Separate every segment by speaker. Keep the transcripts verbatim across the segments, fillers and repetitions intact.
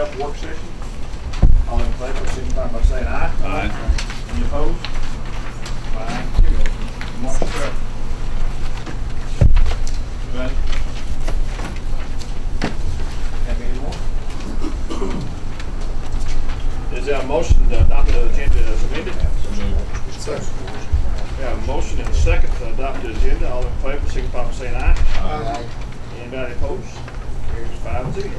Speaker 1: twelfth work session. All in favor, signify by saying aye.
Speaker 2: Aye.
Speaker 1: Any opposed? Five zero. March twelfth. Right. Have any more? Is there a motion to adopt the agenda as amended?
Speaker 2: Second.
Speaker 1: We have a motion and a second to adopt the agenda. All in favor, signify by saying aye.
Speaker 2: Aye.
Speaker 1: Anybody opposed? Carries five zero.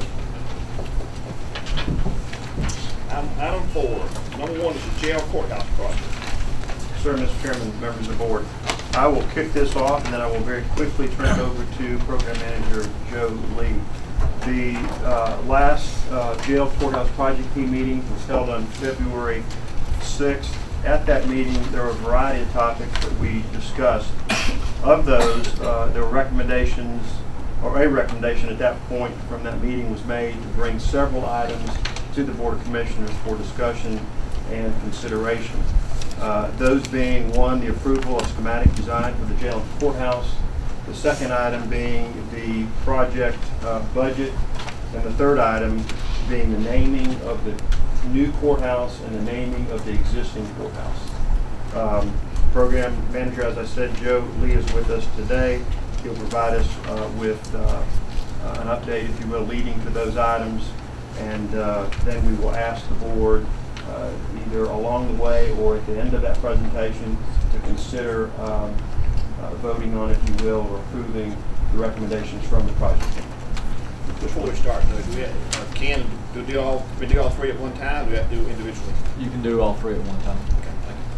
Speaker 1: Item, item four, number one is the jail courthouse project.
Speaker 3: Sir, Mister Chairman, members of the board, I will kick this off and then I will very quickly turn it over to Program Manager Joe Lee. The uh, last uh, jail courthouse project team meeting was held on February sixth. At that meeting, there were a variety of topics that we discussed. Of those, uh, there were recommendations, or a recommendation at that point from that meeting was made to bring several items to the Board of Commissioners for discussion and consideration. Uh, those being, one, the approval of schematic design for the jail and courthouse, the second item being the project uh, budget, and the third item being the naming of the new courthouse and the naming of the existing courthouse. Um, Program Manager, as I said, Joe Lee is with us today. He'll provide us uh, with uh, uh, an update, if you will, leading to those items, and uh, then we will ask the board uh, either along the way or at the end of that presentation to consider um, uh, voting on, if you will, or approving the recommendations from the project team.
Speaker 1: Before we start, though, do we have, uh, can do, do all we do all three at one time? Or do we have to do individually?
Speaker 4: You can do all three at one time.
Speaker 1: Okay,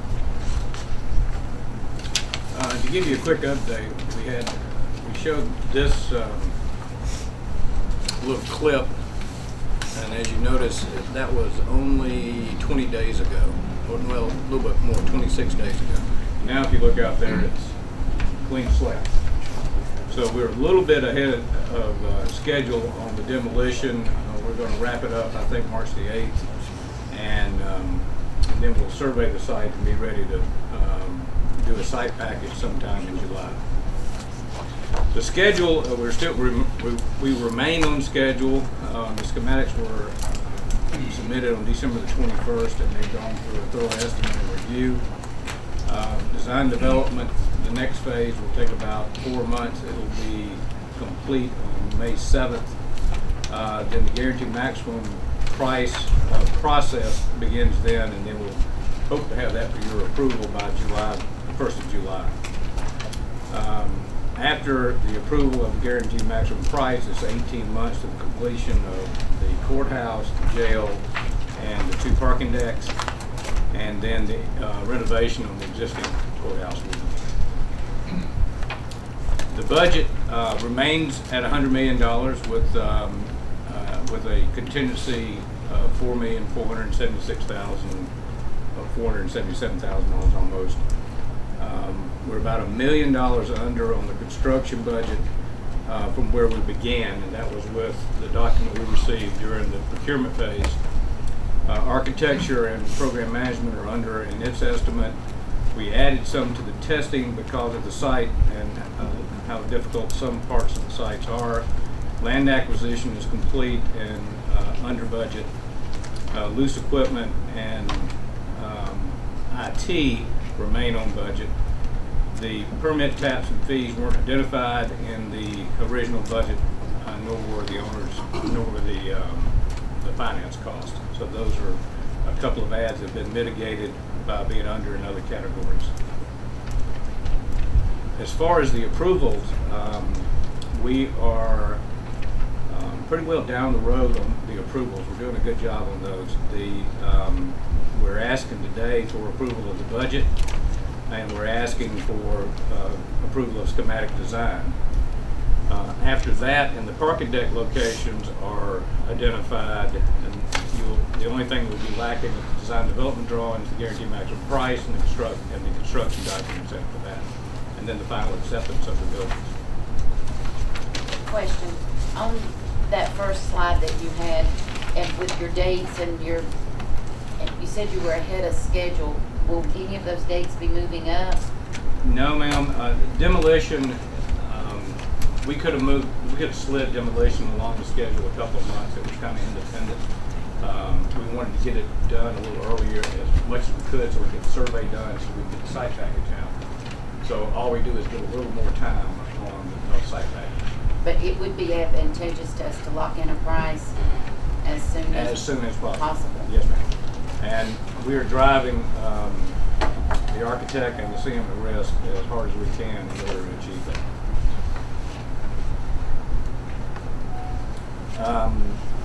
Speaker 1: thank you.
Speaker 5: Uh, to give you a quick update, we had we showed this um, little clip, and as you notice, that was only twenty days ago. Well, a little bit more, twenty-six days ago. Now, if you look out there, it's clean slate. So we're a little bit ahead of uh, schedule on the demolition. Uh, we're going to wrap it up, I think, March the eighth, and, um, and then we'll survey the site and be ready to um, do a site package sometime in July. The schedule, uh, we're still we, we remain on schedule. Uh, the schematics were submitted on December the twenty-first, and they've gone through a thorough estimate and review. Uh, design development, the next phase will take about four months. It'll be complete on May seventh. Uh, then the guaranteed maximum price uh, process begins then, and then we'll hope to have that for your approval by July, first of July. Um, after the approval of the guaranteed maximum price, it's eighteen months to the completion of the courthouse, the jail, and the two parking decks, and then the uh, renovation of the existing courthouse will begin. The budget uh, remains at one hundred million dollars with um, uh, with a contingency of four million four hundred seventy-six thousand, four hundred seventy-seven thousand dollars almost. Um, we're about a million dollars under on the construction budget uh, from where we began, and that was with the document we received during the procurement phase. Uh, architecture and program management are under in its estimate. We added some to the testing because of the site and uh, how difficult some parts of the sites are. Land acquisition is complete and uh, under budget. Uh, loose equipment and um, I T remain on budget. The permit taps and fees weren't identified in the original budget, uh, nor were the owners, nor were the, um, the finance costs. So those are a couple of ads that have been mitigated by being under in other categories. As far as the approvals, um, we are um, pretty well down the road on the approvals. We're doing a good job on those. The, um, we're asking today for approval of the budget, and we're asking for uh, approval of schematic design. Uh, after that, and the parking deck locations are identified, and you'll, the only thing that will be lacking is the design development drawings, the guaranteed maximum price, and the, construct, and the construction documents after that, and then the final acceptance of the buildings.
Speaker 6: Question. On that first slide that you had, and with your dates and your, and you said you were ahead of schedule, will any of those dates be moving up?
Speaker 5: No, ma'am. Uh, demolition, we could have moved, we could have slid demolition along the schedule a couple of months. It was kind of independent. Um, we wanted to get it done a little earlier as much as we could so we could get the survey done so we could get the site package out. So all we do is get a little more time on the uh, site package.
Speaker 6: But it would be advantageous to us to lock in a price as soon as,
Speaker 5: As soon as possible.
Speaker 6: possible.
Speaker 5: Yes, ma'am. And we are driving um, the architect and the C M at risk as hard as we can in order to achieve that. Um,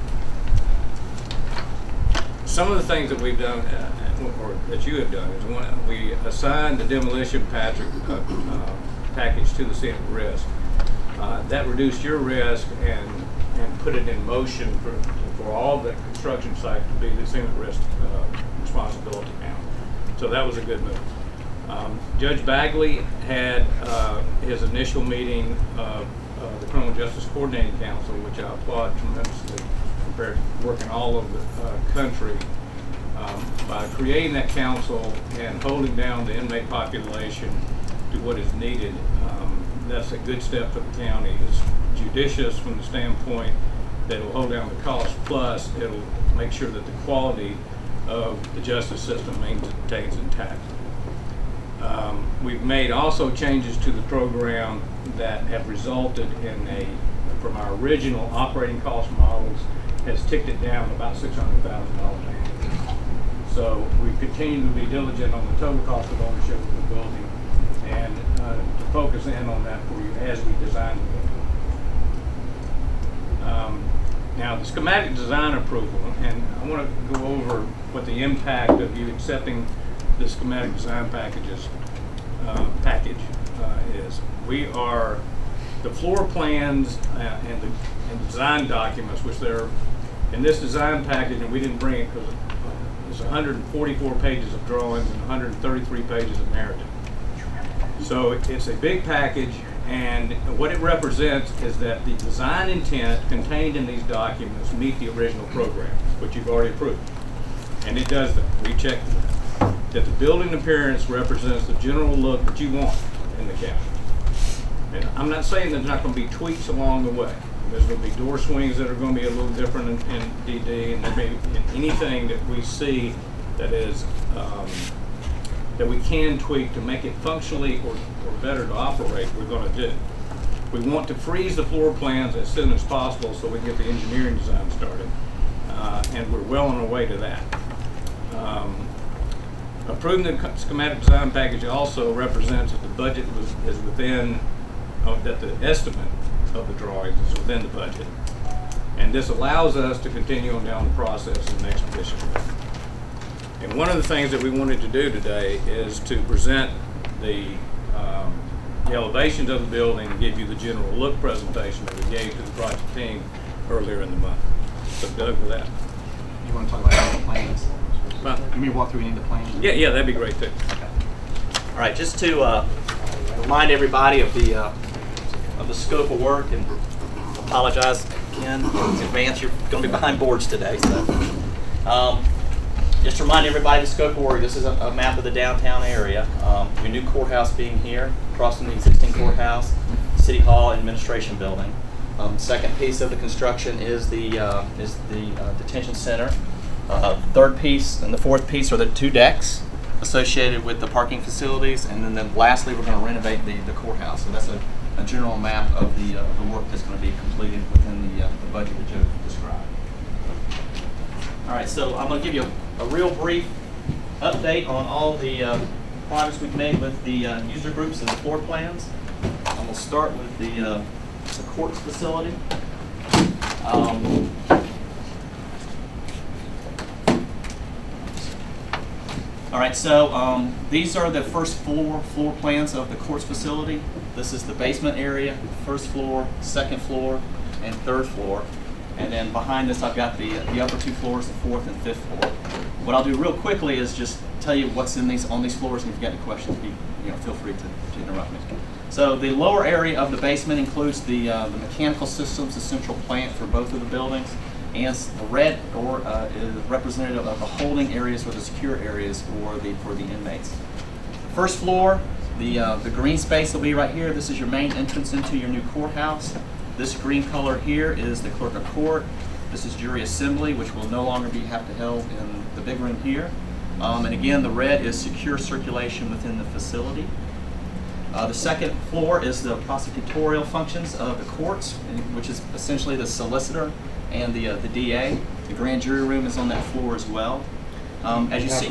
Speaker 5: some of the things that we've done, uh, or that you have done, is one, we assigned the demolition patrick, uh, uh, package to the C M at risk. Uh, that reduced your risk and and put it in motion for for all the construction site to be the C M at risk uh, responsibility now. So that was a good move. Um, Judge Bagley had uh, his initial meeting of uh, the Criminal Justice Coordinating Council, which I applaud tremendously compared to working all over the uh, country. Um, by creating that council and holding down the inmate population to what is needed, um, that's a good step for the county. It's judicious from the standpoint that it'll hold down the cost, plus it'll make sure that the quality of the justice system maintains intact. Um, we've made also changes to the program that have resulted in a, from our original operating cost models, has ticked it down about six hundred thousand dollars annually. So we continue to be diligent on the total cost of ownership of the building and uh, to focus in on that for you as we design the building. Um, now the schematic design approval, and I want to go over what the impact of you accepting the schematic design packages uh, package uh, is. We are, the floor plans uh, and, the, and the design documents, which they're in this design package, and we didn't bring it because there's one hundred forty-four pages of drawings and one hundred thirty-three pages of narrative. So it's a big package, and what it represents is that the design intent contained in these documents meet the original program, which you've already approved. And it does that. We checked that. That the building appearance represents the general look that you want in the county. And I'm not saying there's not going to be tweaks along the way. There's going to be door swings that are going to be a little different in, in D D, and there may be anything that we see that is um, that we can tweak to make it functionally or, or better to operate, we're going to do. We want to freeze the floor plans as soon as possible so we can get the engineering design started, uh, and we're well on our way to that. Um, approving the schematic design package also represents that the budget was, is within, uh, that the estimate of the drawings is within the budget. And this allows us to continue on down the process in an expeditious way. And one of the things that we wanted to do today is to present the, um, the elevations of the building and give you the general look presentation that we gave to the project team earlier in the month. So Doug, with that.
Speaker 2: You want to talk about the plans?
Speaker 5: Well,
Speaker 2: Let me walk through any of the plans.
Speaker 5: Yeah, yeah, that'd be great too.
Speaker 2: Okay. All right, just to uh, remind everybody of the uh, of the scope of work, and apologize again in advance. You're going to be behind boards today, so um, just to remind everybody of the scope of work. This is a, a map of the downtown area. Um, your new courthouse being here, across from the existing courthouse, City Hall Administration Building. Um, second piece of the construction is the uh, is the uh, detention center. Uh, third piece and the fourth piece are the two decks associated with the parking facilities, and then, then lastly we're going to renovate the, the courthouse. So that's a, a general map of the, uh, the work that's going to be completed within the, uh, the budget that Joe described. All right, so I'm going to give you a, a real brief update on all the uh, progress we've made with the uh, user groups and the floor plans. I'm going to start with the, uh, the courts facility. Um, All right, so um, these are the first floor floor plans of the courts facility. This is the basement area, first floor, second floor, and third floor. And then behind this, I've got the the upper two floors, the fourth and fifth floor. What I'll do real quickly is just tell you what's in these on these floors, and if you've got any questions, be, you know, feel free to, to interrupt me. So the lower area of the basement includes the uh, the mechanical systems, the central plant for both of the buildings. And the red or uh, is representative of the holding areas or the secure areas for the for the inmates. First floor, the uh, the green space will be right here. This is your main entrance into your new courthouse. This green color here is the clerk of court. This is jury assembly, which will no longer be have to held in the big room here. Um, and again, the red is secure circulation within the facility. Uh, the second floor is the prosecutorial functions of the courts, which is essentially the solicitor and the uh, the D A. The grand jury room is on that floor as well. Um, as you see,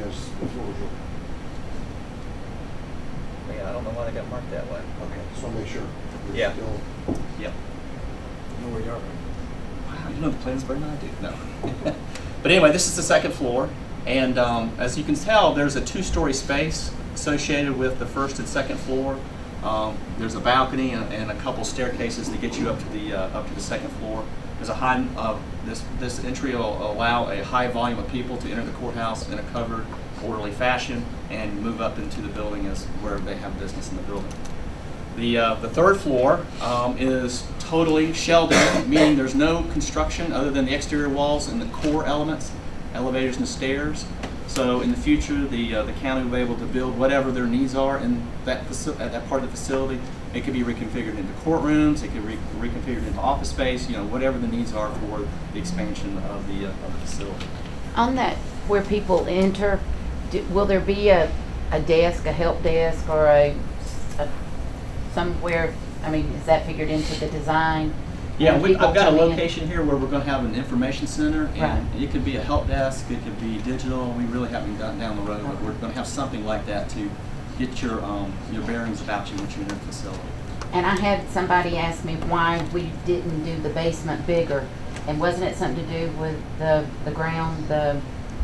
Speaker 2: yeah, I don't know why they got marked that way.
Speaker 4: Okay, just want to make sure. We're
Speaker 2: Yeah.
Speaker 4: still-
Speaker 2: Yep.
Speaker 5: You know where you are, right?
Speaker 2: Wow, you know the plans better than I do. No. But anyway, this is the second floor, and um, as you can tell, there's a two-story space associated with the first and second floor. Um, there's a balcony and, and a couple staircases that get you up to the uh, up to the second floor. There's a high uh, this this entry will allow a high volume of people to enter the courthouse in a covered, orderly fashion and move up into the building as where they have business in the building. The uh, the third floor um, is totally shelled in, meaning there's no construction other than the exterior walls and the core elements, elevators and stairs. So in the future, the uh, the county will be able to build whatever their needs are in that faci- at that part of the facility. It could be reconfigured into courtrooms. It could be re reconfigured into office space. You know, whatever the needs are for the expansion of the uh, of the facility.
Speaker 6: On that, where people enter, do, will there be a, a desk, a help desk, or a, a somewhere? I mean, is that figured into the design?
Speaker 2: Yeah,
Speaker 6: When
Speaker 2: we,
Speaker 6: people
Speaker 2: I've got a
Speaker 6: come in?
Speaker 2: location here where we're going to have an information center, and
Speaker 6: Right.
Speaker 2: it could be a help desk, it could be digital. We really haven't gotten down the road, but
Speaker 6: Okay.
Speaker 2: we're going to have something like that to get your um, your bearings about you once you enter the facility.
Speaker 6: And I had somebody ask me why we didn't do the basement bigger, and wasn't it something to do with the the ground? The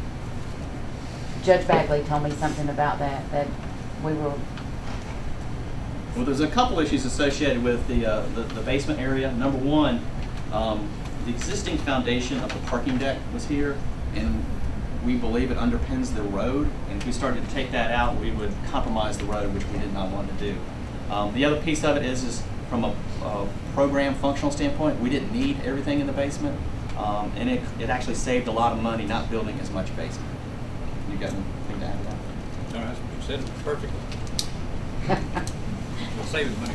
Speaker 6: Judge Bagley told me something about that, that we were.
Speaker 2: Well, there's a couple issues associated with the, uh, the, the basement area. Number one, um, the existing foundation of the parking deck was here, and we believe it underpins the road. And if we started to take that out, we would compromise the road, which we did not want to do. Um, the other piece of it is, is from a, a program functional standpoint, we didn't need everything in the basement, um, and it, it actually saved a lot of money not building as much basement. You got anything to add to that?
Speaker 5: No, that's what you said perfectly. We'll save the money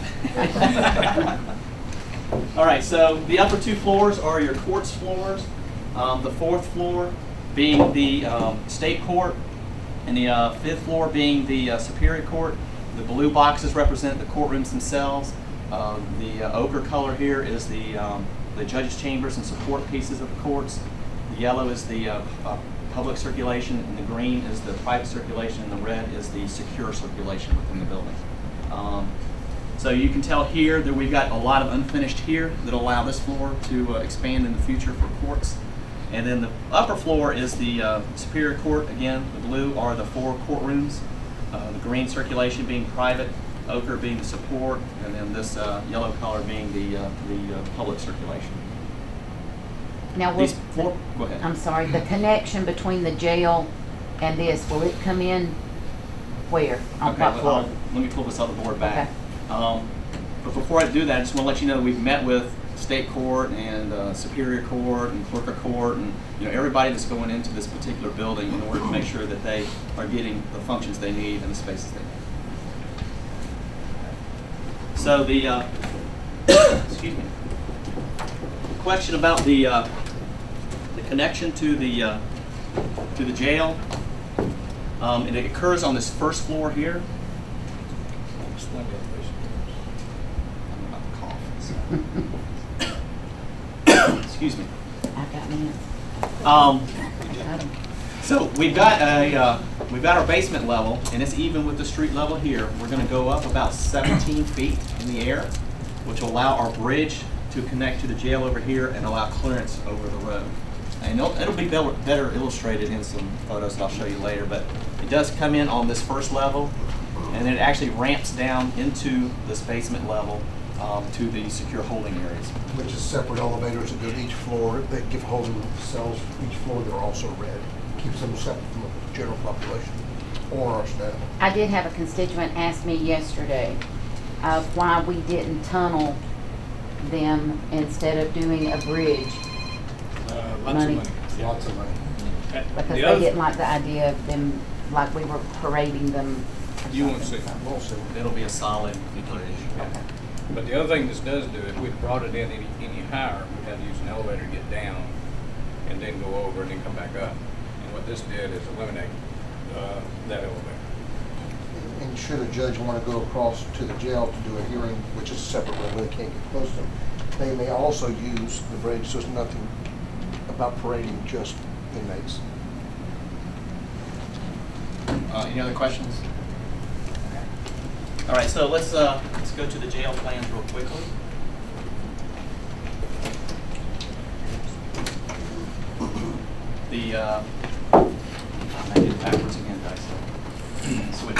Speaker 5: part.
Speaker 2: All right, so the upper two floors are your courts floors. Um, the fourth floor being the um, state court, and the uh, fifth floor being the uh, superior court. The blue boxes represent the courtrooms themselves. Uh, the uh, ochre color here is the um, the judges' chambers and support pieces of the courts. The yellow is the uh, uh, public circulation, and the green is the private circulation, and the red is the secure circulation within the building. Um, so you can tell here that we've got a lot of unfinished here that allow this floor to uh, expand in the future for courts. And then the upper floor is the uh, superior court. Again, the blue are the four courtrooms, uh, the green circulation being private, ochre being the support, and then this uh, yellow color being the, uh, the uh, public circulation.
Speaker 6: Now, will
Speaker 2: These
Speaker 6: the,
Speaker 2: four, go ahead.
Speaker 6: I'm sorry, the connection between the jail and this, will it come in where? On
Speaker 2: Okay,
Speaker 6: what
Speaker 2: let,
Speaker 6: floor?
Speaker 2: I'll- let me pull this other board back.
Speaker 6: Okay.
Speaker 2: Um, but before I do that, I just want to let you know that we've met with state court and uh, superior court and clerk of court, and you know everybody that's going into this particular building in order to make sure that they are getting the functions they need and the spaces they need. So the uh, excuse me, question about the uh, the connection to the uh, to the jail. Um, and it occurs on this first floor here.
Speaker 5: Explain that,
Speaker 2: I'm about to cough. Excuse me.
Speaker 6: I've got minutes.
Speaker 2: Um,
Speaker 6: I got 'em.
Speaker 2: so we've got a uh, we've got our basement level, and it's even with the street level here. We're going to go up about seventeen feet in the air, which will allow our bridge to connect to the jail over here and allow clearance over the road. And it'll, it'll be better, better illustrated in some photos that I'll show you later, but it does come in on this first level, and then it actually ramps down into this basement level um, to the secure holding areas.
Speaker 4: Which is separate elevators that go to each floor. They give holding cells for each floor. They're also red. Keeps them separate from the general population or our staff.
Speaker 6: I did have a constituent ask me yesterday of why we didn't tunnel them instead of doing a bridge,
Speaker 5: Uh, lots
Speaker 6: Money.
Speaker 5: of money.
Speaker 4: Lots of money.
Speaker 5: Uh,
Speaker 6: because
Speaker 5: the
Speaker 6: they
Speaker 5: other-
Speaker 6: didn't like the idea of them, like we were parading them. or
Speaker 5: You won't see.
Speaker 6: something.
Speaker 4: We'll see.
Speaker 2: It'll be a solid bridge.
Speaker 6: Okay.
Speaker 5: But the other thing this does do, if we brought it in any, any higher, we had to use an elevator to get down and then go over and then come back up. And what this did is eliminate uh, that elevator.
Speaker 4: And should a judge want to go across to the jail to do a hearing, which is a separate room, they can't get close to them, they may also use the bridge, so it's nothing about parading just inmates.
Speaker 2: Uh, any other questions? Okay. All right, so let's uh, let's go to the jail plans real quickly. The uh, I did it backwards again, guys. Switch.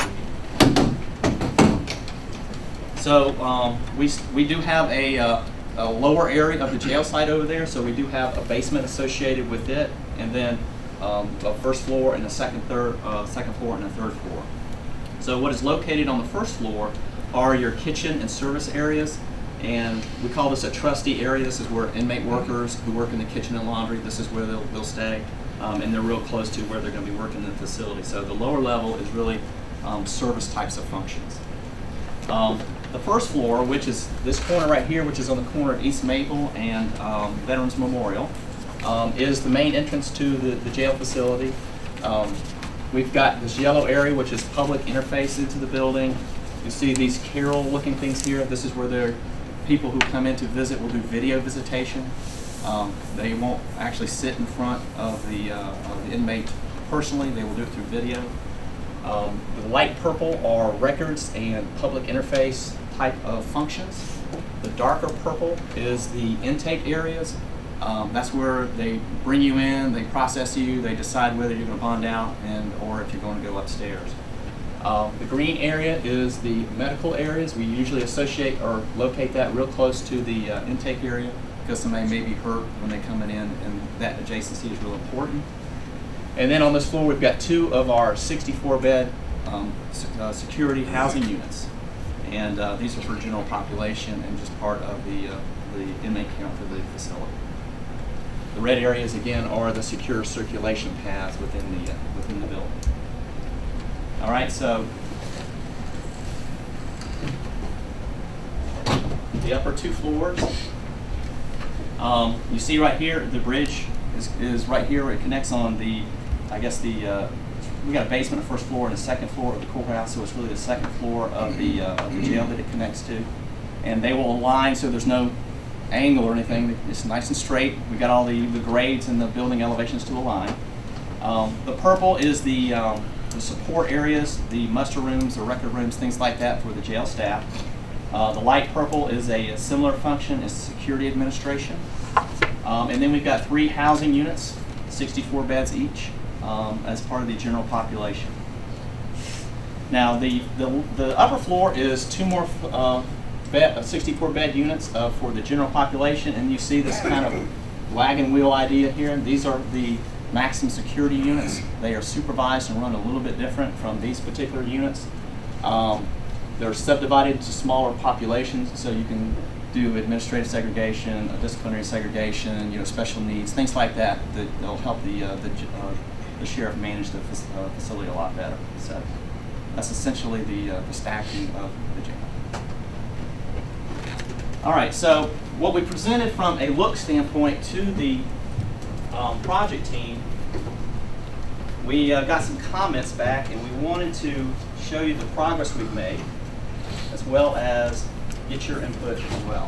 Speaker 2: So um, we we do have a, uh, a lower area of the jail site over there. So we do have a basement associated with it, and then um, a first floor and a second, third, uh, second floor and a third floor. So what is located on the first floor are your kitchen and service areas, and we call this a trustee area. This is where inmate workers who work in the kitchen and laundry, this is where they'll, they'll stay, um, and they're real close to where they're going to be working in the facility. So the lower level is really um, service types of functions. Um, the first floor, which is this corner right here, which is on the corner of East Maple and um, Veterans Memorial, um, is the main entrance to the, the jail facility. Um, we've got this yellow area, which is public interface into the building. You see these carrel-looking things here. This is where the people who come in to visit will do video visitation. Um, they won't actually sit in front of the, uh, of the inmate personally. They will do it through video. Um, the light purple are records and public interface type of functions. The darker purple is the intake areas. Um, that's where they bring you in, they process you, they decide whether you're going to bond out and or if you're going to go upstairs. Uh, the green area is the medical areas. We usually associate or locate that real close to the uh, intake area because somebody may be hurt when they're coming in, and that adjacency is real important. And then on this floor, we've got two of our sixty-four bed um, uh, security housing units. And uh, these are for general population and just part of the, uh, the inmate count for the facility. The red areas, again, are the secure circulation paths within the, uh, within the building. All right, so the upper two floors, um, you see right here, the bridge is, is right here where it connects on the, I guess the, uh, we got a basement, a first floor, and a second floor of the courthouse, so it's really the second floor of the, uh, of the jail that it connects to. And they will align so there's no angle or anything. It's nice and straight. We got all the, the grades and the building elevations to align. Um, the purple is the, um, the support areas, the muster rooms, the record rooms, things like that for the jail staff. Uh, the light purple is a, a similar function as security administration. Um, and then we've got three housing units, sixty-four beds each, um, as part of the general population. Now the, the, the upper floor is two more uh, bed, uh, sixty-four bed units uh, for the general population, and you see this kind of wagon wheel idea here. These are the maximum security units. They are supervised and run a little bit different from these particular units. Um, they're subdivided into smaller populations, so you can do administrative segregation, uh, disciplinary segregation, you know, special needs, things like that. That will help the uh, the, uh, the sheriff manage the uh, facility a lot better. So that's essentially the uh, the stacking of the jail. All right. So what we presented from a look standpoint to the um, project team, we uh, got some comments back, and we wanted to show you the progress we've made, as well as get your input as well.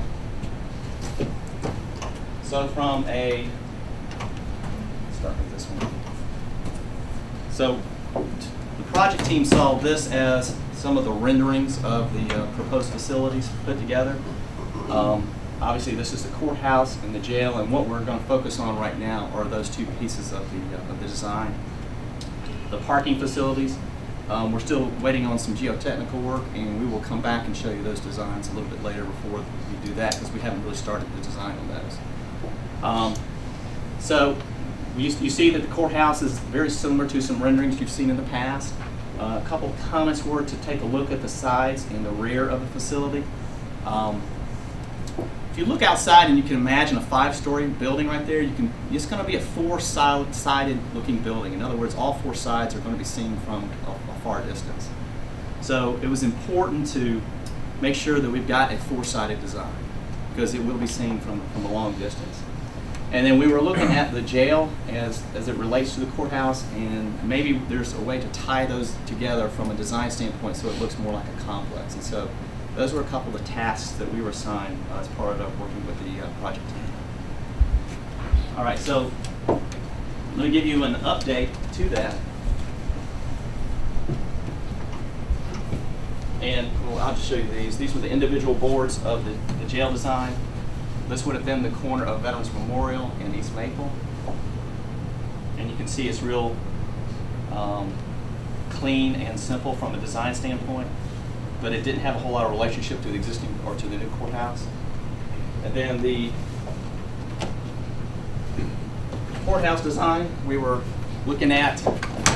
Speaker 2: So from a, let's start with this one. So the project team saw this as some of the renderings of the uh, proposed facilities put together. Um, obviously this is the courthouse and the jail, and what we're going to focus on right now are those two pieces of the, uh, of the design. The parking facilities, Um, we're still waiting on some geotechnical work, and we will come back and show you those designs a little bit later before we do that, because we haven't really started the design on those. Um, so you, you see that the courthouse is very similar to some renderings you've seen in the past. Uh, a couple of comments were to take a look at the sides and the rear of the facility. Um, if you look outside and you can imagine a five-story building right there, you can, it's going to be a four-sided looking building. In other words, all four sides are going to be seen from a, a far distance. So it was important to make sure that we've got a four-sided design, because it will be seen from, from a long distance. And then we were looking at the jail as, as it relates to the courthouse, and maybe there's a way to tie those together from a design standpoint so it looks more like a complex. And so those were a couple of the tasks that we were assigned uh, as part of working with the uh, project team. All right, so let me give you an update to that. And well, I'll just show you these. These were the individual boards of the, the jail design. This would have been the corner of Veterans Memorial and East Maple. And you can see it's real um, clean and simple from a design standpoint, but it didn't have a whole lot of relationship to the existing or to the new courthouse. And then the courthouse design, we were looking at,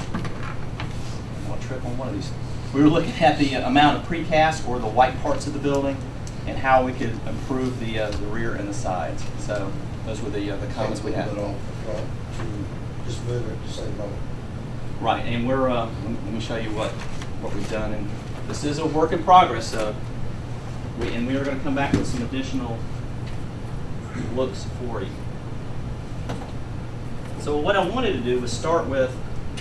Speaker 2: I'll trip on one of these. We were looking at the amount of precast or the white parts of the building, and how we could improve the uh, the rear and the sides. So those were the uh, the comments we had.
Speaker 4: Off the front to just move it to save money.
Speaker 2: Right, and we're uh, let me show you what what we've done. And this is a work in progress. So we and we are going to come back with some additional looks for you. So what I wanted to do was start with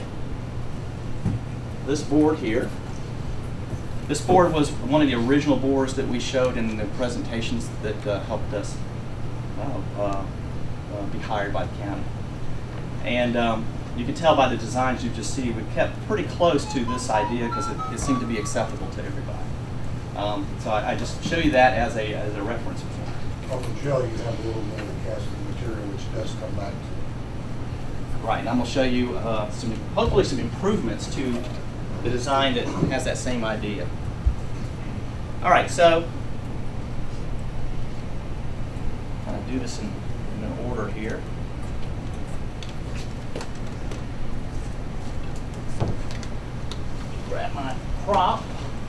Speaker 2: this board here. This board was one of the original boards that we showed in the presentations that uh, helped us uh, uh, uh, be hired by the county. And um, you can tell by the designs you just see, we kept pretty close to this idea because it, it seemed to be acceptable to everybody. Um, so I, I just show you that as a, as a reference.
Speaker 4: On the gel, you have a little more casting material, which does come back to.
Speaker 2: Right, and I'm going to show you uh, some, hopefully some improvements to the design that has that same idea. All right, so kind of do this in, in an order here. Grab my prop.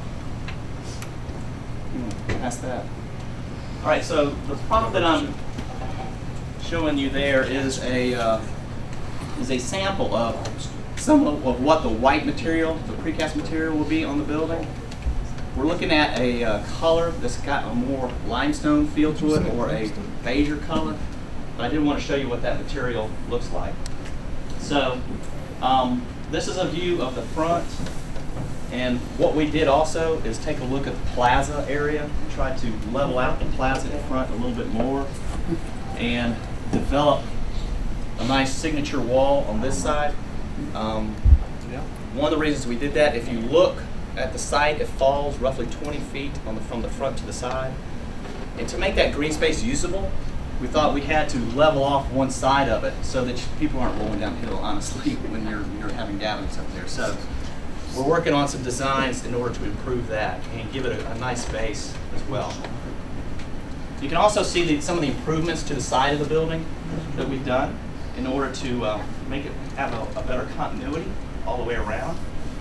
Speaker 2: Past that. All right, so the prop that I'm showing you there is a uh, is a sample of some of, of what the white material, the precast material, will be on the building. We're looking at a uh, color that's got a more limestone feel to it, or a beige color. But I did want to show you what that material looks like. So um, this is a view of the front. And what we did also is take a look at the plaza area, and try to level out the plaza in front a little bit more, and develop a nice signature wall on this side. Um, one of the reasons we did that, if you look at the site, it falls roughly twenty feet on the, from the front to the side. And to make that green space usable, we thought we had to level off one side of it so that people aren't rolling downhill, honestly, when you're, you're having gatherings up there. So we're working on some designs in order to improve that and give it a, a nice space as well. You can also see the, some of the improvements to the side of the building that we've done in order to uh, make it have a, a better continuity all the way around.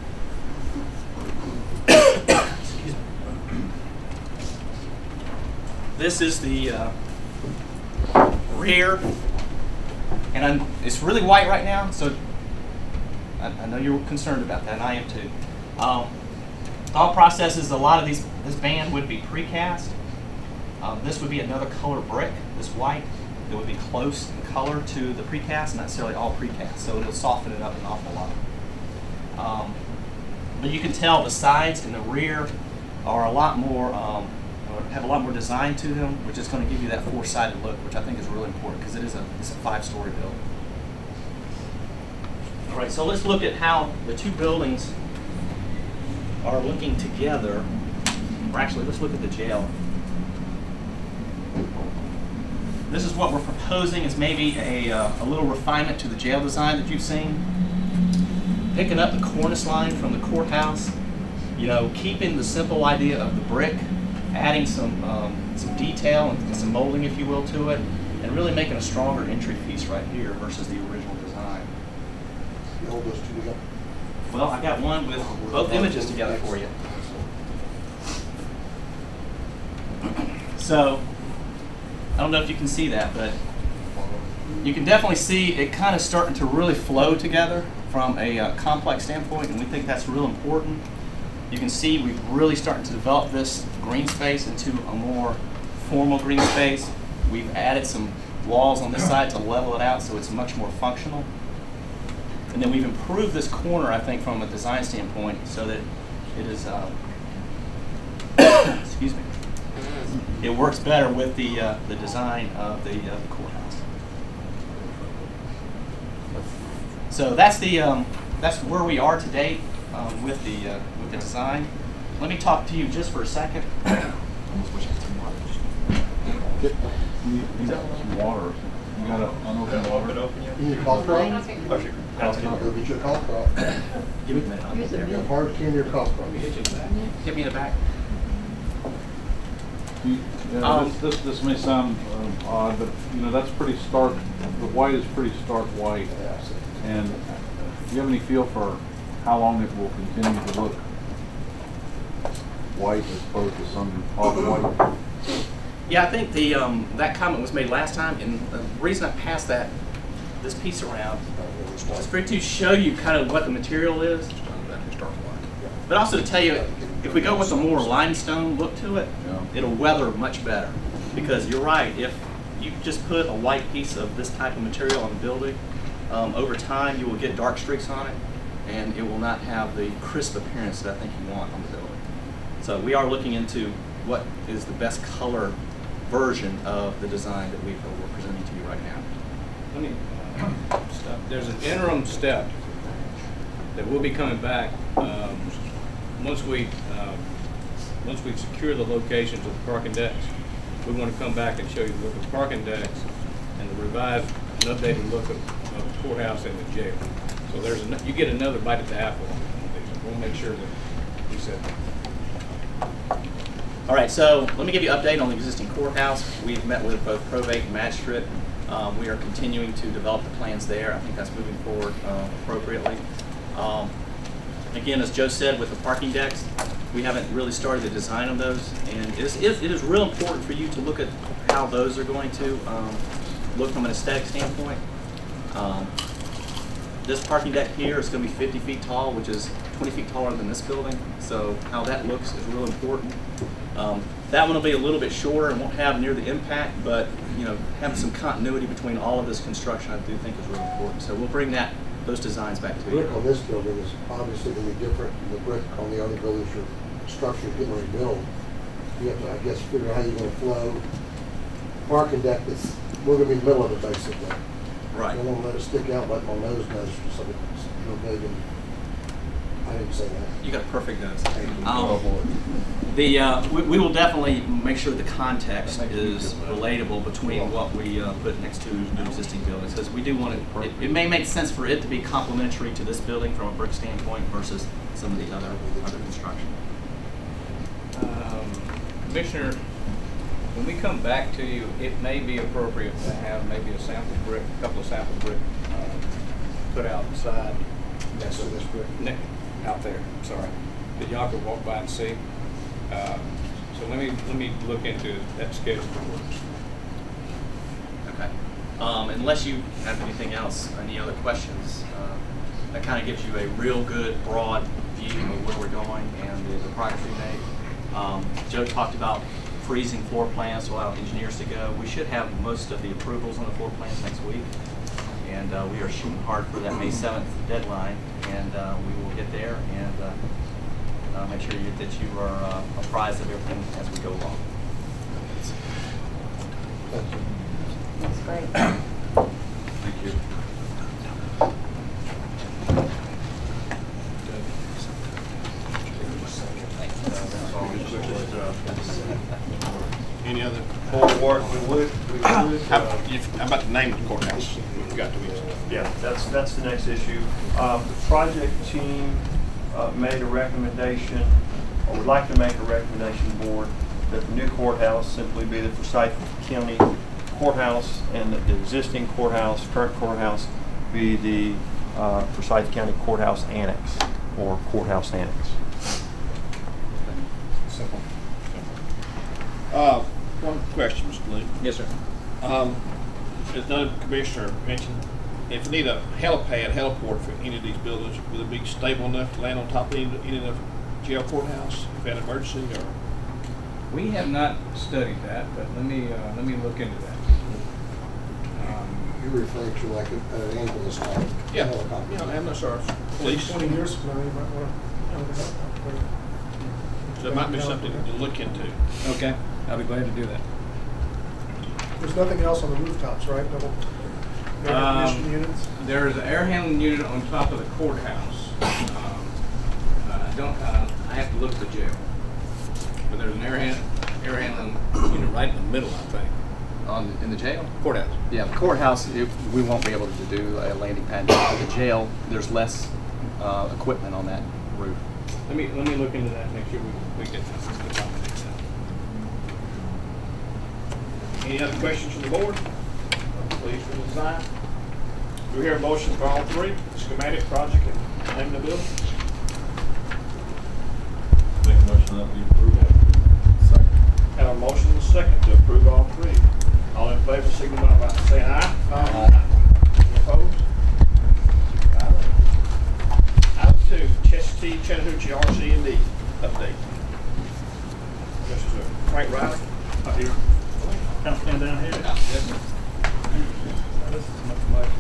Speaker 2: Excuse me. This is the uh, rear, and I'm, it's really white right now, so I, I know you're concerned about that, and I am too. Um, thought process is a lot of these, this band would be precast. Um, this would be another color brick, this white, that would be close in color to the precast, not necessarily all precast, so it'll soften it up an awful lot. Um, but you can tell the sides and the rear are a lot more, um, have a lot more design to them, which is going to give you that four-sided look, which I think is really important because it is a, it's a five-story building. All right, so let's look at how the two buildings are looking together. Or actually, let's look at the jail. This is what we're proposing is maybe a, uh, a little refinement to the jail design that you've seen. Picking up the cornice line from the courthouse, you know, keeping the simple idea of the brick, adding some, um, some detail and some molding, if you will, to it, and really making a stronger entry piece right here versus the original design.
Speaker 4: You hold those two together?
Speaker 2: Well, I got one with both images together for you. So, I don't know if you can see that, but you can definitely see it kind of starting to really flow together from a uh, complex standpoint, and we think that's real important. You can see we're really starting to develop this green space into a more formal green space. We've added some walls on this side to level it out so it's much more functional. And then we've improved this corner, I think, from a design standpoint so that it is, uh, excuse me, it works better with the, uh, the design of the, uh, the courthouse. So that's, the, um, that's where we are to date um, with, the, uh, with the design. Let me talk to you just for a second. I almost wish I had some water.
Speaker 7: Get, you, you got some water. You got an unopened water?
Speaker 4: You need a cough drop?
Speaker 1: Oh, sure.
Speaker 4: Go get you a cough drop.
Speaker 2: Give me a minute. I'll get there.
Speaker 4: You got a hard candy or cough drop?
Speaker 2: Hit me in the back.
Speaker 7: You, yeah,
Speaker 2: Um,
Speaker 7: this, this, this may sound um, odd, but you know that's pretty stark. The white is pretty stark white. And do you have any feel for how long it will continue to look white as opposed to some off-white?
Speaker 2: Yeah, I think the um, that comment was made last time, and the reason I passed that this piece around was for it to show you kind of what the material is, but also to tell you if we go with a more limestone look to it,
Speaker 7: Yeah.
Speaker 2: it'll weather much better. Because you're right, if you just put a white piece of this type of material on the building, um, over time you will get dark streaks on it, and it will not have the crisp appearance that I think you want on the building. So we are looking into what is the best color version of the design that we've, uh, we're presenting to you right now.
Speaker 5: Let me, uh, stop. There's an interim step that we'll be coming back um, once we um, once we secure the locations of the parking decks. We want to come back and show you the look of the parking decks and the revised and updated look of, of the courthouse and the jail. So there's an, you get another bite at the apple. We'll make sure that we said that.
Speaker 2: All right, so let me give you an update on the existing courthouse. We've met with both probate and magistrate. Um, we are continuing to develop the plans there. I think that's moving forward uh, appropriately. Um, again, as Joe said, with the parking decks, we haven't really started the design of those, and it is, it is real important for you to look at how those are going to um, look from an aesthetic standpoint. Um, this parking deck here is going to be fifty feet tall, which is twenty feet taller than this building, so how that looks is real important. Um, that one will be a little bit shorter and won't have near the impact, but you know, having some continuity between all of this construction I do think is really important. So we'll bring that those designs back to
Speaker 4: The
Speaker 2: you.
Speaker 4: brick on this building is obviously going to be different than the brick on the other buildings your structure is getting ready to build. You have to, I guess, figure out how you're going to flow. Parking deck, that's, we're going to be in the middle of it basically.
Speaker 2: Right.
Speaker 4: You don't want to let it stick out like my nose does or something real big. And I didn't say that.
Speaker 2: You got a perfect nose. Um, the uh, we, we will definitely make sure the context is relatable between what we uh, put next to the existing buildings, because we do want it, it. It may make sense for it to be complementary to this building from a brick standpoint versus some of the other other construction.
Speaker 5: Um, Commissioner, when we come back to you, it may be appropriate to have maybe a sample brick, a couple of sample brick uh, put outside.
Speaker 4: Next to this brick.
Speaker 5: Ne out there, sorry, that y'all could walk by and see. Uh, so let me let me look into that schedule for work.
Speaker 2: Okay. Um, unless you have anything else, any other questions, uh, that kind of gives you a real good broad view of where we're going and the, the progress we made. Um, Joe talked about freezing floor plans to allow engineers to go. We should have most of the approvals on the floor plans next week, and uh, we are shooting hard for that May seventh deadline, and uh, we will get there and uh, uh, make sure you, that you are uh, apprised of everything as we go along.
Speaker 4: Thank you.
Speaker 6: That's great.
Speaker 7: Thank you.
Speaker 1: Any other?
Speaker 3: For work, we would, we would.
Speaker 1: How,
Speaker 3: uh,
Speaker 1: you- how about the name of the courthouse? We got to mention.
Speaker 3: Yeah, that's, that's the next issue. Um, The project team uh, made a recommendation, or would like to make a recommendation to the board, that the new courthouse simply be the Forsyth County Courthouse, and that the existing courthouse, current courthouse, be the uh, Forsyth County Courthouse Annex, or Courthouse Annex.
Speaker 1: Simple. Uh, one question, Mister Lee.
Speaker 2: Yes, sir.
Speaker 1: Um, as another commissioner mentioned, if we need a helipad, heliport for any of these buildings, will it be stable enough to land on top of any, any of the jail courthouse if we had an emergency, or?
Speaker 5: We have not studied that, but let me, uh, let me look into that. Um,
Speaker 4: You're referring to like an ambulance type
Speaker 1: Yeah,
Speaker 4: helicopter.
Speaker 1: you know, ambulance or police.
Speaker 8: Twenty years from now, you might want to.
Speaker 1: So it might be something to look into.
Speaker 5: Okay, I'll be glad to do that.
Speaker 8: There's nothing else on the rooftops, right? Double air conditioning
Speaker 5: Um,
Speaker 8: units?
Speaker 5: There is an air handling unit on top of the courthouse. Um, uh, I don't, uh, I have to look at the jail. But there's an air hand, air handling unit right in the middle, I think.
Speaker 9: On, in the jail?
Speaker 5: Courthouse.
Speaker 9: Yeah, the courthouse, it, we won't be able to do a landing pad. At the jail, there's less uh, equipment on that roof.
Speaker 5: Let me, let me look into that, make sure we, we get accommodate that.
Speaker 1: Any other questions from the board? Please for the design. Do we hear a motion for all three? Schematic, project, and name of the building?
Speaker 7: Make a motion that we approve that.
Speaker 1: Have a motion and a second to approve all three. All in favor, signify by saying aye. Aye. Any opposed? Item two, Chestatee, Chattahoochee R C and D update. Mister Frank Riley.
Speaker 3: Up here. Kind of stand down here.
Speaker 1: Yes, sir.
Speaker 3: This is much like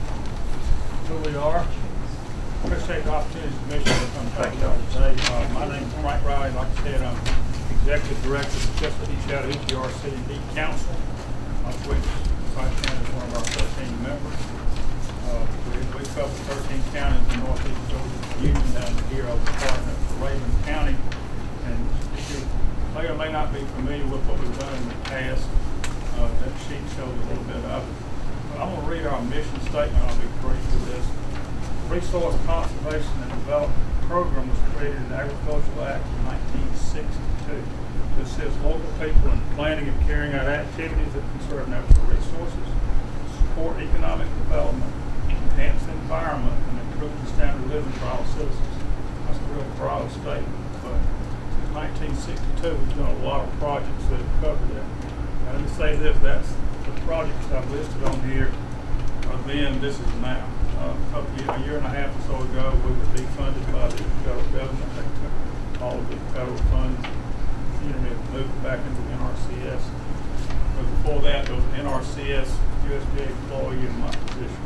Speaker 3: who we are. Appreciate the opportunity to commission to come talk to y'all today. Uh, my name is Frank Riley. Like I said, I'm Executive Director of the Chestatee Chattahoochee R C and D Council, of which Forsyth County is one of our thirteen members. Uh, we, we cover thirteen counties in northeast Georgia Union down here over the partner of Raven County. And if you may or may not be familiar with what we've done in the past, uh, that sheet shows a little bit of it. But I'm going to read our mission statement. I'll be brief with this. Resource Conservation and Development Program was created in the Agricultural Act of nineteen sixty-two to assist local people in planning and carrying out activities that conserve natural resources, support economic development, enhance the environment, and improve the standard of living for all citizens. That's a real broad statement, but since nineteen sixty-two, we've done a lot of projects that have covered that. Now, let me say this, that's the projects I've listed on here are then, this is now. Uh, a couple year, a year and a half or so ago, we were defunded by the federal government. They took all of the federal funds, you know, moved it back into the N R C S. But before that, there was an N R C S U S D A employee in my position.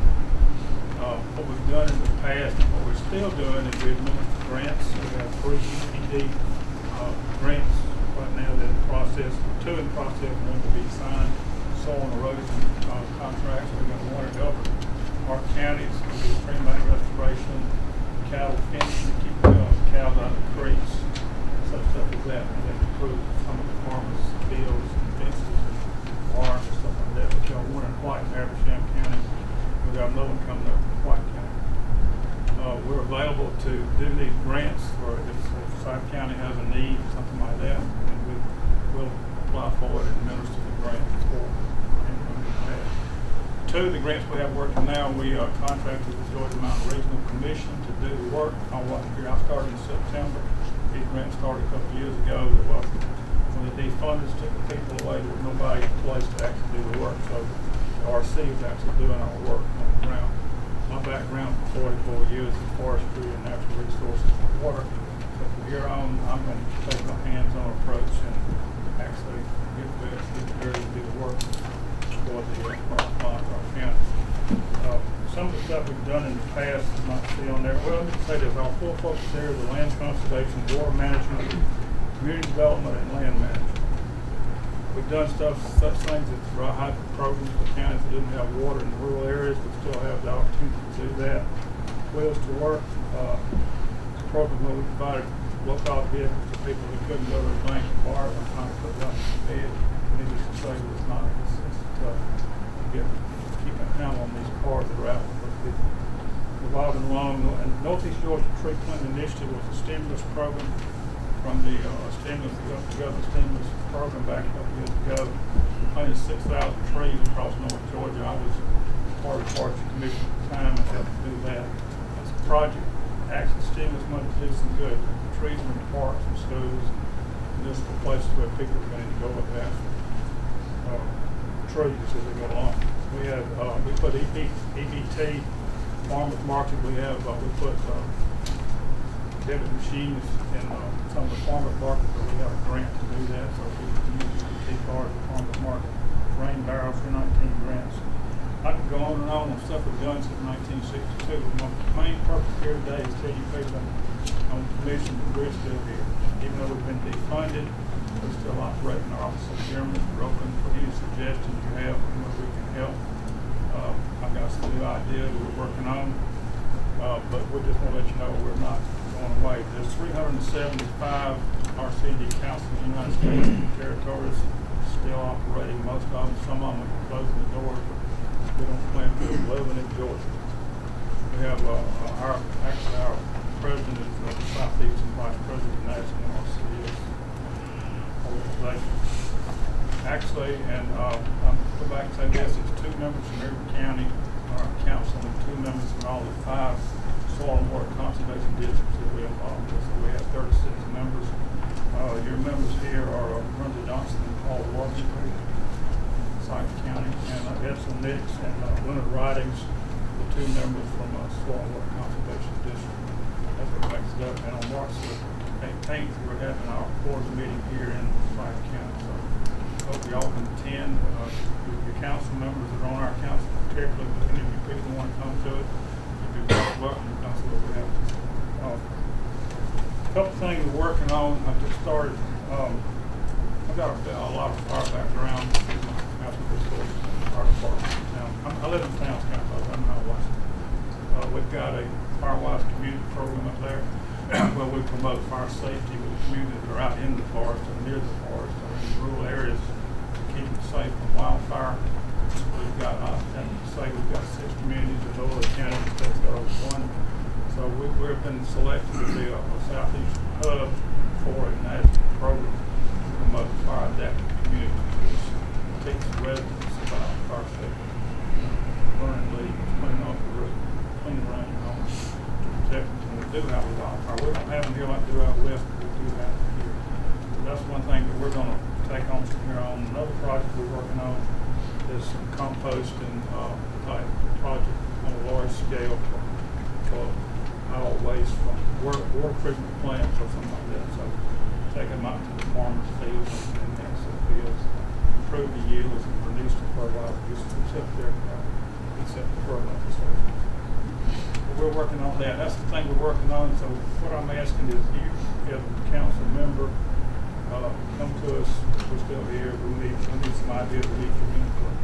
Speaker 3: Uh, what we've done in the past and what we're still doing is we administer grants. We have three E P D uh, grants right now that are in process, two in process, one to be signed, soil and erosion uh, contracts. We've got one to govern our counties, stream bank restoration, cattle fencing to keep uh, cows out of the creeks, such stuff as that. And that improves some of the farmers' fields and fences and barns and stuff like that. We've got one in White in Abersham County. We've got another one coming up in White County. Uh, we're available to do these grants for if, if Forsyth County has a need, something like that, and we will apply for it and administer the grant for anything we have. Two of the grants we have working now, we are contracted with the Georgia Mountain Regional Commission to do the work on what here. I started in September. These grants started a couple of years ago. That was when the defunders took the people away, there was nobody in place to actually do the work. So the R C is actually doing our work on the ground. My background for forty-four years is forestry and natural resources and water. So from here on, I'm going to take a hands-on approach and actually get the get the area to do the work for the uh, for our county. Uh, some of the stuff we've done in the past, you might see on there. Well, let me say this: our four focus areas are land conservation, water management, community development, and land management. We've done stuff, such things as high programs for counties that didn't have water in the rural areas, but still have the opportunity to do that. Wheels to Work, uh, a program where we provided low-cost vehicles to people who couldn't go to the bank and borrow them, trying to put it on the bed. Needless to say, it's not, it's, it's tough to get, keep a handle on these cars that are out there. Revolving along, and Northeast Georgia Tree Planting Initiative was a stimulus program from the uh, stimulus, the government stimulus program back a couple years ago. We planted six thousand trees across North Georgia. I was part of the Forestry Commission at the time and helped do that. It's a project, actually stimulus money to do some good. Trees in parks and schools, and just the places where people are going to go with that. Uh, trees as they go along. We have, uh, we put E B T, farmers market, we have, uh, we put uh,
Speaker 10: debit machines in uh, some of the farmers markets, but we have a grant to do that, so we can use the key cards at the farmers market. Rain barrels for nineteen grants. I could go on and on on stuff we've done since nineteen sixty-two. My main purpose here today is tell you people on the commission that we're still here. Even though we've been defunded, we're still operating our office of chairman. We're open for any suggestions you have on where we can help. Uh, I've got some new ideas we're working on, uh, but we just want to let you know we're not going away. There's three hundred seventy-five R C D councils in the United States and territories still operating. Most of them, some of them are closing the doors, but we don't plan to live in Georgia. We have uh, our, actually our president is uh, the Southeast and vice president of the National R C D organization. Actually, and uh, I'm going to go back and say this, it's two members from every county on our council and two members from all the five soil and water conservation districts that we're involved with. So we have thirty-six members. Uh, your members here are uh, Brenda Johnson and Paul Washington, Forsyth County, and uh, Edson Nix and uh, Leonard Ridings, the two members from uh, soil and water conservation district. That's what makes it up. And on March the eighteenth, we're having our board meeting here in Forsyth County. So hope y'all can attend. Uh, your, your council members that are on our council, particularly if any of you people want to come to it, you'd be very welcome to come to what we have. Uh, a couple things we're working on. I just started. Um, I've got a, a lot of fire background. Natural resources, fire department. Now, I'm, I live in Towns County, so I'm not watching. Uh, we've got a Firewise community program up there where we promote fire safety with communities that are out in the forest or near the forest or in rural areas to keep them safe from wildfire. We've got, I have to say, we've got six communities in Lower County and Tisdale one. So we, we've been selected to be a, a southeast hub for a national program to promote fire adaptive communities, which teach residents about fire safety, burning leaves, cleaning off the roof, cleaning around your home, to protect them when we do have a wildfire. We don't have them here like we do out west, but we do have them here. So that's one thing that we're going to take on from here on. Another project we're working on is some composting uh, type project on a large scale for, for all waste from water, water treatment plants or something like that. So take them out to the farmers' fields and, and exit fields, improve the yields and reduce the fertilizer use except their uh, except the fertilizer. So we're working on that. That's the thing we're working on. So what I'm asking is you, as a council member, uh, come to us. We're still here. We need we need some ideas. We need some input.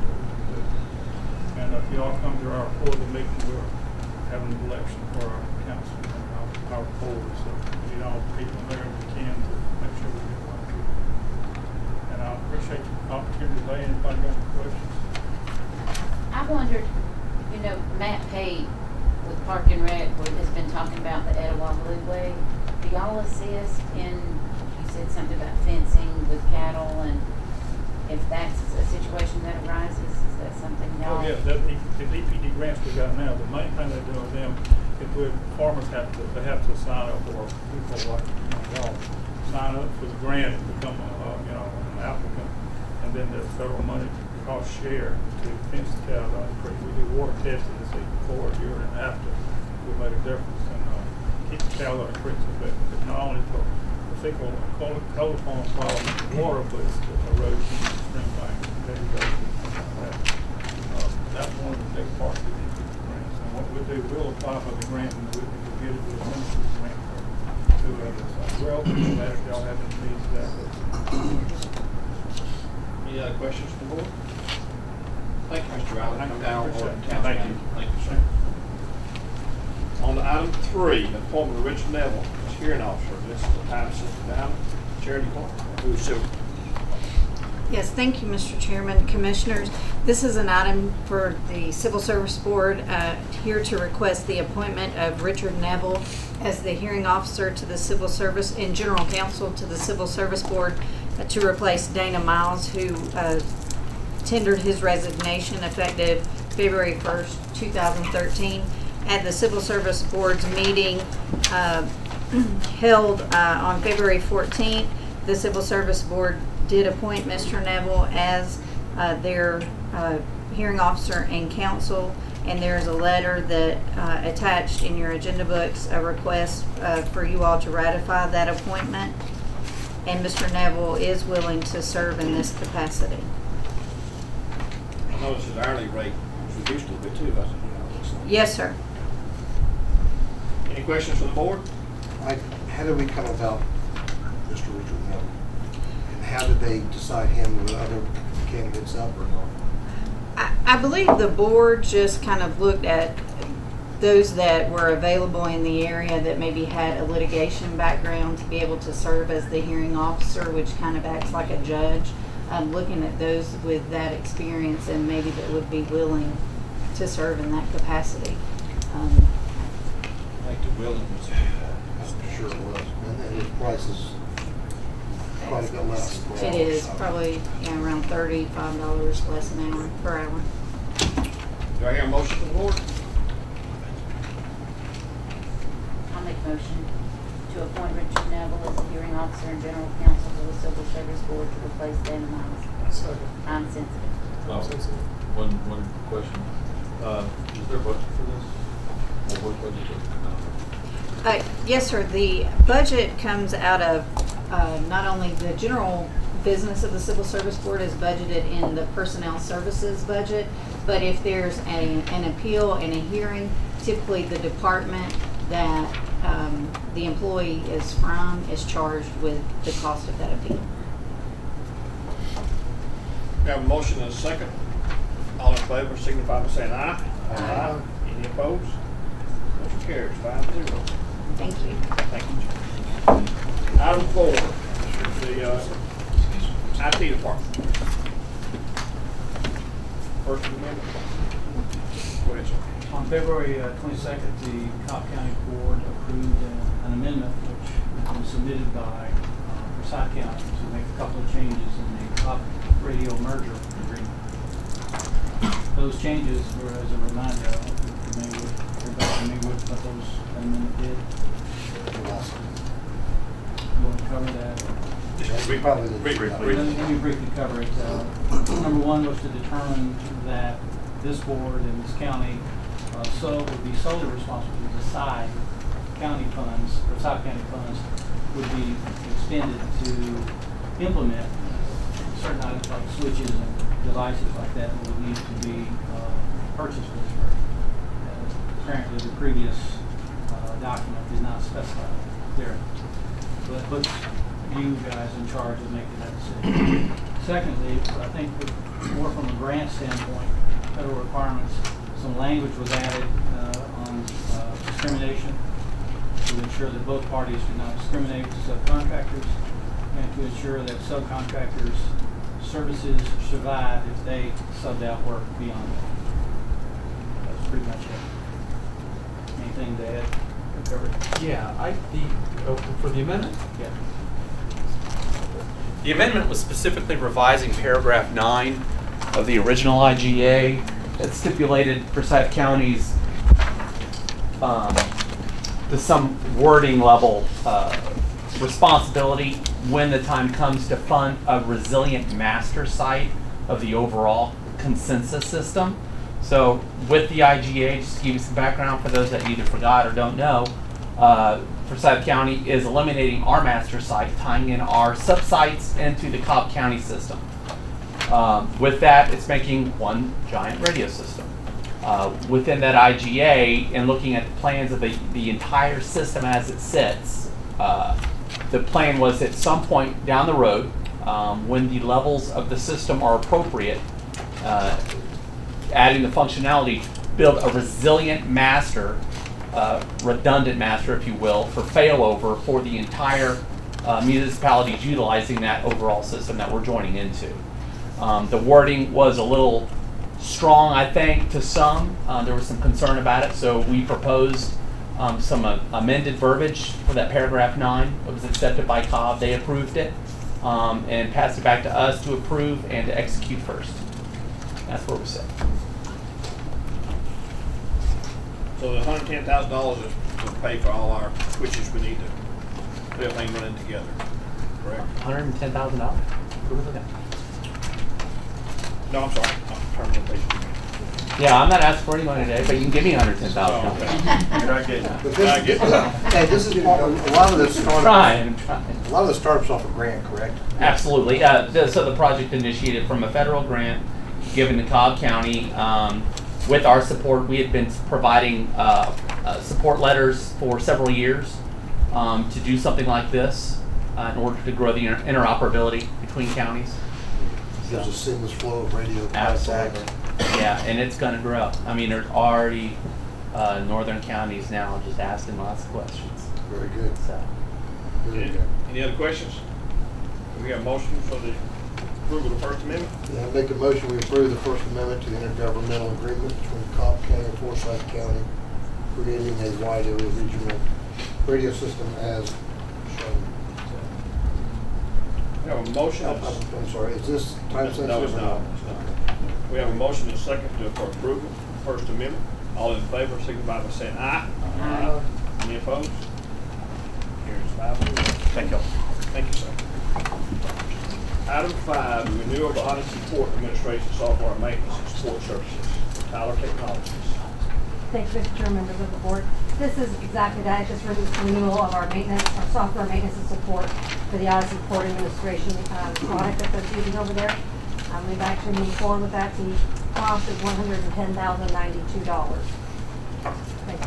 Speaker 10: And if y'all come to our quarterly meeting, we're having an election for our council and our, our board. So we need all the people there we can to make sure we get one people. And I appreciate the opportunity today. Anybody got any questions?
Speaker 6: I wondered, you know, Matt Pate with Park and Rec has been talking about the Etowah Blue Way. Do y'all assist in, you said something about fencing with cattle, and if that's a situation that arises, is that something y'all?
Speaker 10: Oh, yeah, the, the D P D grants we got now, the main thing they do with them, if we, farmers have to, they have to sign up for, people like, you know, y'all, sign up for the grant and become a, uh, you know, an applicant, and then there's federal money cost share to fence the cattle on the creek. We do water testing to see before, during, and after we make a difference, and uh, keep the cattle on the creek so that it's not only for the fecal coliform problem in the water, but it's the erosion, stream banks, degradation, things like that. Uh, that's one of the big parts of the grants. And what we do, we'll apply for the grant, and we can get it with a ministry grant for two others. So we're open to that if y'all have any needs of that.
Speaker 1: Any other questions from the board? Thank you, Mister Allen.
Speaker 10: Thank you.
Speaker 1: Now,
Speaker 10: Appreciate it.
Speaker 1: Council
Speaker 10: Thank
Speaker 1: Manager.
Speaker 10: you.
Speaker 1: Thank you, sir. On to item three, the appointment of Richard Neville as hearing officer. This is the time to sit down. Charity Department. Who's Silver?
Speaker 11: Yes, thank you, Mister Chairman, Commissioners. This is an item for the Civil Service Board uh, here to request the appointment of Richard Neville as the hearing officer to the Civil Service and General Counsel to the Civil Service Board uh, to replace Dana Miles, who uh, tendered his resignation effective February first, two thousand thirteen. At the Civil Service Board's meeting uh, held uh, on February fourteenth, the Civil Service Board did appoint Mister Neville as uh, their uh, hearing officer and counsel. And there's a letter that uh, attached in your agenda books, a request uh, for you all to ratify that appointment. And Mister Neville is willing to serve in this capacity.
Speaker 1: I noticed his hourly rate was reduced a little bit too, if I said, you know.
Speaker 11: Yes, sir.
Speaker 1: Any questions from the board?
Speaker 4: I, how did we come about Mister Richard Neville? And how did they decide him with other candidates up or not?
Speaker 11: I, I believe the board just kind of looked at those that were available in the area that maybe had a litigation background to be able to serve as the hearing officer, which kind of acts like a judge. Um, looking at those with that experience and maybe that would be willing to serve in that capacity. Um,
Speaker 1: I think the willingness to do that.
Speaker 4: I'm sure it was. And, and his price is quite a bit less.
Speaker 11: It is probably yeah, around thirty-five dollars less an hour per hour.
Speaker 1: Do I hear a motion from the board?
Speaker 6: I'll make a motion to appoint Richard Neville as the hearing officer and general counsel for the Civil Service Board to replace Dana Miles.
Speaker 8: Second.
Speaker 6: I'm sensitive.
Speaker 7: Well, one, one question. Uh, is there a budget for this? Or what budget is it?
Speaker 11: Uh, yes, sir. The budget comes out of uh, not only the general business of the Civil Service Board is budgeted in the personnel services budget, but if there's a, an appeal and a hearing, typically the department that um, the employee is from is charged with the cost of that appeal.
Speaker 1: We have a motion and a second. All in favor signify by saying aye.
Speaker 11: Aye.
Speaker 1: Any opposed? Motion carries five zero.
Speaker 11: Thank you.
Speaker 1: Thank you, Jim. Item four, the uh, I T department. First amendment. Go ahead, sir.
Speaker 12: On February uh, twenty-second, the Cobb County Board approved uh, an amendment which was submitted by uh, Forsyth County to make a couple of changes in the Cobb radio merger agreement. Those changes were, as a reminder, I don't think you're familiar with, everybody familiar with what those amendment did. You want to cover that?
Speaker 1: Just
Speaker 4: We probably
Speaker 1: brief- brief-
Speaker 12: Let
Speaker 1: brief-
Speaker 12: me, let me briefly cover it. Uh, number one was to determine that this board in this county uh, so would be solely responsible to decide county funds or South County funds would be expended to implement certain items like switches and devices like that that would need to be uh, purchased for this merger. Uh, apparently, the previous uh, document did not specify that clearly. So that puts you guys in charge of making that decision. Secondly, I think more from a grant standpoint, federal requirements, some language was added uh, on uh, discrimination to ensure that both parties do not discriminate with subcontractors and to ensure that subcontractors' services survive if they subbed out work beyond that. That's pretty much it. Anything to add? Covered?
Speaker 2: Yeah, I, the, open for the amendment?
Speaker 12: Yeah.
Speaker 2: The amendment was specifically revising paragraph nine of the original I G A that stipulated Forsyth County's um, to some wording level uh, responsibility when the time comes to fund a resilient master site of the overall consensus system. So with the I G A, just to give you some background for those that either forgot or don't know, uh, Forsyth County is eliminating our master site, tying in our subsites into the Cobb County system. Um, with that, it's making one giant radio system. Uh, within that I G A, and looking at the plans of the, the entire system as it sits, uh, the plan was at some point down the road, um, when the levels of the system are appropriate, uh, adding the functionality, build a resilient master, uh, redundant master, if you will, for failover for the entire uh, municipalities utilizing that overall system that we're joining into. Um, the wording was a little strong, I think, to some. Uh, there was some concern about it, so we proposed um, some uh, amended verbiage for that paragraph nine. It was accepted by Cobb. They approved it um, and passed it back to us to approve and to execute first. That's where we sit.
Speaker 1: So the hundred ten thousand dollars is to pay for all our switches we need to get everything running together, correct?
Speaker 2: one hundred ten thousand dollars?
Speaker 1: No, I'm sorry. I'm turning the page.
Speaker 13: Yeah, I'm not asking for any money today, but you can give me one hundred ten thousand dollars.
Speaker 3: You're not getting it.
Speaker 4: But
Speaker 1: You're not
Speaker 4: this,
Speaker 1: getting it.
Speaker 4: hey, this is part of, a lot of the
Speaker 13: I'm
Speaker 4: startups,
Speaker 13: trying, I'm trying.
Speaker 4: a lot of the startups off a grant, correct?
Speaker 13: Absolutely. Uh, the, so the project initiated from a federal grant given to Cobb County. Um, with our support, we had been providing uh, uh, support letters for several years um, to do something like this uh, in order to grow the inter interoperability between counties.
Speaker 4: There's a seamless flow of radio
Speaker 13: Absolutely.
Speaker 4: contact.
Speaker 13: Yeah, and it's going to grow. I mean, there's already uh, northern counties now just asking lots of questions.
Speaker 4: Very good.
Speaker 13: So,
Speaker 4: Very
Speaker 1: Any,
Speaker 4: good.
Speaker 1: any other questions? Do we have a motion for the approval of the First Amendment?
Speaker 4: Yeah, I make a motion we approve the First Amendment to the intergovernmental agreement between Cobb County and Forsyth County, creating a wide area regional radio system as shown.
Speaker 1: We have a motion.
Speaker 4: I'm, I'm- I'm sorry, is this time sensitive?
Speaker 1: No, it's
Speaker 4: or
Speaker 1: not. It's not. We have a motion and a second to for approval of the First Amendment. All in favor, signify by saying aye. Aye. Any opposed? Carries five zero.
Speaker 2: Thank you.
Speaker 1: Thank you, sir. Item five, the renewal of the audit support administration software maintenance and support services. Tyler Technologies.
Speaker 14: Thank you, Mister Chair, members of the board. This is exactly that, it's just re- renewal of our maintenance, our software maintenance and support for the audit support administration um, product that they're using over there. Um, we've actually moved forward with that. The cost is one hundred ten thousand ninety-two dollars. Thank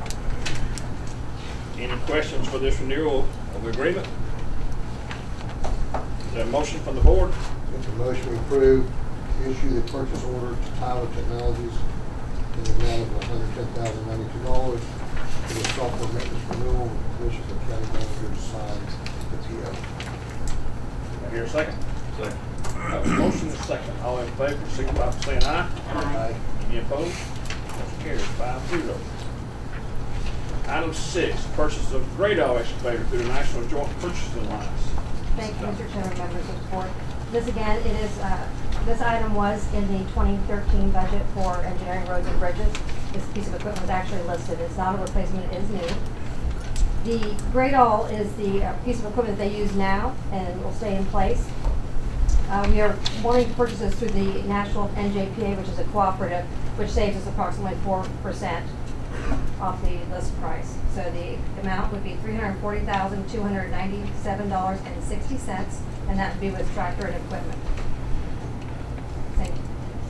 Speaker 14: you.
Speaker 1: Any questions for this renewal of the agreement? Is there a motion from the board?
Speaker 4: Make a motion we approve, issue the purchase order to Tyler Technologies in the amount of one hundred ten thousand ninety-two dollars for the software maintenance renewal, with permission of the county manager to sign the P O.
Speaker 1: Do I hear a second?
Speaker 3: Second.
Speaker 1: I have a motion and a second. All in favor, signify by saying aye.
Speaker 4: Aye.
Speaker 1: Any opposed? Motion carries five zero. Item six, purchase of Gradall excavator through the National Joint Purchasing Alliance.
Speaker 14: Thank you, Mister Chairman, members of the board. This again, it is, uh, this item was in the twenty thirteen budget for engineering roads and bridges. This piece of equipment was actually listed. It's not a replacement, it is new. The Gradall is the uh, piece of equipment they use now and will stay in place. Uh, we are wanting to purchase this through the National N J P A, which is a cooperative, which saves us approximately four percent off the list price. So the amount would be three hundred forty thousand two hundred ninety-seven dollars and sixty cents, and that would be with tractor and equipment. Thank you.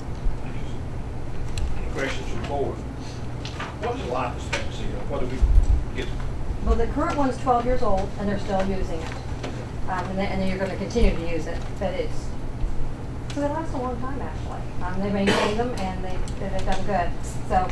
Speaker 1: Any questions from the board? What is the life expectancy of what do we get?
Speaker 14: Well, the current one's twelve years old, and they're still using it. Um, and, then, and then you're going to continue to use it, but it's, so they last a long time, actually. Um, they maintain them, and they, they've done good. So,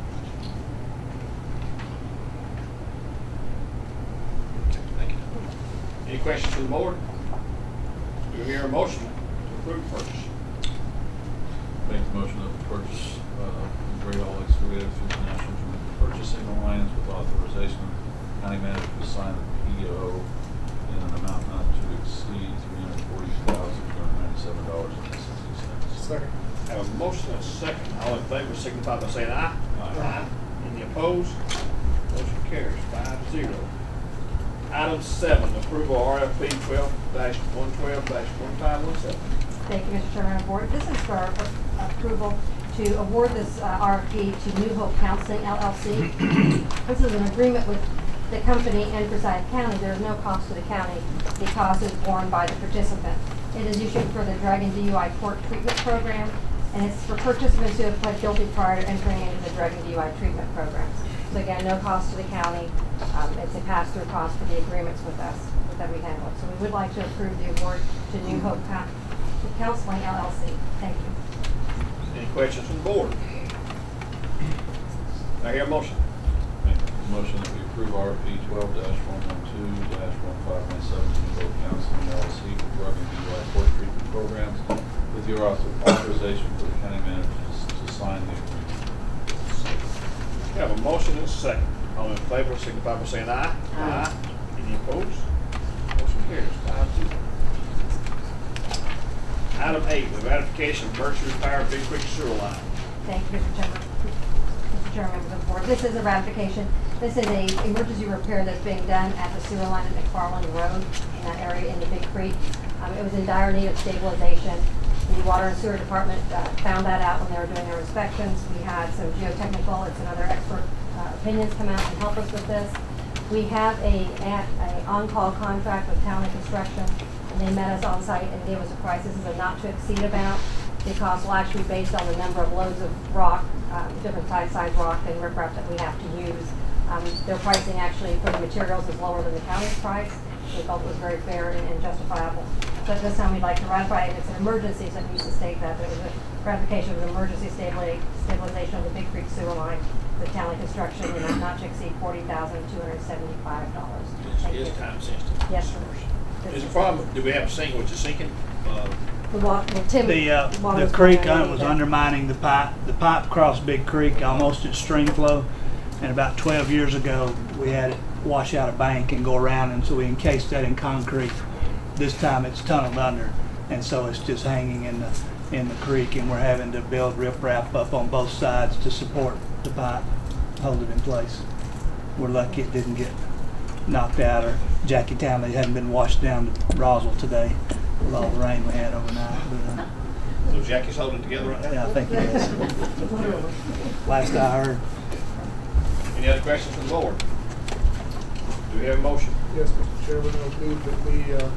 Speaker 1: Thank you. Any questions from the board? Do we hear a motion to approve the purchase?
Speaker 7: Make the motion of the purchase uh, of Great All Excavator through the National Joint Purchasing Alliance with authorization of county manager to sign the P O in an amount not to exceed three hundred forty thousand two hundred ninety-seven dollars and sixty cents.
Speaker 8: Second.
Speaker 1: Have a motion and a second. All in favor, signify by saying aye. Aye. Any opposed? Motion carries five zero. Item seven, approval R F P twelve dash one twelve dash one five one seven.
Speaker 14: thank you, Mister Chairman and Board. This is for a- approval to award this uh, R F P to New Hope Counseling L L C. This is an agreement with the company and Forsyth County. There is no cost to the county. The cost is borne by the participant. It is issued for the drug and D U I court treatment program, and it's for participants who have pled guilty prior to entering into the drug and D U I treatment programs. So again, no cost to the county. Um, it's a pass-through cost for the agreements with us, that we handle it. So we would like to approve the award to New Hope Co- Counseling L L C. Thank you.
Speaker 1: Any questions from the board? Do I hear a motion?
Speaker 7: Make the motion that we approve R P twelve dash one one two dash one five one seven New Hope Counseling L L C for drug and D U I court treatment programs with your author- authorization for the county manager to to sign the agreement.
Speaker 1: We have a motion and a second. All in favor, signify by saying aye. Aye. Any opposed? Motion carries five zero. Item eight, the ratification of Mercury Power Big Creek Sewer Line.
Speaker 14: Thank you, Mister Chairman. Mister Chairman, members of the board. This is a ratification. This is a emergency repair that's being done at the sewer line at McFarland Road in that area in the Big Creek. Um, it was in dire need of stabilization. The Water and Sewer Department uh, found that out when they were doing their inspections. We had some geotechnical and some other expert uh, opinions come out and help us with this. We have a, a, a on-call contract with Town and Construction, and they met us on site and gave us a price. This is a not to exceed amount. The cost will actually be based on the number of loads of rock, um, different size size rock and riprap that we have to use. Um, their pricing actually for the materials is lower than the county's price. We felt it was very fair and, and justifiable. So at this time we'd like to ratify it. It's an emergency, so it needs to state that. There was a ratification of an emergency stabili stabilization of the Big Creek sewer line for Town and Construction, you know, not to exceed forty thousand two hundred seventy-five dollars.
Speaker 1: It's time sensitive.
Speaker 14: Yes, sir.
Speaker 1: Is the problem, do we have a sink which is sinking? Uh,
Speaker 14: The wa well, Tim,
Speaker 15: The, uh,
Speaker 14: water's
Speaker 15: the creek
Speaker 14: going
Speaker 15: uh,
Speaker 14: underneath
Speaker 15: was
Speaker 14: it.
Speaker 15: undermining the pipe. The pipe crossed Big Creek almost at stream flow, and about twelve years ago we had it wash out a bank and go around, and so we encased that in concrete. This time it's tunneled under, and so it's just hanging in the in the creek, and we're having to build riprap up on both sides to support the pipe, hold it in place. We're lucky it didn't get knocked out, or Jackie Townley hadn't been washed down to Roswell today with all the rain we had overnight. But, uh,
Speaker 1: so Jackie's holding it together right now?
Speaker 15: yeah, I think it is. Last I heard.
Speaker 1: Any other questions from the board? Do we have a motion?
Speaker 8: Yes, Mister Chairman, I move that we, uh,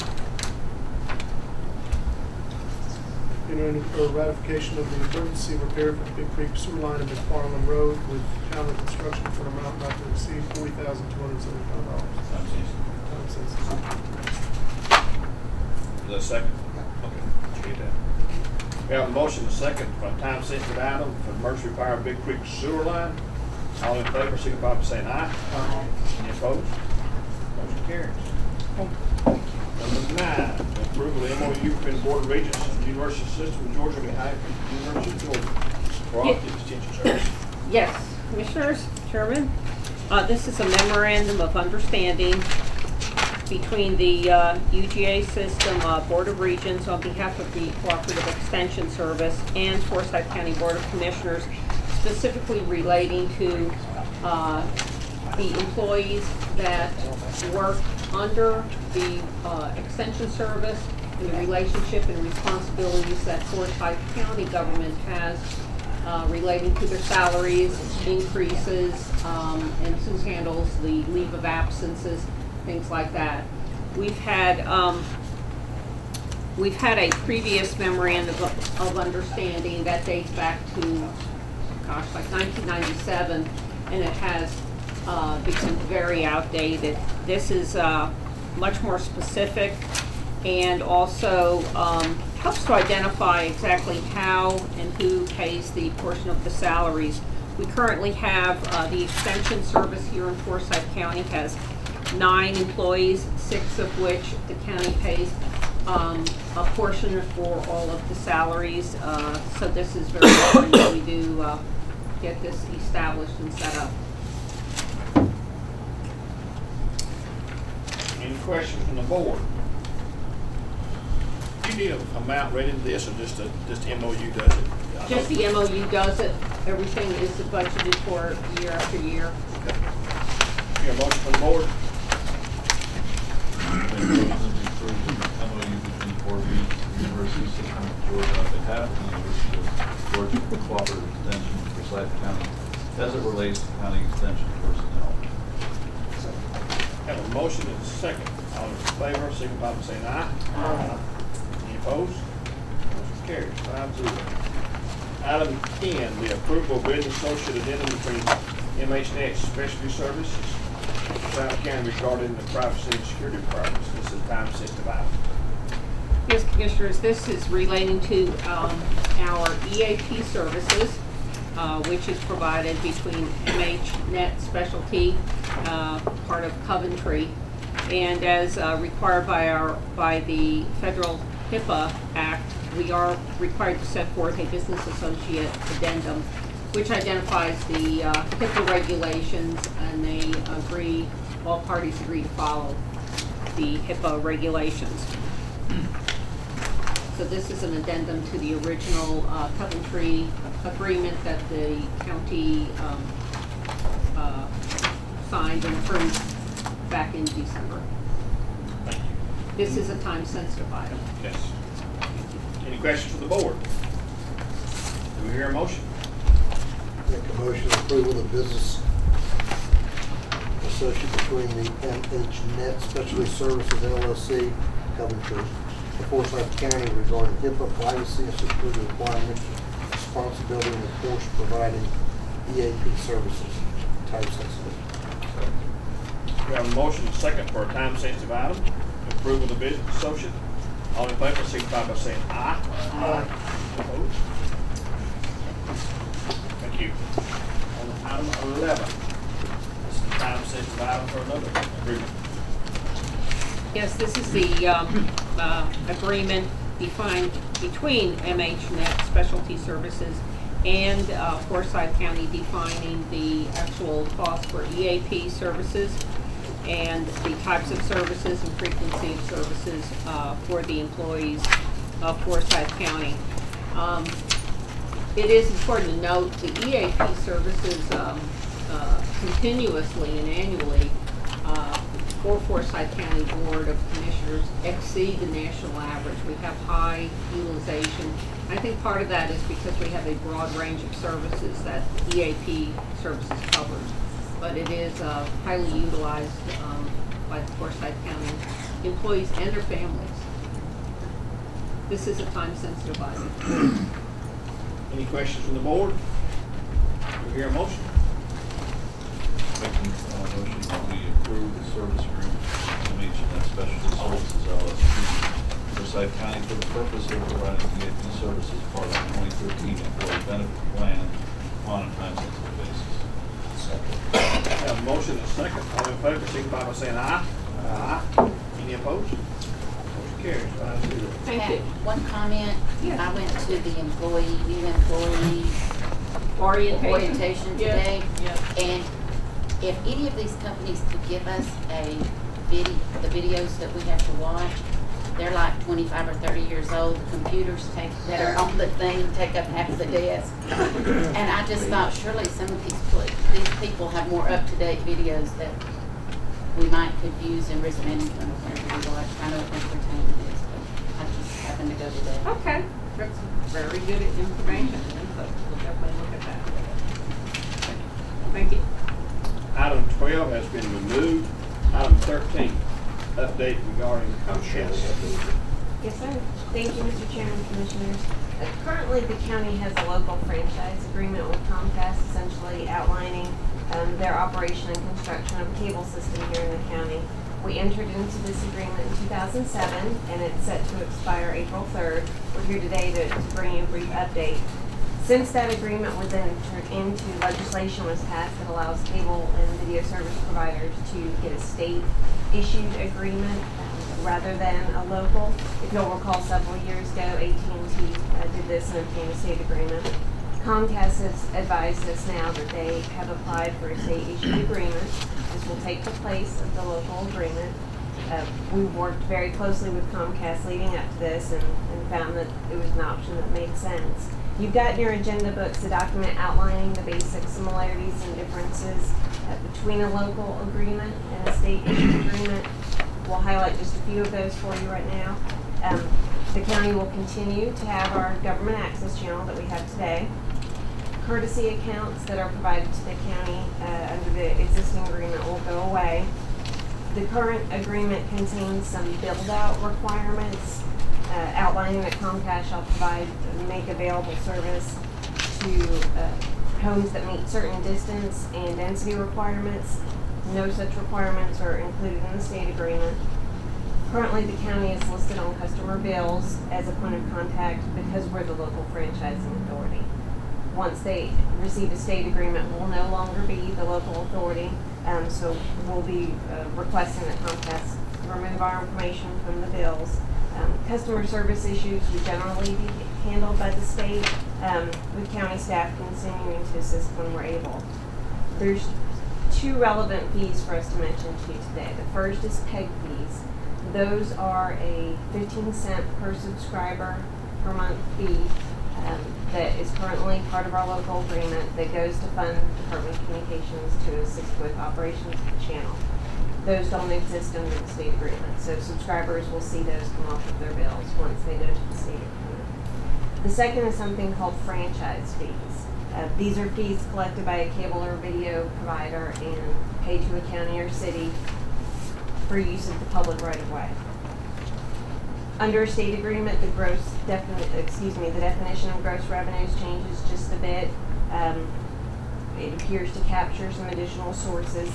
Speaker 8: enter into a ratification of the emergency repair for the Big Creek sewer line in McFarland Road with Town and Construction for an amount not to exceed forty thousand two hundred seventy-five dollars. Time sensitive.
Speaker 1: Is that a second? Okay, get that. We have a motion, a second, for a time sensitive item for emergency repair of Big Creek sewer line. All in favor, signify by saying aye. Aye. Any opposed? Motion carries.
Speaker 14: Thank you.
Speaker 1: Number nine, approval of M O U between the Board of Regents and the University System of Georgia behind the University of Georgia for optic extension service.
Speaker 16: Yes, Commissioners, Chairman, uh, this is a memorandum of understanding between the uh, U G A System uh, Board of Regents on behalf of the Cooperative Extension Service and Forsyth County Board of Commissioners, specifically relating to uh, the employees that work under the uh, Extension Service and the relationship and responsibilities that Forsyth County government has uh, relating to their salaries, increases, um, and who handles the leave of absences, things like that. We've had um, we've had a previous memorandum of, of understanding that dates back to, gosh, like nineteen ninety-seven, and it has uh, become very outdated. This is uh, much more specific and also um, helps to identify exactly how and who pays the portion of the salaries. We currently have uh, the extension service here in Forsyth County has nine employees, six of which the county pays um, a portion for all of the salaries. Uh, so this is very important that we do uh, get this established and set up.
Speaker 1: Any questions from the board? Do you need an amount rated to this, or just a, just M O U does it?
Speaker 16: Just the M O U does it. Everything is budgeted for year after year.
Speaker 1: Okay. Here, a motion from the board?
Speaker 7: Make a motion to approve the M O U between Fort Meade and the University System of Georgia on behalf of the University of Georgia for cooperative extension for Forsyth County as it relates to county extension personnel.
Speaker 1: Have a motion and a second. All in favor, signify by saying aye. Aye. Any opposed? Motion carries five zero. Item ten, the approval of bid associate addendum between M H N X Specialty Services and Forsyth County regarding the privacy and security requirements. This is a time sensitive item.
Speaker 16: Yes, Commissioners, this is relating to um, our E A P services, uh, which is provided between M H Net Specialty, uh, part of Coventry, and as uh, required by our by the federal HIPAA Act, we are required to set forth a business associate addendum, which identifies the uh, HIPAA regulations, and they agree, all parties agree to follow the HIPAA regulations. So this is an addendum to the original uh, Coventry agreement that the county um, uh, signed and approved back in December. This is a time-sensitive item.
Speaker 1: Yes. Any questions from the board? Do we hear a motion?
Speaker 4: Make a motion to approve of the business associate between the M H Net Specialty Services L L C Coventry for Forsyth County regarding HIPAA privacy and security requirements, responsibility, and of course providing E A P services, time sensitive.
Speaker 1: We have a motion and a second for a time-sensitive item, approval of the business associate. All in favor, signify by saying aye. Aye. Opposed? Thank you. On item eleven, this is a time-sensitive item for another agreement.
Speaker 16: Yes, this is the um, uh, agreement defined between M H Net Specialty Services and uh, Forsyth County, defining the actual cost for E A P services and the types of services and frequency of services uh, for the employees of Forsyth County. Um, it is important to note the E A P services um, uh, continuously and annually uh, for Forsyth County Board of Commissioners exceed the national average. We have high utilization. I think part of that is because we have a broad range of services that E A P services covers. But it is uh, highly utilized um, by the Forsyth County employees and their families. This is a time-sensitive item.
Speaker 1: Any questions from the board? Do we hear a motion?
Speaker 7: Making a motion that we approve the service agreement with M H Net Specialty Services L L C, Forsyth County, for the purpose of providing E A P services as part of the twenty thirteen employee benefit plan on a time-sensitive basis.
Speaker 1: Have a motion and a second. All in favor, signify by saying aye. Aye. Any opposed? Motion carries five zero.
Speaker 16: Thank you.
Speaker 6: One comment.
Speaker 16: Yes.
Speaker 6: I went to the employee, new employee
Speaker 16: Orientation.
Speaker 6: orientation today.
Speaker 16: Yes.
Speaker 6: And if any of these companies could give us a video, the videos that we have to watch, they're like twenty-five or thirty years old. The computers take, that are on the thing take up half the desk. And I just thought surely some of these, pla- these people have more up-to-date videos that we might could use in risk management or whatever we watch. I know what entertainment is, but I just happened to go to that.
Speaker 16: Okay, that's very good information. Input. We'll definitely look at that. Thank you.
Speaker 1: Item twelve has been removed. Item thirteen, update regarding Comcast.
Speaker 17: Yes, sir. Thank you, Mister Chairman, Commissioners. Uh, currently, the county has a local franchise agreement with Comcast, essentially outlining um, their operation and construction of a cable system here in the county. We entered into this agreement in two thousand seven, and it's set to expire April third. We're here today to, to bring you a brief update. Since that agreement was entered into, legislation was passed that allows cable and video service providers to get a state-issued agreement um, rather than a local. If you'll recall, several years ago, A T and T uh, did this and obtained a state agreement. Comcast has advised us now that they have applied for a state-issued agreement. This will take the place of the local agreement. Uh, we worked very closely with Comcast leading up to this and, and found that it was an option that made sense. You've got in your agenda books a document outlining the basic similarities and differences uh, between a local agreement and a state-issued agreement. We'll highlight just a few of those for you right now. Um, the county will continue to have our government access channel that we have today. Courtesy accounts that are provided to the county uh, under the existing agreement will go away. The current agreement contains some build-out requirements uh, outlining that Comcast shall provide and make available service to uh, homes that meet certain distance and density requirements. No such requirements are included in the state agreement. Currently, the county is listed on customer bills as a point of contact because we're the local franchising authority. Once they receive a state agreement, we'll no longer be the local authority, um, so we'll be uh, requesting that Comcast remove our information from the bills. Um, customer service issues would generally be handled by the state, um, with county staff continuing to assist when we're able. There's two relevant fees for us to mention to you today. The first is P E G fees. Those are a fifteen cent per subscriber per month fee um, that is currently part of our local agreement that goes to fund Department of Communications to assist with operations of the channel. Those don't exist under the state agreement, so subscribers will see those come off of their bills once they go to the state agreement. The second is something called franchise fees. Uh, these are fees collected by a cable or video provider and paid to a county or city for use of the public right of way. Under a state agreement, the gross definite, excuse me, the definition of gross revenues changes just a bit. Um, it appears to capture some additional sources.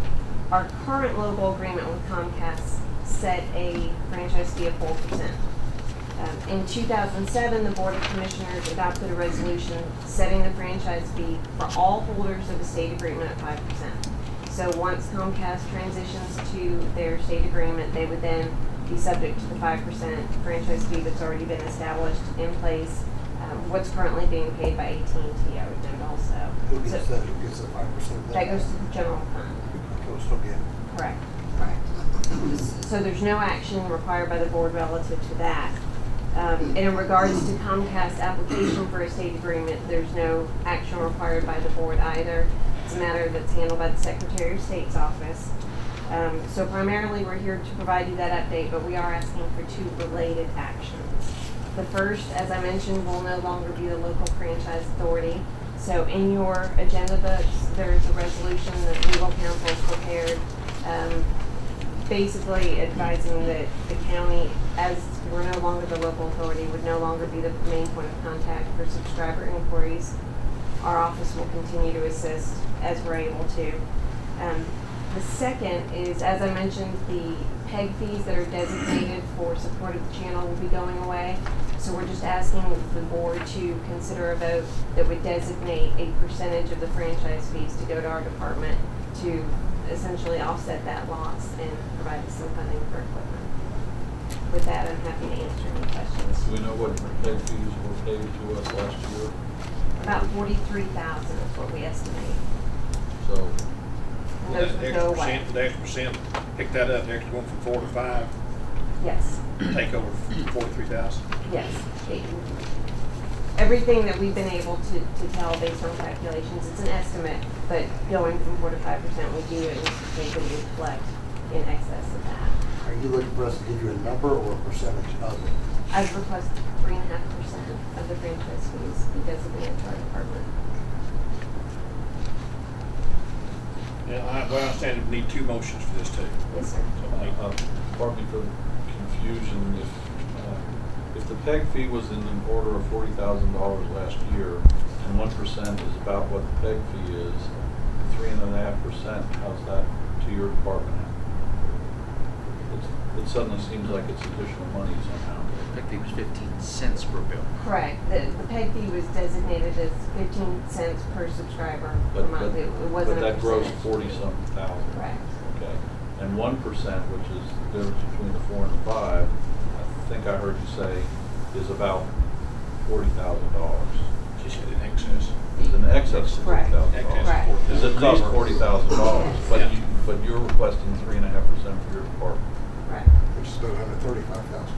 Speaker 17: Our current local agreement with Comcast set a franchise fee of four percent. Um, in two thousand seven, the Board of Commissioners adopted a resolution setting the franchise fee for all holders of a state agreement at five percent. So once Comcast transitions to their state agreement, they would then be subject to the five percent franchise fee that's already been established in place. Um, what's currently being paid by A T and T, I would note also.
Speaker 4: Who gets
Speaker 17: So
Speaker 4: that, who gets the five percent of that?
Speaker 17: that goes to the general fund.
Speaker 4: Goes to again.
Speaker 17: Correct, correct. So there's no action required by the board relative to that. Um, and in regards to Comcast's application for a state agreement, there's no action required by the board either. It's a matter that's handled by the Secretary of State's office. Um, so primarily we're here to provide you that update, but we are asking for two related actions. The first, as I mentioned, will no longer be the local franchise authority. So in your agenda books, there's a resolution that legal counsel has prepared, um, basically advising that the county, as we're no longer the local authority, would no longer be the main point of contact for subscriber inquiries. Our office will continue to assist as we're able to. Um, the second is, as I mentioned, the PEG fees that are designated for support of the channel will be going away. So we're just asking the board to consider a vote that would designate a percentage of the franchise fees to go to our department to essentially offset that loss and provide us some funding for equipment. With that, I'm happy to answer any questions.
Speaker 7: Do we know what PEG fees were paid to us last year?
Speaker 17: About forty-three thousand is what we estimate.
Speaker 7: So,
Speaker 17: And those
Speaker 1: The
Speaker 17: would
Speaker 1: extra
Speaker 17: go away.
Speaker 1: percent, the extra percent, pick that up, the extra one from four to five,
Speaker 17: Yes,
Speaker 1: take over forty-three thousand.
Speaker 17: yes. It- Everything that we've been able to, to tell based on calculations, it's an estimate, but going from four to five percent, we do anticipate that we would collect in excess of that.
Speaker 4: Are you looking for us to give you a number or a percentage of it?
Speaker 17: I've requested three and a half percent of the franchise fees because of the entire department.
Speaker 1: Yeah, I, well, I understand we need two motions for this too.
Speaker 17: Yes, sir.
Speaker 1: So, like,
Speaker 7: uh, pardon me for the confusion, if, uh, if the PEG fee was in the order of forty thousand dollars last year, and one percent is about what the PEG fee is, three and a half percent, how's that to your department? It's, it suddenly seems like it's additional money somehow.
Speaker 2: The PEG fee was fifteen cents per bill.
Speaker 17: Correct. The, the PEG fee was designated as fifteen cents per subscriber per
Speaker 7: But,
Speaker 17: month.
Speaker 7: but,
Speaker 17: It it wasn't
Speaker 7: but
Speaker 17: a
Speaker 7: that grows
Speaker 17: percentage.
Speaker 7: forty-something thousand.
Speaker 17: Correct.
Speaker 7: Okay. And one percent, which is the difference between the four and the five, I think I heard you say, is about forty thousand dollars.
Speaker 1: she said in excess.
Speaker 7: Is in excess of forty
Speaker 17: Correct.
Speaker 7: thousand dollars.
Speaker 17: Correct.
Speaker 7: Is at least forty thousand dollars, but
Speaker 1: Yeah.
Speaker 7: you, but you're requesting three and a half percent for your department.
Speaker 17: Right.
Speaker 4: Which is about one hundred thirty-five thousand.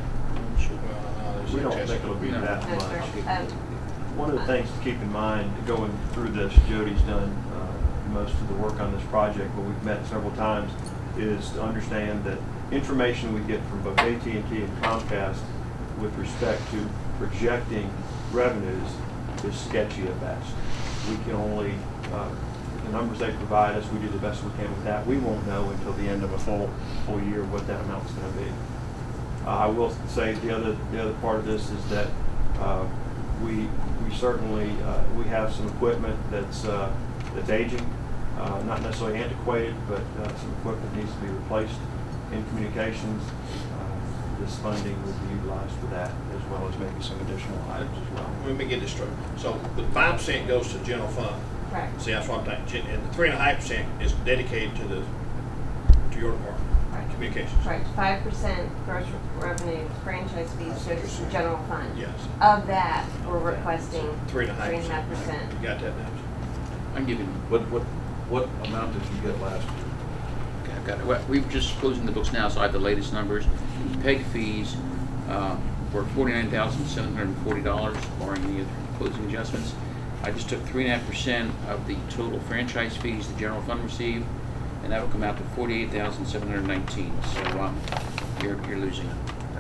Speaker 3: We don't think it'll be
Speaker 2: No.
Speaker 3: that
Speaker 17: No,
Speaker 3: much.
Speaker 17: sir. Um,
Speaker 3: One of the things to keep in mind, going through this, Jody's done uh, most of the work on this project, but we've met several times, is to understand that information we get from both A T and T and Comcast with respect to projecting revenues is sketchy at best. We can only, uh, the numbers they provide us, we do the best we can with that. We won't know until the end of a full, full year what that amount's going to be. Uh, I will say the other the other part of this is that uh, we we certainly uh, we have some equipment that's uh, that's aging, uh, not necessarily antiquated, but uh, some equipment needs to be replaced in communications. Uh, this funding would be utilized for that, as well as maybe some additional items as well.
Speaker 1: Let me get this straight. So the five percent goes to the general fund.
Speaker 17: Correct.
Speaker 1: See, that's what I'm thinking. And the three and a half percent is dedicated to the, to your department,
Speaker 17: Right.
Speaker 1: communications.
Speaker 17: Correct. Five percent gross revenue franchise fees goes to the general fund.
Speaker 1: Yes.
Speaker 17: Of that, we're requesting
Speaker 1: Three and a half
Speaker 17: three and a half
Speaker 1: percent.
Speaker 17: percent.
Speaker 1: You got that now?
Speaker 2: I'm giving,
Speaker 7: What, what, what amount did you get last year?
Speaker 2: okay, I've got it. Well, we've just closing the books now, so I have the latest numbers. PEG fees uh, were forty-nine thousand seven hundred forty dollars, barring any other closing adjustments. I just took three and a half percent of the total franchise fees the general fund received, and that will come out to forty-eight thousand seven hundred nineteen. So um, you're you're losing.
Speaker 3: That's probably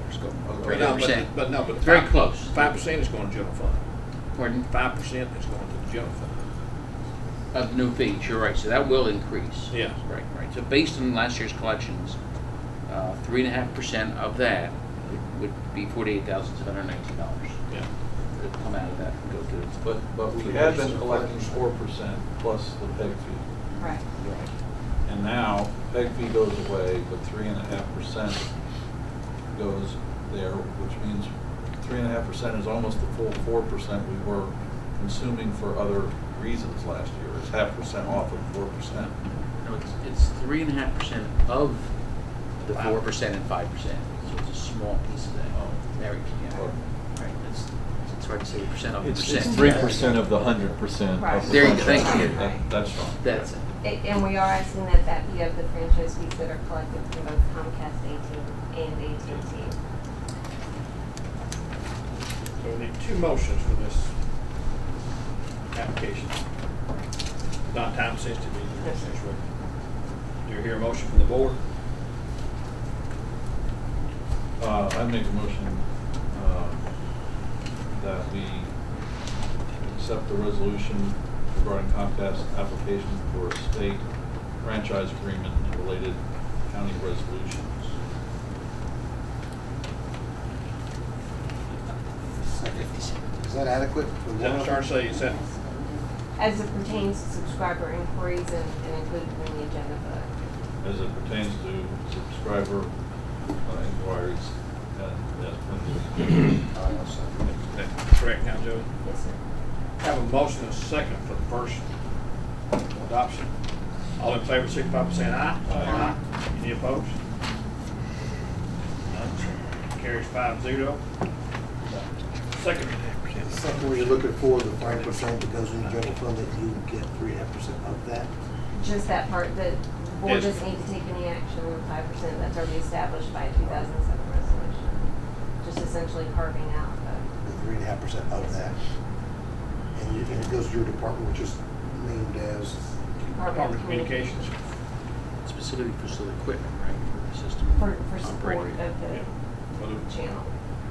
Speaker 18: dollars, go
Speaker 1: But
Speaker 18: three and
Speaker 1: no,
Speaker 18: a half
Speaker 1: but,
Speaker 18: percent.
Speaker 1: but no, but the
Speaker 18: Very
Speaker 1: five-
Speaker 18: close.
Speaker 1: Five percent is going to general fund.
Speaker 18: Pardon?
Speaker 1: Five percent is going to the general fund.
Speaker 18: Of new fees, you're right, so that will increase.
Speaker 1: Yeah.
Speaker 18: Right, right. So based on last year's collections, uh, three and a half percent of that would, would be forty-eight thousand seven hundred nineteen dollars.
Speaker 1: Yeah.
Speaker 18: That would come out of that and go to.
Speaker 7: But, but we had been collecting four percent plus the peg fee.
Speaker 17: Right.
Speaker 18: Right.
Speaker 7: And now, peg fee goes away, but three and a half percent goes there, which means three and a half percent is almost the full four percent we were consuming for other reasons last year. It's half percent off of four percent.
Speaker 18: No, it's, it's three and a half percent of the four percent and five percent. So it's a small piece of that.
Speaker 7: Oh.
Speaker 18: Married together. Right. It's, it's hard to say percent of the
Speaker 7: It's,
Speaker 18: percent.
Speaker 7: it's three percent of the hundred percent.
Speaker 17: Right.
Speaker 18: There you go, thank you.
Speaker 7: That, that's fine.
Speaker 18: That's it.
Speaker 17: A- And we are asking that that be of the franchise fees that are collected from both Comcast A T and A T and T.
Speaker 1: So we need two motions for this application. Not time sensitive either.
Speaker 17: Yes, sir.
Speaker 1: Do you hear a motion from the board?
Speaker 7: Uh, I make a motion, uh, that we accept the resolution regarding Comcast application for a state franchise agreement and related county resolutions.
Speaker 4: Is that adequate? for
Speaker 1: Is that what
Speaker 4: one?
Speaker 1: you're trying to say? Is that,
Speaker 17: As it pertains to subscriber inquiries and, and included in the agenda book.
Speaker 7: As it pertains to subscriber uh, inquiries and, and
Speaker 1: that's correct now, Joe?
Speaker 17: Yes, sir.
Speaker 1: Have a motion and a second for the first adoption. All in favor, signify by saying aye. Aye. Any opposed? None. Carries five zero. Second.
Speaker 4: Something where you're looking for the five percent that goes in the general fund, that you get three and a half percent of that.
Speaker 17: Just that part, that the board
Speaker 1: Yes.
Speaker 17: doesn't need to take any action on the five percent that's already established by a two thousand seven resolution. Just essentially carving out the.
Speaker 4: The three and a half percent of that. And you, and it goes to your department, which is named as,
Speaker 1: Department of Communications.
Speaker 18: Specifically for the equipment, right? For the system.
Speaker 17: For, for support
Speaker 18: operating.
Speaker 17: of the
Speaker 1: Yeah. Well, the-
Speaker 17: channel.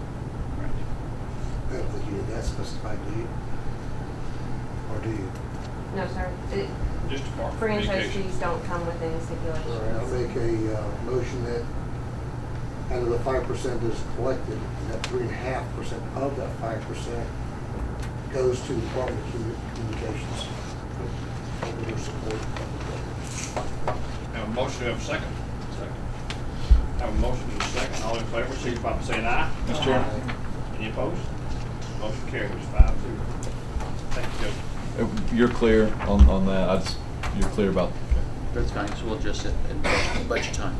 Speaker 4: I don't think you need that specified, do you? Or do you?
Speaker 17: No, sir. It,
Speaker 1: Just Department of
Speaker 17: franchise
Speaker 1: Communications.
Speaker 17: fees don't come with any
Speaker 4: All
Speaker 17: stipulations.
Speaker 4: right, I'll make a, uh, motion that out of the five percent is collected, that three and a half percent of that five percent goes to the Department of Commu- Communications. For their support.
Speaker 1: Have a motion, do we have a second? Second. Have a motion and a second. All in favor, signify by saying aye.
Speaker 7: Mister Chairman.
Speaker 1: Any opposed? Motion carries five zero. Thank you, Joe.
Speaker 7: Uh, You're clear on, on that. I just, you're clear about.
Speaker 18: That's fine, so we'll adjust it in budget- budget time.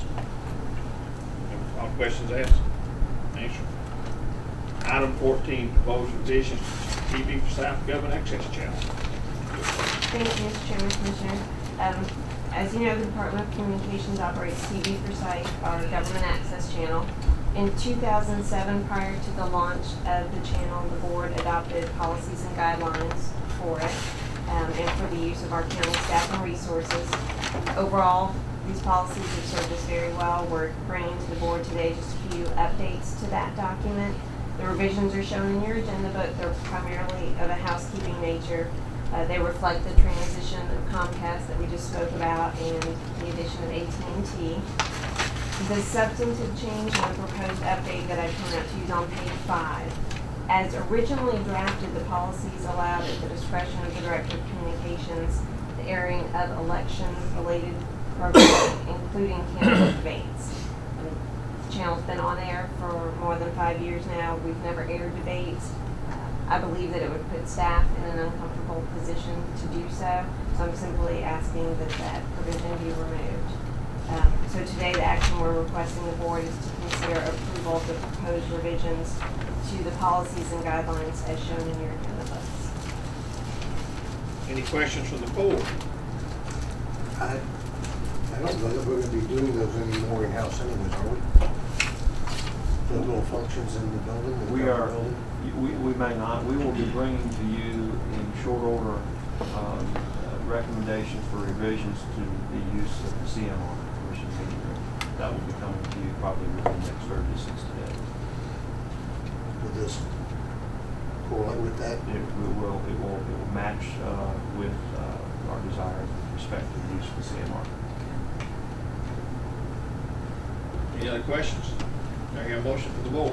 Speaker 1: All questions asked? Answered. Item fourteen, proposed revisions to T V for South Government Access Channel.
Speaker 17: Thank you, Mister Chairman, Commissioners. Um, as you know, the Department of Communications operates T V Forsyth, our government access channel. In two thousand seven, prior to the launch of the channel, the board adopted policies and guidelines for it, um, and for the use of our county staff and resources. Overall, these policies have served us very well. We're bringing to the board today just a few updates to that document. The revisions are shown in your agenda, but they're primarily of a housekeeping nature. Uh, they reflect the transition of Comcast that we just spoke about and the addition of A T and T. The substantive change and the proposed update that I point out to you is on page five. As originally drafted, the policies allowed at the discretion of the Director of Communications the airing of election-related programming, including candidate debates. The channel's been on air for more than five years now. We've never aired debates. I believe that it would put staff in an uncomfortable position to do so, so I'm simply asking that that provision be removed. Um, so today, the action we're requesting the board is to consider approval of the proposed revisions to the policies and guidelines as shown in your agenda books.
Speaker 1: Any questions from the board?
Speaker 4: I, I don't know that we're gonna be doing those anymore in-house anyways, are we? The little functions in the building? the
Speaker 3: We
Speaker 4: government
Speaker 3: are,
Speaker 4: building?
Speaker 3: we, we may not, we will be bringing to you in short order, um, uh, recommendations for revisions to the use of the C M R, commission meeting room. that will be coming to you probably within the next thirty to sixty days.
Speaker 4: Will this correlate with that?
Speaker 3: It will, it will, it will match uh, with uh, our desire with respect to the use of the C M R.
Speaker 1: Any other questions? Do I hear a motion for the board?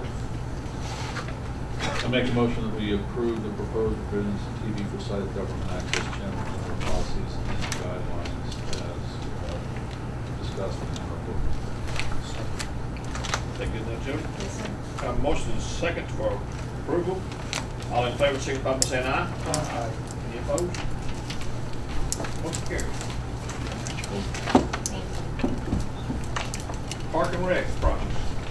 Speaker 7: I make a motion that we approve the proposed revisions to T V Forsyth government access channel general policies and guidelines as uh, discussed in our book.
Speaker 1: Take good enough, Joe?
Speaker 6: Yes, sir.
Speaker 1: Have a motion and a second for approval. All in favor, signify by saying aye. Aye. Any opposed? Motion carries. Park and Rec projects.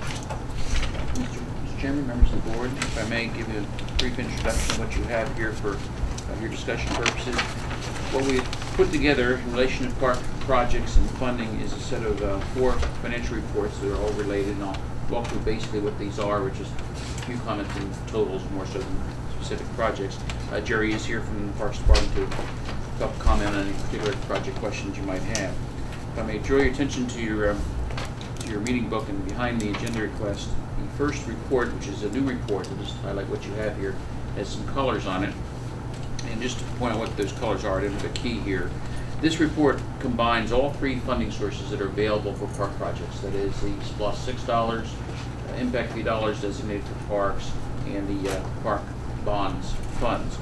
Speaker 18: Mister Chairman, members of the board, if I may give you a brief introduction of what you have here for uh, your discussion purposes. What we put together in relation to park projects and funding is a set of uh, four financial reports that are all related, and I'll walk through basically what these are, which is a few comments in totals more so than specific projects. Uh, Jerry is here from the Parks Department to help comment on any particular project questions you might have. If I may draw your attention to your um, to your meeting book and behind the agenda request, the first report, which is a new report, I'll just highlight what you have here, has some colors on it. And just to point out what those colors are, I didn't have a key here. This report combines all three funding sources that are available for park projects. That is the SPLOST six dollars, uh, impact fee dollars designated for parks, and the uh, park bonds funds.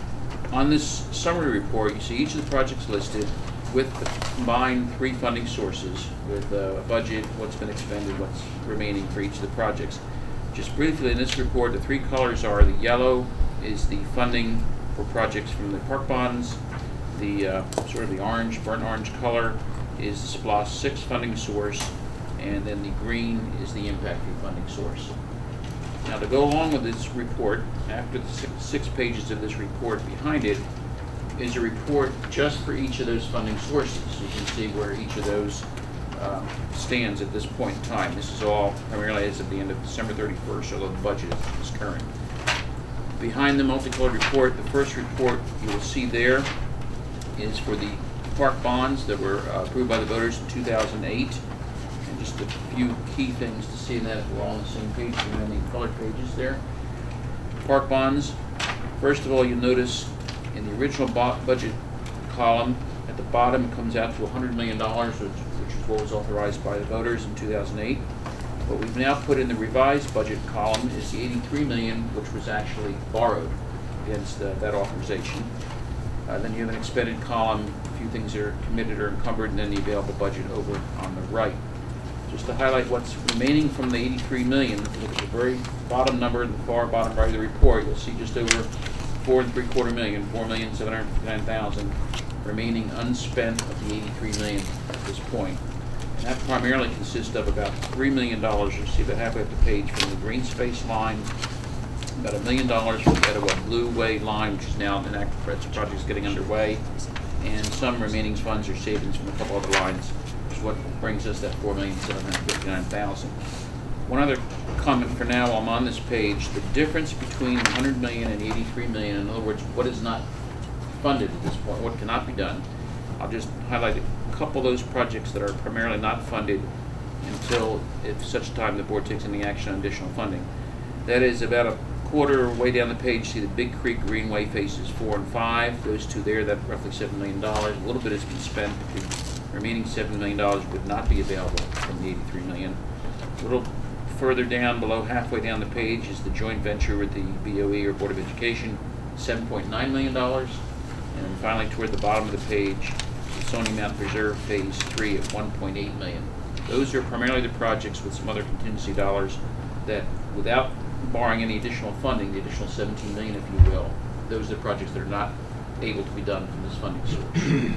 Speaker 18: On this summary report, you see each of the projects listed with the combined three funding sources, with uh, a budget, what's been expended, what's remaining for each of the projects. Just briefly, in this report, the three colors are: the yellow is the funding for projects from the park bonds, the uh, sort of the orange, burnt orange color is the SPLOST six funding source, and then the green is the impact fee funding source. Now, to go along with this report, after the six, six pages of this report behind it, is a report just for each of those funding sources. You can see where each of those uh, stands at this point in time. This is all primarily as of the end of December thirty-first, although the budget is current. Behind the multicolored report, the first report you will see there is for the park bonds that were uh, approved by the voters in two thousand eight. And just a few key things to see in that if we're all on the same page, and then the colored pages there. Park bonds, first of all, you'll notice in the original budget column, at the bottom it comes out to one hundred million dollars, which, which is what was authorized by the voters in two thousand eight. What we've now put in the revised budget column is the eighty-three million dollars, which was actually borrowed against uh, that authorization. Uh, then you have an expended column, a few things that are committed or encumbered, and then the available budget over on the right. Just to highlight what's remaining from the eighty-three million dollars, if you look at the very bottom number in the far bottom right of the report, you'll see just over four and three quarter million, four million seven hundred fifty-nine thousand remaining unspent of the eighty-three million dollars at this point. And that primarily consists of about three million dollars, you see about halfway up the page, from the green space line, about a million dollars from the Etowah Blue Way line, which is now an active project is getting underway, and some remaining funds or savings from a couple other lines, which is what brings us that four million seven hundred fifty-nine thousand. One other comment for now, while I'm on this page, the difference between one hundred million dollars and eighty-three million dollars, in other words, what is not funded at this point, what cannot be done, I'll just highlight a couple of those projects that are primarily not funded until, if such time the board takes any action on additional funding. That is about a quarter way down the page, see the Big Creek Greenway phases four and five, those two there, that roughly seven million dollars. A little bit has been spent, but the remaining seven million dollars would not be available from the eighty-three million dollars. A little further down, below halfway down the page, is the joint venture with the B O E or Board of Education, seven point nine million dollars. And then finally, toward the bottom of the page, the Stony Mountain Preserve Phase three at one point eight million dollars. Those are primarily the projects with some other contingency dollars that, without barring any additional funding, the additional seventeen million dollars, if you will, those are the projects that are not able to be done from this funding source. Any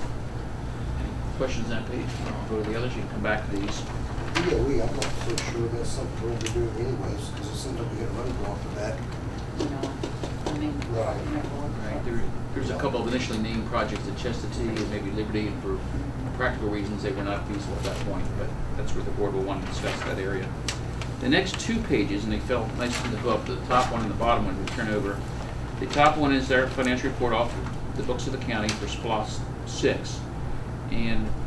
Speaker 18: questions on that page? I'll go to the others. You can come back to these.
Speaker 4: Yeah, we, I'm not so sure that's something we're going to do anyways, because it seems like we get a roadblock for that.
Speaker 6: No, I mean,
Speaker 4: Right.
Speaker 18: Right. There, there's a couple of initially named projects at Chestatee and maybe Liberty, and for practical reasons they were not feasible at that point, but that's where the board will want to discuss that area. The next two pages, and they fell nicely in the book, the top one and the bottom one we turn over. The top one is their financial report off the books of the county for SPLOST six. And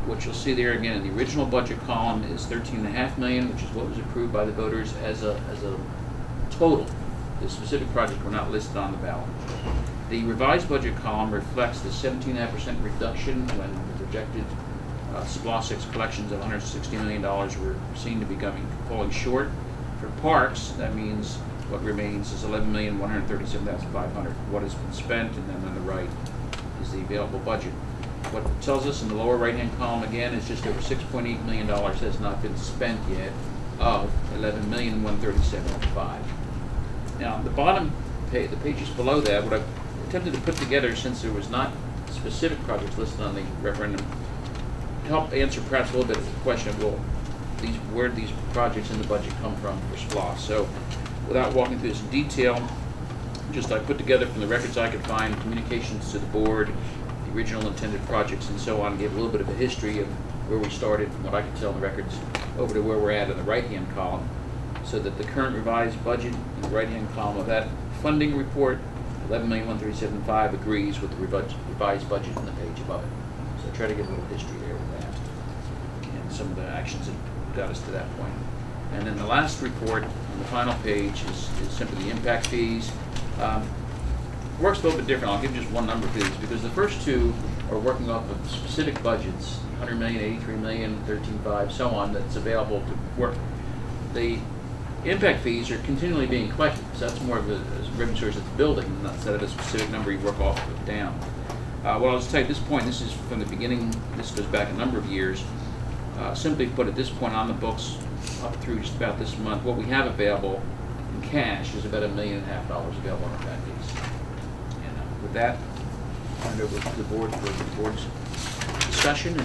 Speaker 18: what you'll see there again in the original budget column is thirteen and a half million, which is what was approved by the voters as a, as a total. The specific projects were not listed on the ballot. The revised budget column reflects the seventeen and a half percent reduction when the projected uh, S P L O S six collections of one hundred sixty million dollars were seen to be coming, falling short. For parks, that means what remains is eleven million one hundred thirty-seven thousand five hundred dollars. What has been spent, and then on the right is the available budget. What it tells us in the lower right-hand column again is just over six point eight million dollars has not been spent yet of eleven million one hundred thirty-seven thousand five hundred dollars. Now, the bottom page, the pages below that, what I've attempted to put together, since there was not specific projects listed on the referendum, to help answer perhaps a little bit of the question of, well, these, where did these projects in the budget come from for S P L O S? So, without walking through this in detail, just I put together from the records I could find, communications to the board, the original intended projects and so on, gave a little bit of a history of where we started from what I could tell in the records over to where we're at in the right-hand column, so that the current revised budget in the right-hand column of that funding report, eleven million one hundred thirty-seven thousand five hundred dollars, agrees with the revised budget on the page above it. So I try to give a little history there with that and some of the actions that got us to that point. And then the last report on the final page is, is simply the impact fees. Um, it works a little bit different. I'll give just one number for these because the first two are working off of specific budgets, one hundred million, eighty-three million, thirteen point five, so on, that's available to work. The impact fees are continually being collected, so that's more of a revenue source at the building, instead of a specific number you work off of down. Uh, what I'll just tell you at this point, this is from the beginning, this goes back a number of years. Uh, simply put, at this point on the books, up through just about this month, what we have available in cash is about a million and a half dollars available on impact fees. And uh, with that, I'll turn it over to the board for the board's discussion, and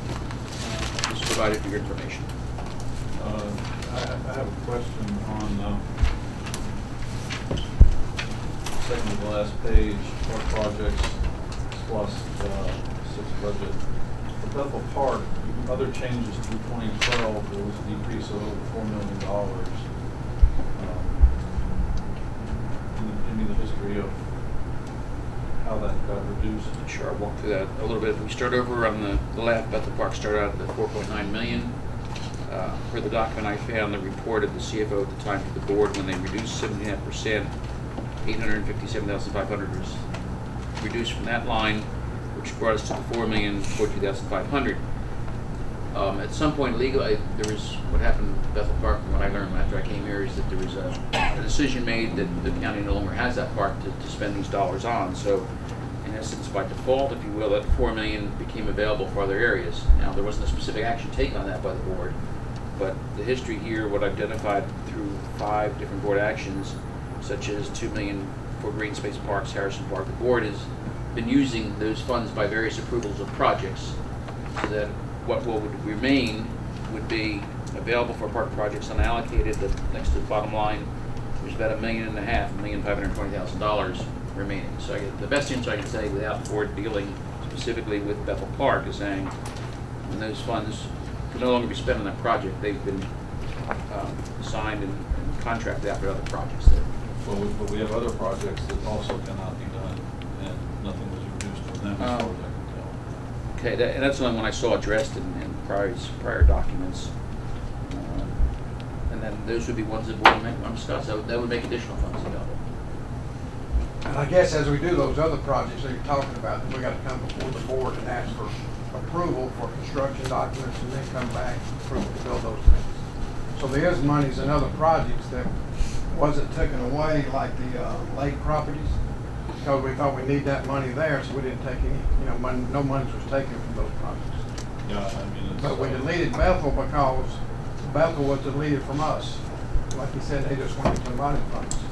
Speaker 18: uh, this is provided for your information.
Speaker 7: Uh, I, I have a question on uh, second to the last page, our projects plus uh, six budget. For Bethel Park, other changes through twenty twelve, there was a decrease of over four million dollars. Um, can you give me the history of how that got reduced?
Speaker 18: Sure, I'll walk through that a little bit. We start over on the, the left. Bethel Park started out at four point nine million dollars. Uh, per the document I found, the report of the C F O at the time to the board, when they reduced seven point five percent, eight hundred fifty-seven thousand five hundred dollars was reduced from that line, which brought us to the four million forty-two thousand five hundred dollars. Um, at some point legally, there was, what happened at Bethel Park, from what I learned after I came here, is that there was a, a decision made that the county no longer has that park to, to spend these dollars on. So, in essence, by default, if you will, that four million dollars became available for other areas. Now, there wasn't a specific action taken on that by the board, but the history here, what I've identified through five different board actions, such as two million dollars for green space parks, Harrison Park, the board has been using those funds by various approvals of projects, so that what will would remain would be available for park projects unallocated. The next to the bottom line, there's about a million and a half, a million five hundred twenty thousand dollars remaining. So I get, the best answer I can say, without the board dealing specifically with Bethel Park, is saying when those funds can no longer be spent on that project, they've been um, signed and, and contracted out for other projects there.
Speaker 7: Well, we, but we have other projects that also cannot be done, and nothing was reduced from them as far as I can tell.
Speaker 18: Okay, that, and that's the only one I saw addressed in, in prior, prior documents. Um, and then those would be ones that would make one discuss. That would, that would make additional funds available.
Speaker 19: And I guess as we do those other projects that you're talking about, then we got to come before the board and ask for approval for construction documents, and then come back and approval to build those things. So there is monies in other projects that wasn't taken away, like the uh, lake properties, because we thought we need that money there, so we didn't take any, you know, money, no money was taken from those projects.
Speaker 7: Yeah, I mean, it's,
Speaker 19: But we
Speaker 7: uh,
Speaker 19: deleted Bethel because Bethel was deleted from us. Like you said, they just wanted some money from us.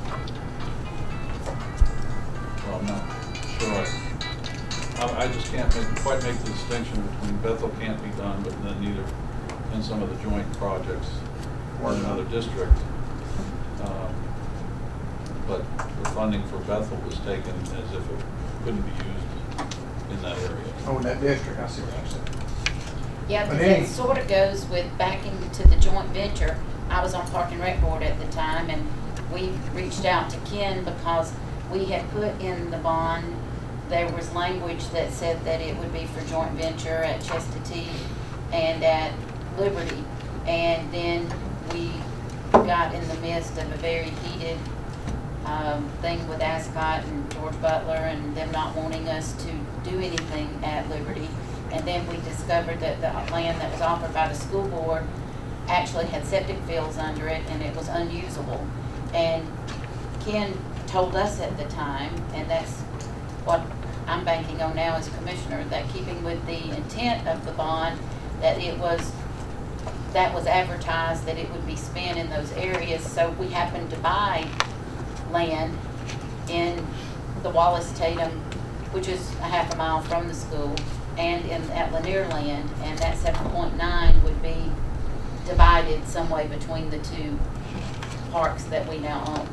Speaker 7: well, I'm not sure. I, I, I just can't make, quite make the distinction between Bethel can't be done, but then neither can some of the joint projects or another district. Um, but the funding for Bethel was taken as if it couldn't be used in that area.
Speaker 19: Oh, in that district, I see what you're saying.
Speaker 6: Yeah,
Speaker 19: But
Speaker 6: because
Speaker 19: any-
Speaker 6: it sort of goes with back into the joint venture. I was on Park and Rec Board at the time, and we reached out to Ken because we had put in the bond, there was language that said that it would be for joint venture at Chestatee and at Liberty. And then we got in the midst of a very heated um, thing with Ascot and George Butler and them not wanting us to do anything at Liberty. And then we discovered that the land that was offered by the school board actually had septic fields under it and it was unusable. And Ken told us at the time, and that's what I'm banking on now as commissioner, that keeping with the intent of the bond, that it was, that was advertised that it would be spent in those areas. So we happened to buy land in the Wallace Tatum, which is a half a mile from the school, and in at Lanier land, and that seven point nine would be divided some way between the two parks that we now own.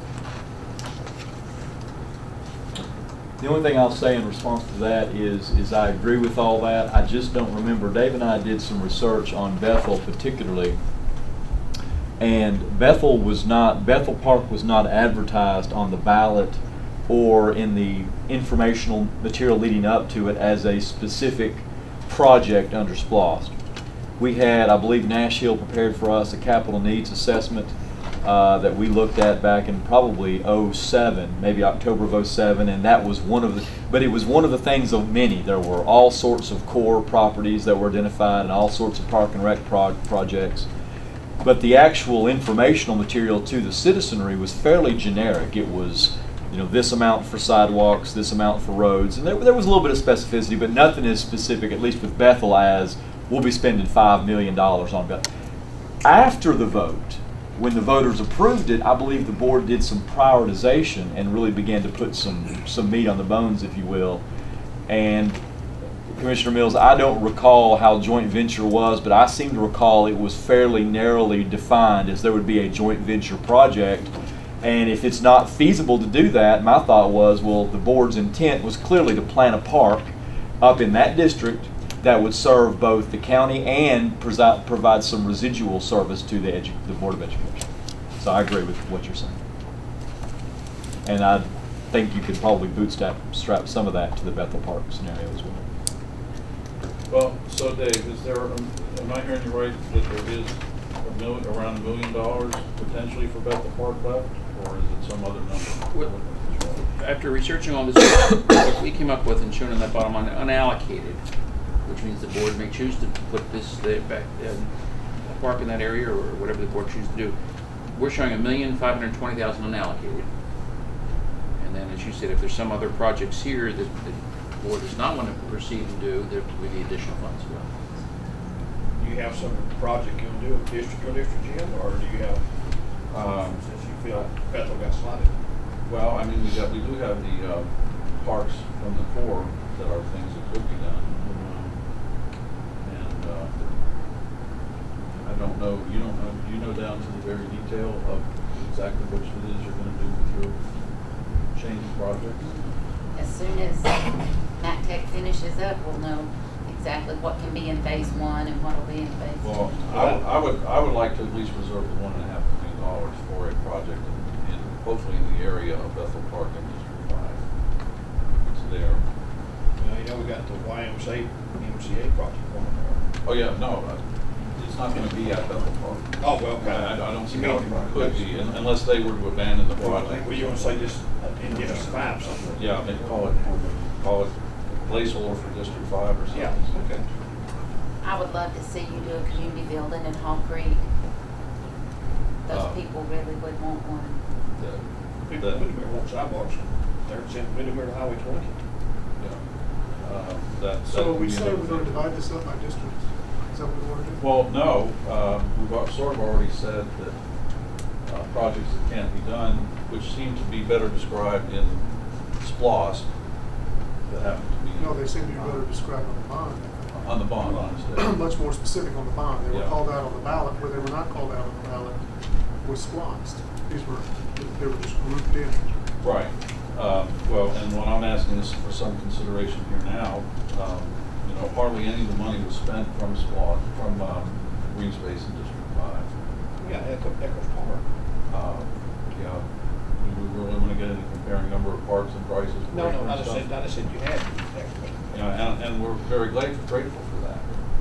Speaker 20: The only thing I'll say in response to that is, is I agree with all that. I just don't remember. Dave and I did some research on Bethel particularly, and Bethel was not, Bethel Park was not advertised on the ballot or in the informational material leading up to it as a specific project under SPLOST. We had, I believe, Nash Hill prepared for us a capital needs assessment uh, that we looked at back in probably oh seven, maybe October of oh seven, and that was one of the, but it was one of the things of many. There were all sorts of core properties that were identified and all sorts of park and rec pro projects. But the actual informational material to the citizenry was fairly generic. It was, you know, this amount for sidewalks, this amount for roads, and there, there was a little bit of specificity, but nothing as specific, at least with Bethel, as we'll be spending five million dollars on Bethel. After the vote, when the voters approved it, I believe the board did some prioritization and really began to put some, some meat on the bones, if you will. And Commissioner Mills, I don't recall how joint venture was, but I seem to recall it was fairly narrowly defined as there would be a joint venture project. And if it's not feasible to do that, my thought was, well, the board's intent was clearly to plan a park up in that district that would serve both the county and provide provide some residual service to the, edu the Board of Education. So I agree with what you're saying. And I think you could probably bootstrap strap some of that to the Bethel Park scenario as well.
Speaker 7: Well, so Dave, is there, um, am I hearing you right that there is a million, around a million dollars potentially for Bethel Park left, or is it some other number?
Speaker 18: Well, after researching all this, what we came up with and shown in that bottom line, unallocated, which means the board may choose to put this the, back, uh, a park in that area or whatever the board chooses to do. We're showing a million five hundred twenty thousand unallocated, and then, as you said, if there's some other projects here that the board does not want to proceed and do, there will be additional funds as well.
Speaker 1: Do you have some project you want to do with district or district gym, or do you have, um, since you feel Bethel got slotted?
Speaker 7: Well, I mean, we got, we do have the uh, parks from the core that are things that could be done. And uh, I don't know, you don't know, do you know down to the very detail of exactly what it is you're going to do with your change projects?
Speaker 6: As soon as MacTech finishes up, we'll know exactly what can be in phase one and what will be in phase two.
Speaker 7: Well, I, would, I would I would like to at least reserve the one and a half million dollars for a project in, in hopefully in the area of Bethel Park and District Five. It's there.
Speaker 1: Well, you know, we got the Y M C A M C A project going there.
Speaker 7: Oh yeah, no, uh, it's not going to be at Bethel Park.
Speaker 1: Oh well, okay.
Speaker 7: I, I don't see
Speaker 1: You
Speaker 7: how
Speaker 1: mean-
Speaker 7: it could be un- unless they were to abandon the project.
Speaker 1: Well, you want to say just in District Five something?
Speaker 7: Yeah, maybe call it call it placeholder for District Five or something.
Speaker 1: Yeah. Okay.
Speaker 6: I would love to see you do a community building in Hall Creek. Those
Speaker 7: Uh,
Speaker 6: people really would want one.
Speaker 7: The,
Speaker 1: People
Speaker 7: the,
Speaker 1: in Windermere want sidewalks, they're sent Windermere to Highway twenty.
Speaker 7: yeah, uh, that,
Speaker 8: So
Speaker 7: that
Speaker 8: we
Speaker 7: could be
Speaker 8: say
Speaker 7: another
Speaker 8: we're gonna
Speaker 7: thing.
Speaker 8: divide this up by districts. Is that what we want to do?
Speaker 7: Well, no, uh, we've al- sort of already said that uh, projects that can't be done, which seem to be better described in SPLOST, that happen to be
Speaker 8: No, they seem to be better described on the bond.
Speaker 7: on the bond, honestly.
Speaker 8: Much more specific on the bond. They were
Speaker 7: Yeah.
Speaker 8: called out on the ballot. Where they were not called out on the ballot was SPLOST. These were, they were just grouped in.
Speaker 7: Right. Um, well, and what I'm asking is for some consideration here now. Um, you know, hardly any of the money was spent from SPLOST, from um, Green Space in District Five.
Speaker 1: Yeah, Echo, Echo's Park.
Speaker 7: Uh, yeah. Do we really want to get into comparing number of parks and prices? for
Speaker 1: No, no,
Speaker 7: different
Speaker 1: I just
Speaker 7: stuff?
Speaker 1: said, I just said you had Echo.
Speaker 7: Yeah, and, and we're very grateful, grateful for that.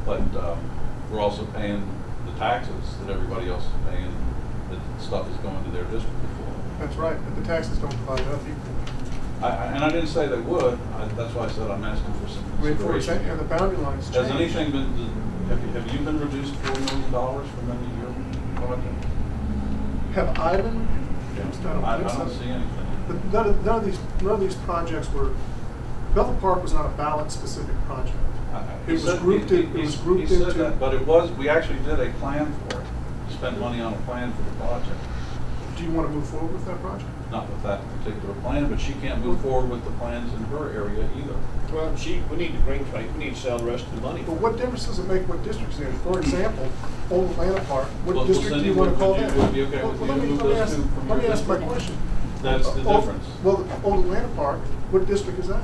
Speaker 7: but um, we're also paying the taxes that everybody else is paying, that stuff is going to their district for.
Speaker 8: That's right, but the taxes don't divide up equally.
Speaker 7: I, I, and I didn't say they would, I, that's why I said I'm asking for some
Speaker 8: I mean, for
Speaker 7: consideration.
Speaker 8: example, the boundary lines
Speaker 7: Has
Speaker 8: change.
Speaker 7: anything been, have you, have you been reduced four million dollars from any of your project?
Speaker 8: Have I been?
Speaker 7: Yeah.
Speaker 8: I don't
Speaker 7: I, I
Speaker 8: think
Speaker 7: don't
Speaker 8: so.
Speaker 7: see anything.
Speaker 8: But none of, none of these, none of these projects were, Bethel Park was not a ballot-specific project. It
Speaker 7: He
Speaker 8: was
Speaker 7: said-
Speaker 8: grouped
Speaker 7: he-
Speaker 8: in,
Speaker 7: he-
Speaker 8: it was grouped
Speaker 7: He
Speaker 8: into.
Speaker 7: said that, but it was, we actually did a plan for it, spent money on a plan for the project.
Speaker 8: Do you want to move forward with that project?
Speaker 7: Not with that particular plan, but she can't move forward with the plans in her area either.
Speaker 1: Well, she, we need to green plate, we need to sell the rest of the money.
Speaker 8: But what difference does it make what district's in? For example, Old Atlanta Park, what
Speaker 7: Well, well,
Speaker 8: district do
Speaker 7: Cindy,
Speaker 8: you want to
Speaker 7: would-
Speaker 8: call
Speaker 7: would you-
Speaker 8: that?
Speaker 7: would it be okay
Speaker 8: Well,
Speaker 7: with
Speaker 8: well,
Speaker 7: you
Speaker 8: let
Speaker 7: to
Speaker 8: me-
Speaker 7: move
Speaker 8: let me
Speaker 7: those
Speaker 8: ask-
Speaker 7: two from
Speaker 8: Let me
Speaker 7: your
Speaker 8: ask my
Speaker 7: district?
Speaker 8: question.
Speaker 7: That's the
Speaker 8: Old-
Speaker 7: difference.
Speaker 8: Well, the Old Atlanta Park, what district is that?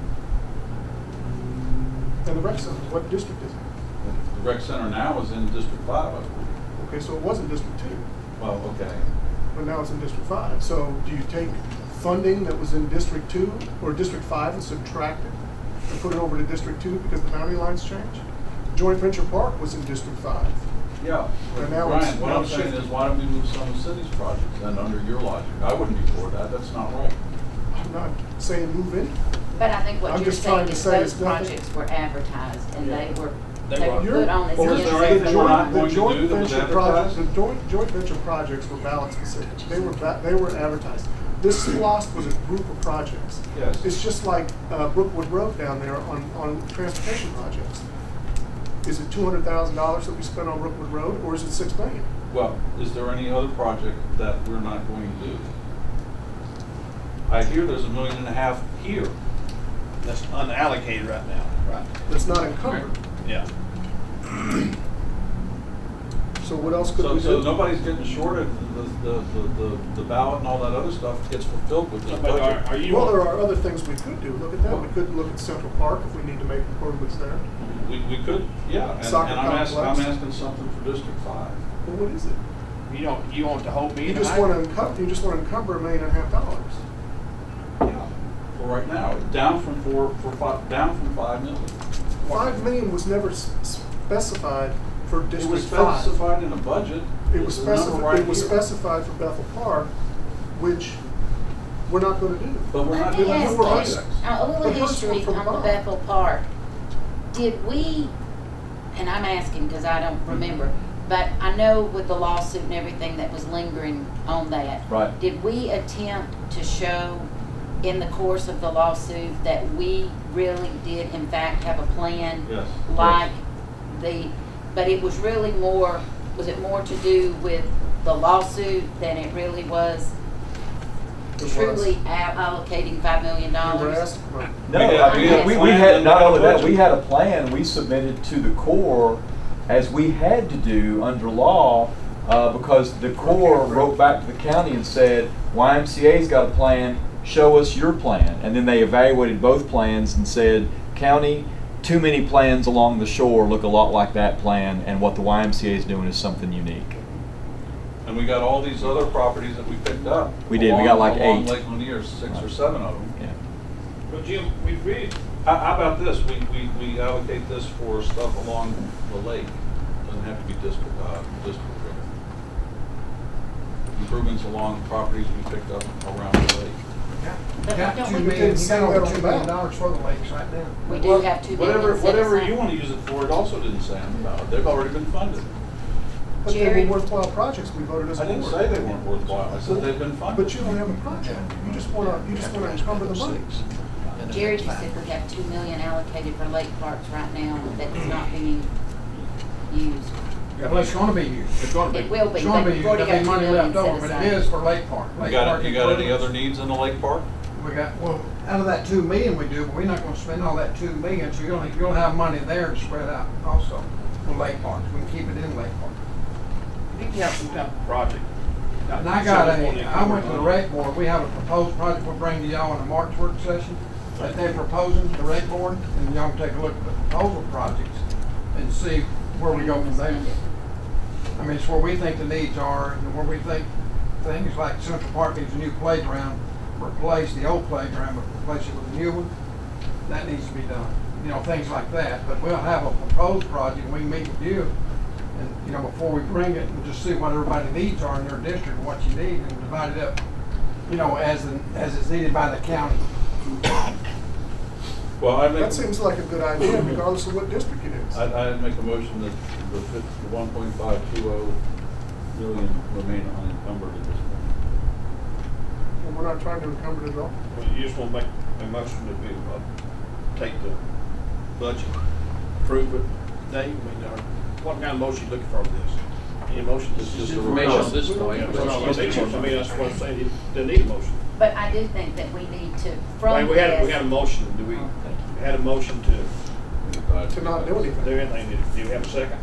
Speaker 8: And the rec center, what district is it?
Speaker 7: The rec center now is in District Five, I believe.
Speaker 8: Okay, so it was in District Two,
Speaker 7: Well, okay.
Speaker 8: but now it's in District Five. So do you take funding that was in District Two or District Five and subtract it and put it over to District Two because the boundary lines changed? Joint Venture Park was in District Five.
Speaker 7: Yeah,
Speaker 8: And now it's-
Speaker 7: Brian, what
Speaker 8: now
Speaker 7: I'm
Speaker 8: it's
Speaker 7: saying
Speaker 8: shifted.
Speaker 7: is, why don't we move some of the city's projects then under your logic? I wouldn't be for that, that's not right.
Speaker 8: I'm not saying move in.
Speaker 6: But I think what
Speaker 8: I'm
Speaker 6: you're
Speaker 8: just
Speaker 6: saying
Speaker 8: trying to
Speaker 6: is
Speaker 8: say
Speaker 6: those
Speaker 8: it's nothing.
Speaker 6: projects were advertised and they were,
Speaker 1: They
Speaker 6: they
Speaker 1: were.
Speaker 6: were put on as.
Speaker 7: Well, is
Speaker 6: yes,
Speaker 7: there
Speaker 6: they
Speaker 7: anything
Speaker 6: were.
Speaker 7: we're not
Speaker 8: The
Speaker 7: going to
Speaker 8: joint
Speaker 7: do that was
Speaker 8: venture projects,
Speaker 7: advertised?
Speaker 8: the joint, joint venture projects were ballot specific. They were, ba- they were advertised. This SLOST was a group of projects.
Speaker 7: Yes.
Speaker 8: It's just like uh, Brookwood Road down there on, on transportation projects. Is it two hundred thousand dollars that we spent on Brookwood Road, or is it six million?
Speaker 7: Well, is there any other project that we're not going to do? I hear there's a million and a half here.
Speaker 1: That's unallocated right now, right?
Speaker 8: That's not encumbered.
Speaker 1: Yeah.
Speaker 8: So what else could
Speaker 7: So,
Speaker 8: we
Speaker 7: so
Speaker 8: do?
Speaker 7: nobody's getting shorted, the, the, the, the, the ballot and all that other stuff gets fulfilled with this
Speaker 1: But are,
Speaker 7: budget.
Speaker 1: are you?
Speaker 8: Well, there are other things we could do. Look at that. We could look at Central Park if we need to make improvements there.
Speaker 7: We, we could, yeah, and, and
Speaker 8: Soccer
Speaker 7: I'm asking, I'm
Speaker 8: complex.
Speaker 7: asking something for District Five.
Speaker 8: Well, what is it?
Speaker 1: You don't, you want the whole
Speaker 8: You
Speaker 1: million?
Speaker 8: just want to encumber, you just want to encumber a million and a half dollars.
Speaker 7: Yeah, for right now, down from four, for five, down from five million.
Speaker 8: Five million was never s- specified for
Speaker 7: It was
Speaker 8: District Five.
Speaker 7: specified in a budget.
Speaker 8: It was
Speaker 7: It's the number
Speaker 8: specified,
Speaker 7: right
Speaker 8: it was
Speaker 7: here.
Speaker 8: specified for Bethel Park, which we're not going to do.
Speaker 7: But we're not
Speaker 6: Let me
Speaker 7: doing
Speaker 6: ask
Speaker 7: new
Speaker 8: for
Speaker 6: you,
Speaker 8: us.
Speaker 7: projects.
Speaker 6: uh, a little
Speaker 8: But first
Speaker 6: history
Speaker 8: one for the
Speaker 6: on the
Speaker 8: bond.
Speaker 6: Bethel Park. Did we, and I'm asking because I don't remember, but I know with the lawsuit and everything that was lingering on that.
Speaker 20: Right.
Speaker 6: Did we attempt to show in the course of the lawsuit that we really did in fact have a plan?
Speaker 7: Yes.
Speaker 6: Like the, but it was really more, was it more to do with the lawsuit than it really was
Speaker 8: It was.
Speaker 6: truly al- allocating five million
Speaker 8: You were
Speaker 6: dollars?
Speaker 8: asked, well,
Speaker 20: No,
Speaker 7: We had-
Speaker 20: I
Speaker 7: we
Speaker 20: mean,
Speaker 7: had a
Speaker 20: we, we
Speaker 7: plan
Speaker 20: had,
Speaker 7: and
Speaker 20: not
Speaker 7: we had a
Speaker 20: only that,
Speaker 7: budget.
Speaker 20: we had a plan we submitted to the Corps as we had to do under law, uh, because the Corps wrote back to the county and said, Y M C A's got a plan, show us your plan. And then they evaluated both plans and said, county, too many plans along the shore look a lot like that plan, and what the Y M C A is doing is something unique.
Speaker 7: And we got all these other properties that we picked up.
Speaker 20: We did. We
Speaker 7: along-
Speaker 20: got like
Speaker 7: along
Speaker 20: eight.
Speaker 7: Lake Lanier, six or seven of them.
Speaker 20: Yeah.
Speaker 1: But Jim, we really,
Speaker 7: How, how about this? We, we, we allocate this for stuff along the lake. Doesn't have to be district, uh, district driven. Improvements along properties we picked up around the lake.
Speaker 6: But
Speaker 19: Got
Speaker 6: don't
Speaker 19: two
Speaker 6: we-
Speaker 19: million, you
Speaker 8: say
Speaker 19: got
Speaker 8: that
Speaker 19: over
Speaker 8: on
Speaker 19: two
Speaker 8: the
Speaker 19: million
Speaker 8: ballot.
Speaker 19: dollars for the lakes right now.
Speaker 6: We do
Speaker 7: Well,
Speaker 6: have two
Speaker 7: Whatever,
Speaker 6: million set
Speaker 7: whatever
Speaker 6: aside.
Speaker 7: you want to use it for, it also didn't say on the ballot. They've already been funded.
Speaker 8: but they
Speaker 6: Jerry?
Speaker 8: were worthwhile projects we voted as a
Speaker 7: I didn't
Speaker 8: board.
Speaker 7: say they weren't worthwhile. I said they've been funded.
Speaker 8: But you don't have a project. You just want to, you just want to encumber the money.
Speaker 6: Jared, you said we have two million allocated for lake parks right now that is not being used.
Speaker 19: Yeah, well, it's gonna be used.
Speaker 7: It's going to
Speaker 6: It
Speaker 7: be.
Speaker 6: will be,
Speaker 19: It's
Speaker 6: but
Speaker 19: gonna be
Speaker 6: we've
Speaker 19: used,
Speaker 6: already
Speaker 19: there'll
Speaker 6: got
Speaker 19: be
Speaker 6: two
Speaker 19: money
Speaker 6: million
Speaker 19: left
Speaker 6: set
Speaker 19: over, but
Speaker 6: aside.
Speaker 19: it is for Lake Park.
Speaker 7: You
Speaker 19: Lake
Speaker 7: got,
Speaker 19: Park
Speaker 7: you got any
Speaker 19: improvements.
Speaker 7: other needs in the lake park?
Speaker 19: We got, well, out of that two million we do, but we're not gonna spend all that two million, so you'll, you'll have money there to spread out also for Lake Parks. We can keep it in Lake Park.
Speaker 1: you can have some type of project.
Speaker 19: And I got a, I went to the rec board, we have a proposed project we'll bring to y'all in a March work session that they're proposing, the rec board, and y'all can take a look at the proposal projects and see where we go from there. I mean, it's where we think the needs are, and where we think things like Central Park needs a new playground, replace the old playground, but replace it with a new one, that needs to be done. you know, things like that. But we'll have a proposed project, we can meet with you, and, you know, before we bring it, and just see what everybody's needs are in their district, what you need, and divide it up, you know, as, an, as is needed by the county.
Speaker 7: Well, I make.
Speaker 8: That seems like a good idea, regardless of what district it is.
Speaker 7: I, I'd make a motion that the fif- the one point five two oh million remain unencumbered at this point.
Speaker 8: And we're not trying to encumber it at all.
Speaker 1: Well, you just want to make a motion that we uh, take the budget, approve it, Dave, I mean, or what kind of motion you looking for with this? Any motion?
Speaker 7: It's just a
Speaker 18: information at this
Speaker 1: We don't
Speaker 18: point.
Speaker 1: need a motion. I mean, that's what I'm saying, it doesn't need a motion.
Speaker 6: But I do think that we need to,
Speaker 1: Wait,
Speaker 6: from
Speaker 1: we had, we
Speaker 6: this,
Speaker 1: had a motion, do we, we had a motion to,
Speaker 8: To not do anything.
Speaker 1: do anything, do we have a second?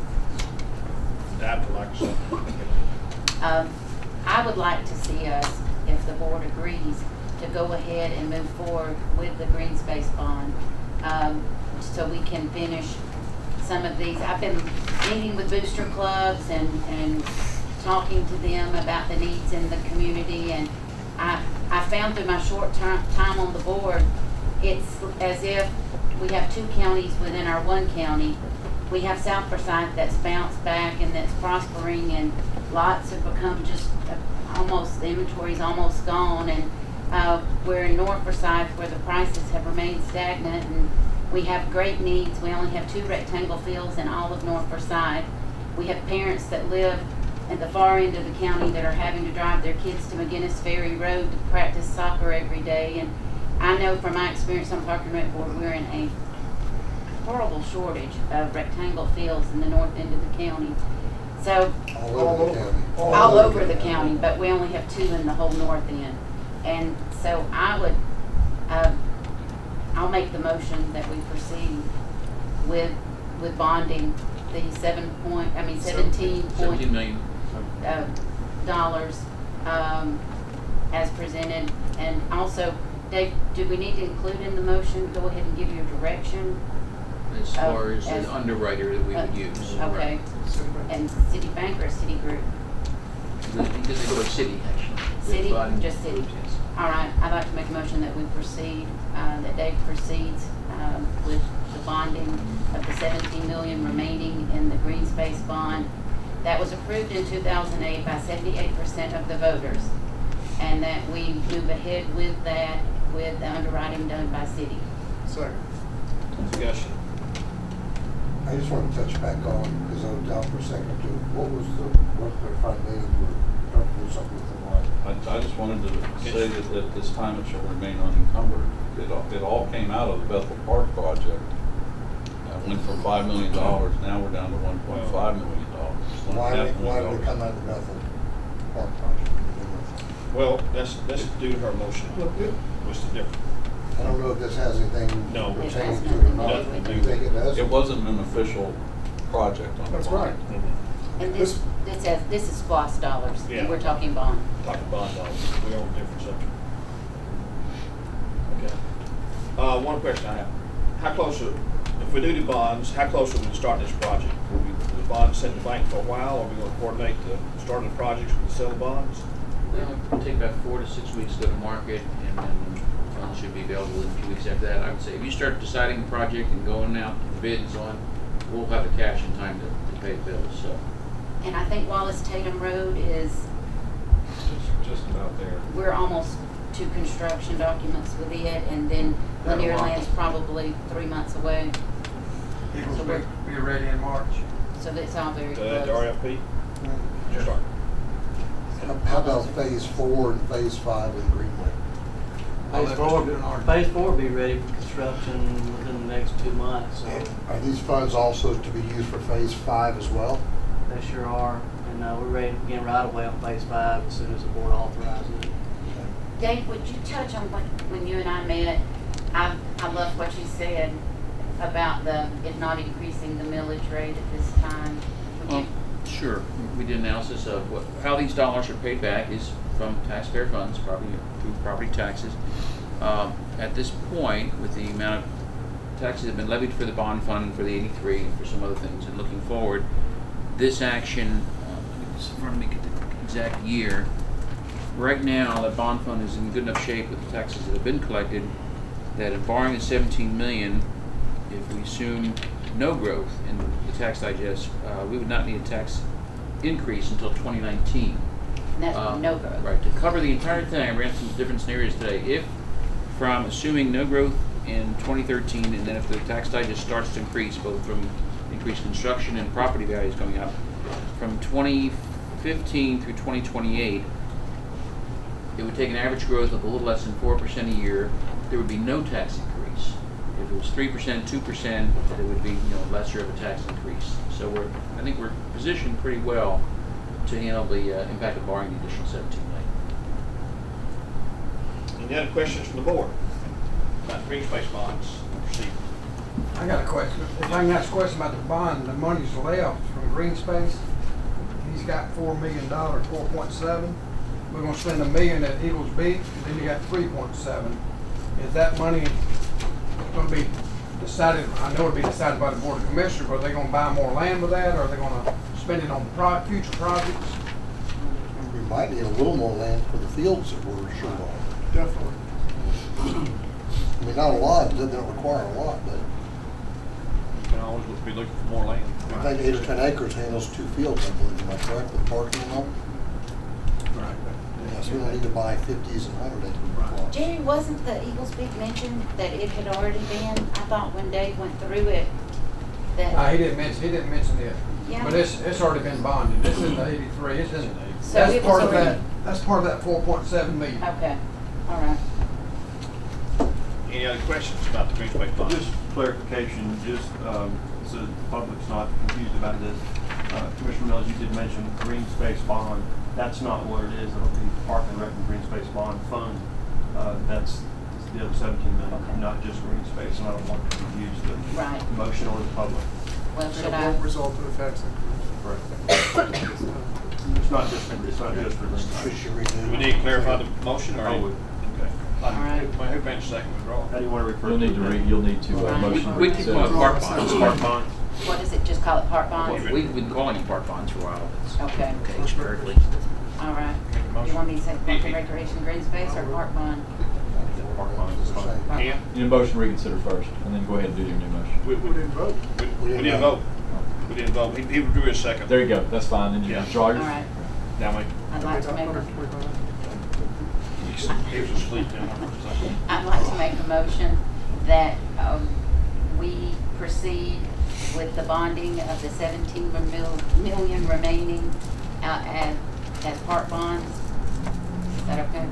Speaker 1: I'd like a second.
Speaker 6: um, I would like to see us, if the board agrees, to go ahead and move forward with the green space bond, um, so we can finish some of these. I've been meeting with booster clubs and, and talking to them about the needs in the community, and I, I found through my short term time on the board, it's as if we have two counties within our one county. We have South Forsyth that's bounced back and that's prospering, and lots have become just uh, almost, the inventory's almost gone, and uh, we're in North Forsyth where the prices have remained stagnant, and we have great needs. We only have two rectangle fields in all of North Forsyth. We have parents that live at the far end of the county that are having to drive their kids to McGinnis Ferry Road to practice soccer every day. And I know from my experience on Park and Rec Board, we're in a horrible shortage of rectangle fields in the north end of the county. So
Speaker 4: All over the county.
Speaker 6: all, all over the county, but we only have two in the whole north end. And so I would, uh, I'll make the motion that we proceed with with bonding the seven point, I mean seventeen point
Speaker 18: seventeen million.
Speaker 6: Uh, dollars um, as presented. And also, Dave, do we need to include in the motion, go ahead and give you a direction?
Speaker 18: As far
Speaker 6: of-
Speaker 18: as the underwriter that we would
Speaker 6: uh,
Speaker 18: use.
Speaker 6: Okay. And Citibank or Citigroup?
Speaker 18: Because they go to city, actually.
Speaker 6: City,
Speaker 18: With bond
Speaker 6: just city.
Speaker 18: groups, yes.
Speaker 6: All right, I'd like to make a motion that we proceed, uh, that Dave proceeds um, with the bonding of the seventeen million remaining in the green space bond that was approved in two thousand eight by seventy-eight percent of the voters, and that we move ahead with that with the underwriting done by city.
Speaker 8: Second.
Speaker 1: Discussion.
Speaker 4: I just want to touch back on, because I was down for a second or two. What was the one point five million you were trying to do something with the line?
Speaker 7: I, I just wanted to say that at this time it shall remain unencumbered. It all, it all came out of the Bethel Park project. Uh, went from five million dollars, now we're down to one point five million dollars.
Speaker 4: Why, did- why did it come out of the Bethel Park project?
Speaker 1: Well, let's, let's do her motion. What's the difference?
Speaker 4: I don't know if this has anything
Speaker 1: No.
Speaker 4: pertaining to it or not.
Speaker 1: Nothing to
Speaker 4: Do you
Speaker 1: do
Speaker 4: think it does?
Speaker 7: It wasn't an official project on the
Speaker 8: That's
Speaker 7: bond.
Speaker 8: right.
Speaker 6: And this, this has, this is SPOS dollars,
Speaker 1: Yeah.
Speaker 6: and we're talking bond.
Speaker 1: Talking bond dollars, we're on a different subject. Okay. Uh, one question I have. How close are, if we do the bonds, how close are we to starting this project? Will we, will the bonds sit in the bank for a while, or are we gonna coordinate the start of the projects with the sale of bonds?
Speaker 18: It'll take about four to six weeks to go to market, and then funds should be available in a few weeks after that. I would say if you start deciding the project and going out to bid and so on, we'll have the cash in time to, to pay the bills. So.
Speaker 6: And I think Wallace Tatum Road is,
Speaker 7: Just, just about there.
Speaker 6: we're almost to construction documents with it, and then Lanier Land's probably three months away.
Speaker 19: It
Speaker 6: So
Speaker 19: will
Speaker 6: we're-
Speaker 19: be, be ready in March.
Speaker 6: So that's all very
Speaker 1: Uh, the
Speaker 6: close.
Speaker 1: R F P? Start.
Speaker 4: How- How about phase four and phase five in Greenway?
Speaker 19: I'll
Speaker 12: Phase
Speaker 19: let
Speaker 12: four,
Speaker 19: Mister Bernard-
Speaker 12: phase four will be ready for construction within the next two months, so
Speaker 4: Are these funds also to be used for phase five as well?
Speaker 12: they sure are. And uh, we're ready to begin right away on phase five as soon as the board authorizes it.
Speaker 6: Dave, would you touch on what, when you and I met, I, I love what you said about the, it not increasing the millage rate at this time. Would
Speaker 18: Well,
Speaker 6: you-
Speaker 18: sure. We did analysis of what, how these dollars are paid back is from taxpayer funds, probably through property taxes. Um, at this point, with the amount of taxes that have been levied for the bond fund for the eighty-three and for some other things, and looking forward, this action, uh, it's in front of me, get the exact year. Right now, the bond fund is in good enough shape with the taxes that have been collected that in borrowing the seventeen million, if we assume no growth in the tax digest, uh, we would not need a tax increase until twenty nineteen.
Speaker 6: And that's
Speaker 18: Uh,
Speaker 6: no growth.
Speaker 18: Right, to cover the entire thing, I ran some different scenarios today. If, from assuming no growth in twenty thirteen, and then if the tax digest starts to increase, both from increased construction and property values going up, from twenty fifteen through twenty twenty-eight, it would take an average growth of a little less than four percent a year. There would be no tax increase. If it was three percent, two percent, it would be, you know, lesser of a tax increase. So we're, I think we're positioned pretty well to handle the uh, impact of borrowing the additional seventeen million.
Speaker 1: Any other questions from the board about green space bonds? Proceed.
Speaker 19: I got a question. If I can ask a question about the bond, the money's left from green space. He's got four million dollars, four point seven. We're gonna spend a million at Eagles Beach, and then you got three point seven. Is that money gonna be decided, I know it'll be decided by the Board of Commissioners, but are they gonna buy more land with that, or are they gonna spend it on pro future projects?
Speaker 4: We might need a little more land for the fields that we're sure of.
Speaker 8: Definitely.
Speaker 4: I mean, not a lot, it doesn't require a lot, but
Speaker 1: You can always look- be looking for more land.
Speaker 4: I think eight or ten acres handles two fields, I believe, am I correct, with parking and all?
Speaker 1: Right.
Speaker 4: Yeah, so we don't need to buy fifties and hundred acre plots.
Speaker 6: Jerry, wasn't the Eagles Beak mentioned that it had already been? I thought when Dave went through it, that.
Speaker 19: Uh, he didn't mention, he didn't mention it.
Speaker 6: Yeah.
Speaker 19: But it's, it's already been bonded. It's in the eighty-three, it's in,
Speaker 6: So
Speaker 19: that's
Speaker 6: it was
Speaker 19: part of
Speaker 6: already-
Speaker 19: that, that's part of that four point seven million.
Speaker 6: Okay, all right.
Speaker 1: Any other questions about the green space bonds?
Speaker 3: Just clarification, just um, so the public's not confused about this. Uh, Commissioner Mills, you did mention green space bond. That's not what it is. It'll be Park and Rec and Green Space Bond Fund. Uh, that's the other seventeen million,
Speaker 6: Okay.
Speaker 3: not just green space, and I don't want to confuse the
Speaker 6: Right.
Speaker 3: motion or the public.
Speaker 6: Well,
Speaker 8: And
Speaker 6: should
Speaker 8: it
Speaker 6: I?
Speaker 8: won't result in a tax increase.
Speaker 3: Right. It's not just, it's not just for green
Speaker 4: Should
Speaker 3: space.
Speaker 4: she redo?
Speaker 1: Do we need to clarify the motion or?
Speaker 3: I would.
Speaker 1: Okay.
Speaker 6: All right.
Speaker 1: Who, who made the second withdrawal?
Speaker 3: How do you want to refer to
Speaker 20: You'll need to
Speaker 3: it?
Speaker 20: re, you'll need to, uh,
Speaker 6: Right.
Speaker 20: motion.
Speaker 18: We
Speaker 20: to
Speaker 18: can
Speaker 20: reconsider.
Speaker 18: call it park bonds.
Speaker 3: Park bonds.
Speaker 6: What is it, just call it park bonds?
Speaker 18: We've been calling it park bonds for a while. It's
Speaker 6: Okay,
Speaker 18: okay, generically.
Speaker 6: all right.
Speaker 1: Make a motion.
Speaker 6: You want me to say park and recreation green space or park bond?
Speaker 3: Park bonds is fine.
Speaker 6: Park
Speaker 1: Yeah.
Speaker 6: bond.
Speaker 20: You need a motion to reconsider first, and then go ahead and do your new motion.
Speaker 1: We,
Speaker 8: We
Speaker 1: we,
Speaker 8: didn't vote.
Speaker 1: we,
Speaker 4: We
Speaker 1: we
Speaker 4: didn't
Speaker 1: didn't
Speaker 4: vote.
Speaker 1: vote. We didn't vote. He, he withdrew his second.
Speaker 20: There you go, that's fine, then you
Speaker 1: Yeah.
Speaker 20: withdraw
Speaker 6: All
Speaker 20: yours.
Speaker 6: right,
Speaker 1: Now, we,
Speaker 6: I'd like to make a,
Speaker 1: he was asleep then.
Speaker 6: I'd like to make a motion that, um, we proceed with the bonding of the seventeen mil- million remaining, uh, as, as park bonds. Is that okay?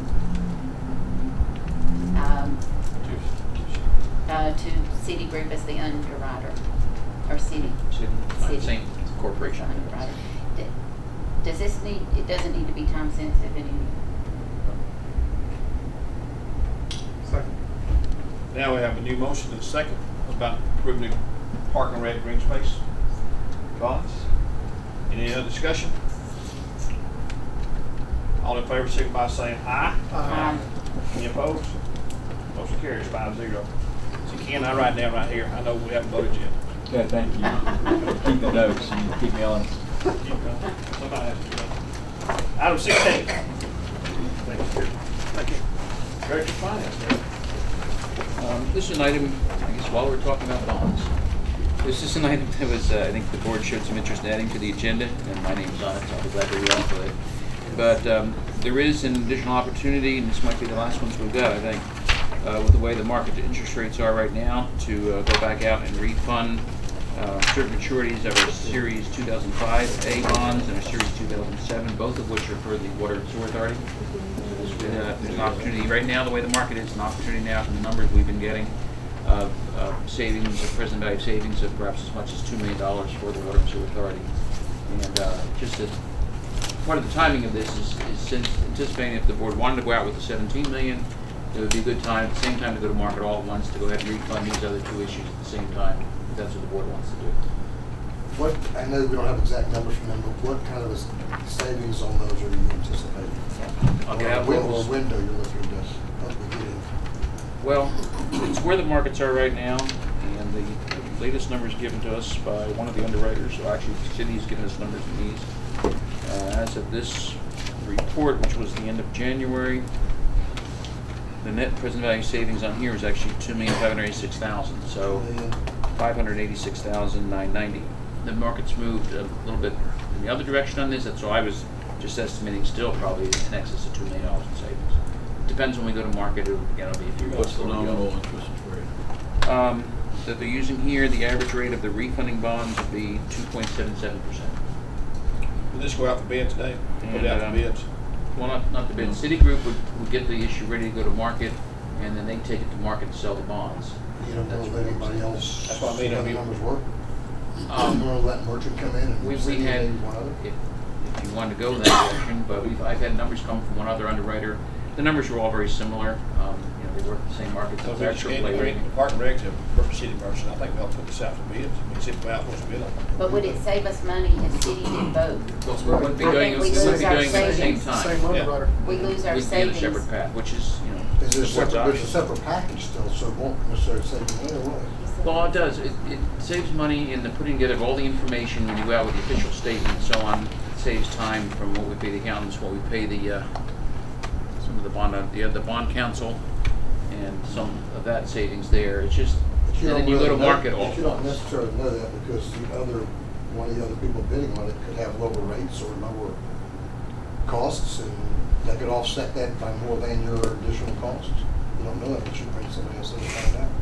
Speaker 6: Um, uh, to City Group as the underwriter, or City. City.
Speaker 18: Same corporation.
Speaker 6: Underwriter. D- Does this need, it doesn't need to be time sensitive in any.
Speaker 8: Second.
Speaker 1: Now we have a new motion and a second about approving the park and rec green space bonds. Any other discussion? All in favor, signify by saying aye.
Speaker 6: Aye.
Speaker 1: Any opposed? Motion carries five zero. So Ken, I write down right here. I know we haven't voted yet.
Speaker 20: Okay, thank you. Keep the notes, and keep me honest.
Speaker 1: Keep going. Somebody has to do that. Item sixteen. Thank you. Thank you. Director of Finance, Director.
Speaker 18: Um, This is an item, I guess, while we're talking about bonds, this is an item that was, uh, I think the board showed some interest in adding to the agenda, and my name's on it, so I'll be glad to read off of it. But um, there is an additional opportunity, and this might be the last ones we've got, I think, uh, with the way the market interest rates are right now, to uh, go back out and refund uh, certain maturities of our Series two thousand five A bonds and our Series two thousand seven, both of which are for the Water and Sewer Authority. So there's been a, there's an opportunity right now, the way the market is, an opportunity now from the numbers we've been getting of uh, savings, of present value savings of perhaps as much as two million dollars for the Water and Sewer Authority. And uh, just that part of the timing of this is, is since anticipating if the board wanted to go out with the seventeen million, it would be a good time, at the same time, to go to market all at once, to go ahead and refund these other two issues at the same time, if that's what the board wants to do.
Speaker 4: What, I know we don't have exact numbers from them, but what kind of a savings on those are you anticipating?
Speaker 18: Okay,
Speaker 4: Or a
Speaker 18: I
Speaker 4: win-
Speaker 18: will-
Speaker 4: or a window you're looking to hopefully get in?
Speaker 18: Well, it's where the markets are right now, and the latest numbers given to us by one of the underwriters, or actually the city's given us numbers in these. Uh, as of this report, which was the end of January, the net present value savings on here is actually two million five hundred eighty-six thousand. So five hundred eighty-six thousand nine hundred ninety. The market's moved a little bit in the other direction on this, and so I was just estimating still probably in excess of two million dollars in savings. Depends when we go to market, it'll, again, it'll be a few
Speaker 7: What's
Speaker 18: months.
Speaker 7: the nominal interest rate?
Speaker 18: Um, that they're using here, the average rate of the refunding bonds would be two point seven seven percent.
Speaker 1: Will this go out for bid today? Put it
Speaker 18: And,
Speaker 1: out
Speaker 18: um,
Speaker 1: for bids?
Speaker 18: Well, not, not the bid. Citigroup would, would get the issue ready to go to market, and then they take it to market and sell the bonds.
Speaker 4: You don't know if anybody else,
Speaker 1: That's what I mean,
Speaker 4: how
Speaker 1: I
Speaker 4: the
Speaker 1: mean-
Speaker 4: numbers work?
Speaker 18: Um,
Speaker 4: You want to let merchant come in and
Speaker 18: We, we
Speaker 4: see
Speaker 18: had,
Speaker 4: maybe one other?
Speaker 18: if, if you wanted to go in that direction, but we've, I've had numbers come from one other underwriter. The numbers were all very similar. Um, you know, they work the same markets.
Speaker 1: So
Speaker 18: as
Speaker 1: if we
Speaker 18: our
Speaker 1: just
Speaker 18: triple
Speaker 1: can't
Speaker 18: A
Speaker 1: agree,
Speaker 18: rating.
Speaker 1: Department Regs have city merchant, I think we ought to put this out for bids. I mean, see if we out for us to bid on it.
Speaker 6: But would it save us money if city did both?
Speaker 18: Because we wouldn't be
Speaker 6: I
Speaker 18: doing,
Speaker 6: think
Speaker 18: we
Speaker 6: we
Speaker 18: wouldn't
Speaker 6: lose
Speaker 18: be
Speaker 6: our
Speaker 18: doing it at the same
Speaker 6: savings.
Speaker 18: time.
Speaker 8: Same underwriter.
Speaker 6: We lose our
Speaker 18: We'd be in a
Speaker 6: savings.
Speaker 18: separate path, which is, you know,
Speaker 4: Is it a
Speaker 18: supports
Speaker 4: separate, it's a
Speaker 18: options.
Speaker 4: separate package still, so it won't necessarily save you money or what?
Speaker 18: Well, it does. It, it saves money in the putting together of all the information when you go out with the official statement and so on. It saves time from what we pay the accountants, what we pay the uh, some of the bond uh, the the bond counsel, and some of that savings there. It's just
Speaker 4: But
Speaker 18: and
Speaker 4: don't
Speaker 18: then you go
Speaker 4: really
Speaker 18: to
Speaker 4: know-
Speaker 18: market all.
Speaker 4: But you don't necessarily know that because the other, one of the other people bidding on it could have lower rates or lower costs, and that could offset that by more than your additional costs. You don't know that, but you bring somebody else in to find out.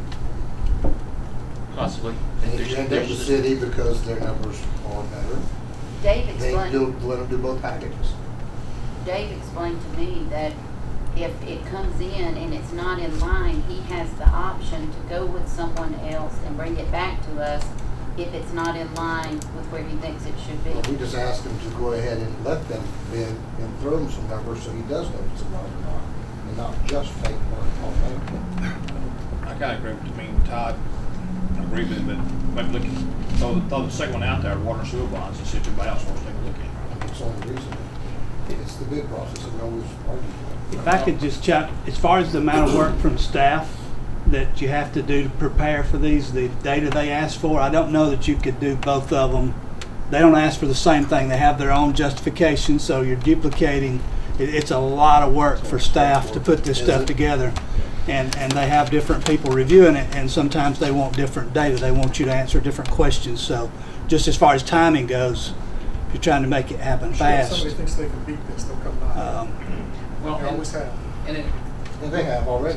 Speaker 18: Possibly.
Speaker 4: And if you end up the city because their numbers are better,
Speaker 6: Dave
Speaker 4: they
Speaker 6: explained,
Speaker 4: do, let them do both packages.
Speaker 6: Dave explained to me that if it comes in and it's not in line, he has the option to go with someone else and bring it back to us if it's not in line with where he thinks it should
Speaker 4: Well, we
Speaker 6: be.
Speaker 4: just ask him to go ahead and let them bid and throw them some numbers so he does know if it's a line or not, and not just take one on
Speaker 1: I kinda agree with, I mean, Todd, I agree with him, but maybe look, at- throw the, throw the second one out there, water and sewer bonds, and see if anybody else wants to take a look at it.
Speaker 4: It's the only reason. It's the bid process that we always argue for.
Speaker 15: If I could just check, as far as the amount of work from staff that you have to do to prepare for these, the data they ask for, I don't know that you could do both of them. They don't ask for the same thing. They have their own justification, so you're duplicating. It, it's a lot of work for staff to put this stuff together. And, and they have different people reviewing it, and sometimes they want different data. They want you to answer different questions. So just as far as timing goes, if you're trying to make it happen
Speaker 8: I'm sure if
Speaker 15: fast.
Speaker 8: somebody thinks they can beat this, they'll come by.
Speaker 15: Um,
Speaker 18: Well,
Speaker 8: They
Speaker 18: and,
Speaker 8: always have.
Speaker 18: and it,
Speaker 4: And they have already.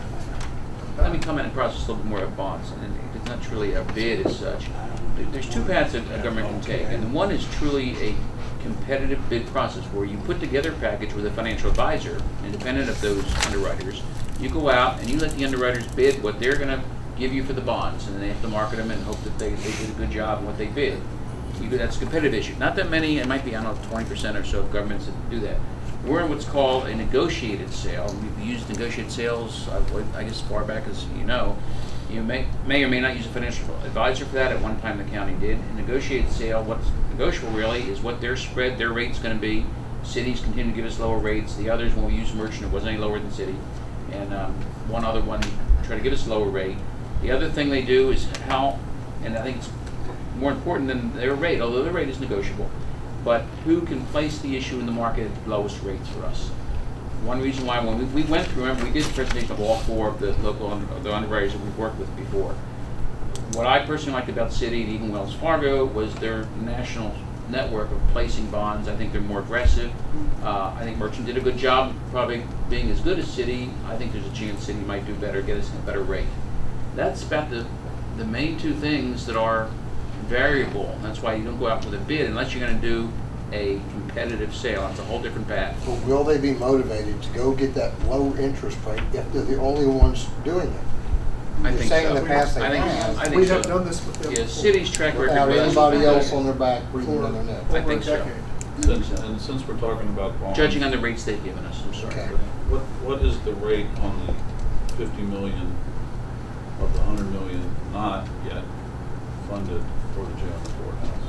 Speaker 18: let me comment and process a little bit more of bonds, and it's not truly a bid as such. There- There's two paths that a government can take, and one is truly a competitive bid process where you put together a package with a financial advisor, independent of those underwriters. You go out and you let the underwriters bid what they're going to give you for the bonds, and then they have to market them and hope that they, they did a good job in what they bid. You do, that's a competitive issue. Not that many, it might be, I don't know, twenty percent or so of governments that do that. We're in what's called a negotiated sale. We've used negotiated sales, I, I guess, as far back as you know. You may, may or may not use a financial advisor for that. At one time, the county did. A negotiated sale, what's negotiable really is what their spread, their rate's going to be. Cities continue to give us lower rates. The others, when we use merchant, it wasn't any lower than city. And um, one other one try to give us a lower rate. The other thing they do is how, and I think it's more important than their rate, although their rate is negotiable, but who can place the issue in the market at the lowest rates for us. One reason why when we, we went through, remember, we did a presentation of all four of the local under, the underwriters that we've worked with before. What I personally liked about the city and even Wells Fargo was their national network of placing bonds. I think they're more aggressive. Uh, I think Merchant did a good job, probably being as good as Citi. I think there's a chance Citi might do better, get us a better rate. That's about the the main two things that are variable. That's why you don't go out with a bid unless you're going to do a competitive sale. That's a whole different path.
Speaker 4: But will they be motivated to go get that low interest rate if they're the only ones doing it?
Speaker 18: I
Speaker 4: You're
Speaker 18: think
Speaker 4: saying
Speaker 18: so.
Speaker 4: in the past they
Speaker 18: I think,
Speaker 4: have.
Speaker 18: I think
Speaker 8: We
Speaker 18: so.
Speaker 8: have done this with them
Speaker 18: Yeah,
Speaker 8: before.
Speaker 18: City's track record
Speaker 4: Without
Speaker 18: was
Speaker 4: anybody else on their back breathing
Speaker 8: For-
Speaker 4: down their neck.
Speaker 18: I
Speaker 8: over
Speaker 18: think
Speaker 8: a
Speaker 18: so.
Speaker 8: decade.
Speaker 7: Since, and since we're talking about bonds.
Speaker 18: Judging on the rates they've given us, I'm sorry.
Speaker 4: Okay.
Speaker 7: What, what is the rate on the fifty million of the hundred million not yet funded for the jail and the courthouse?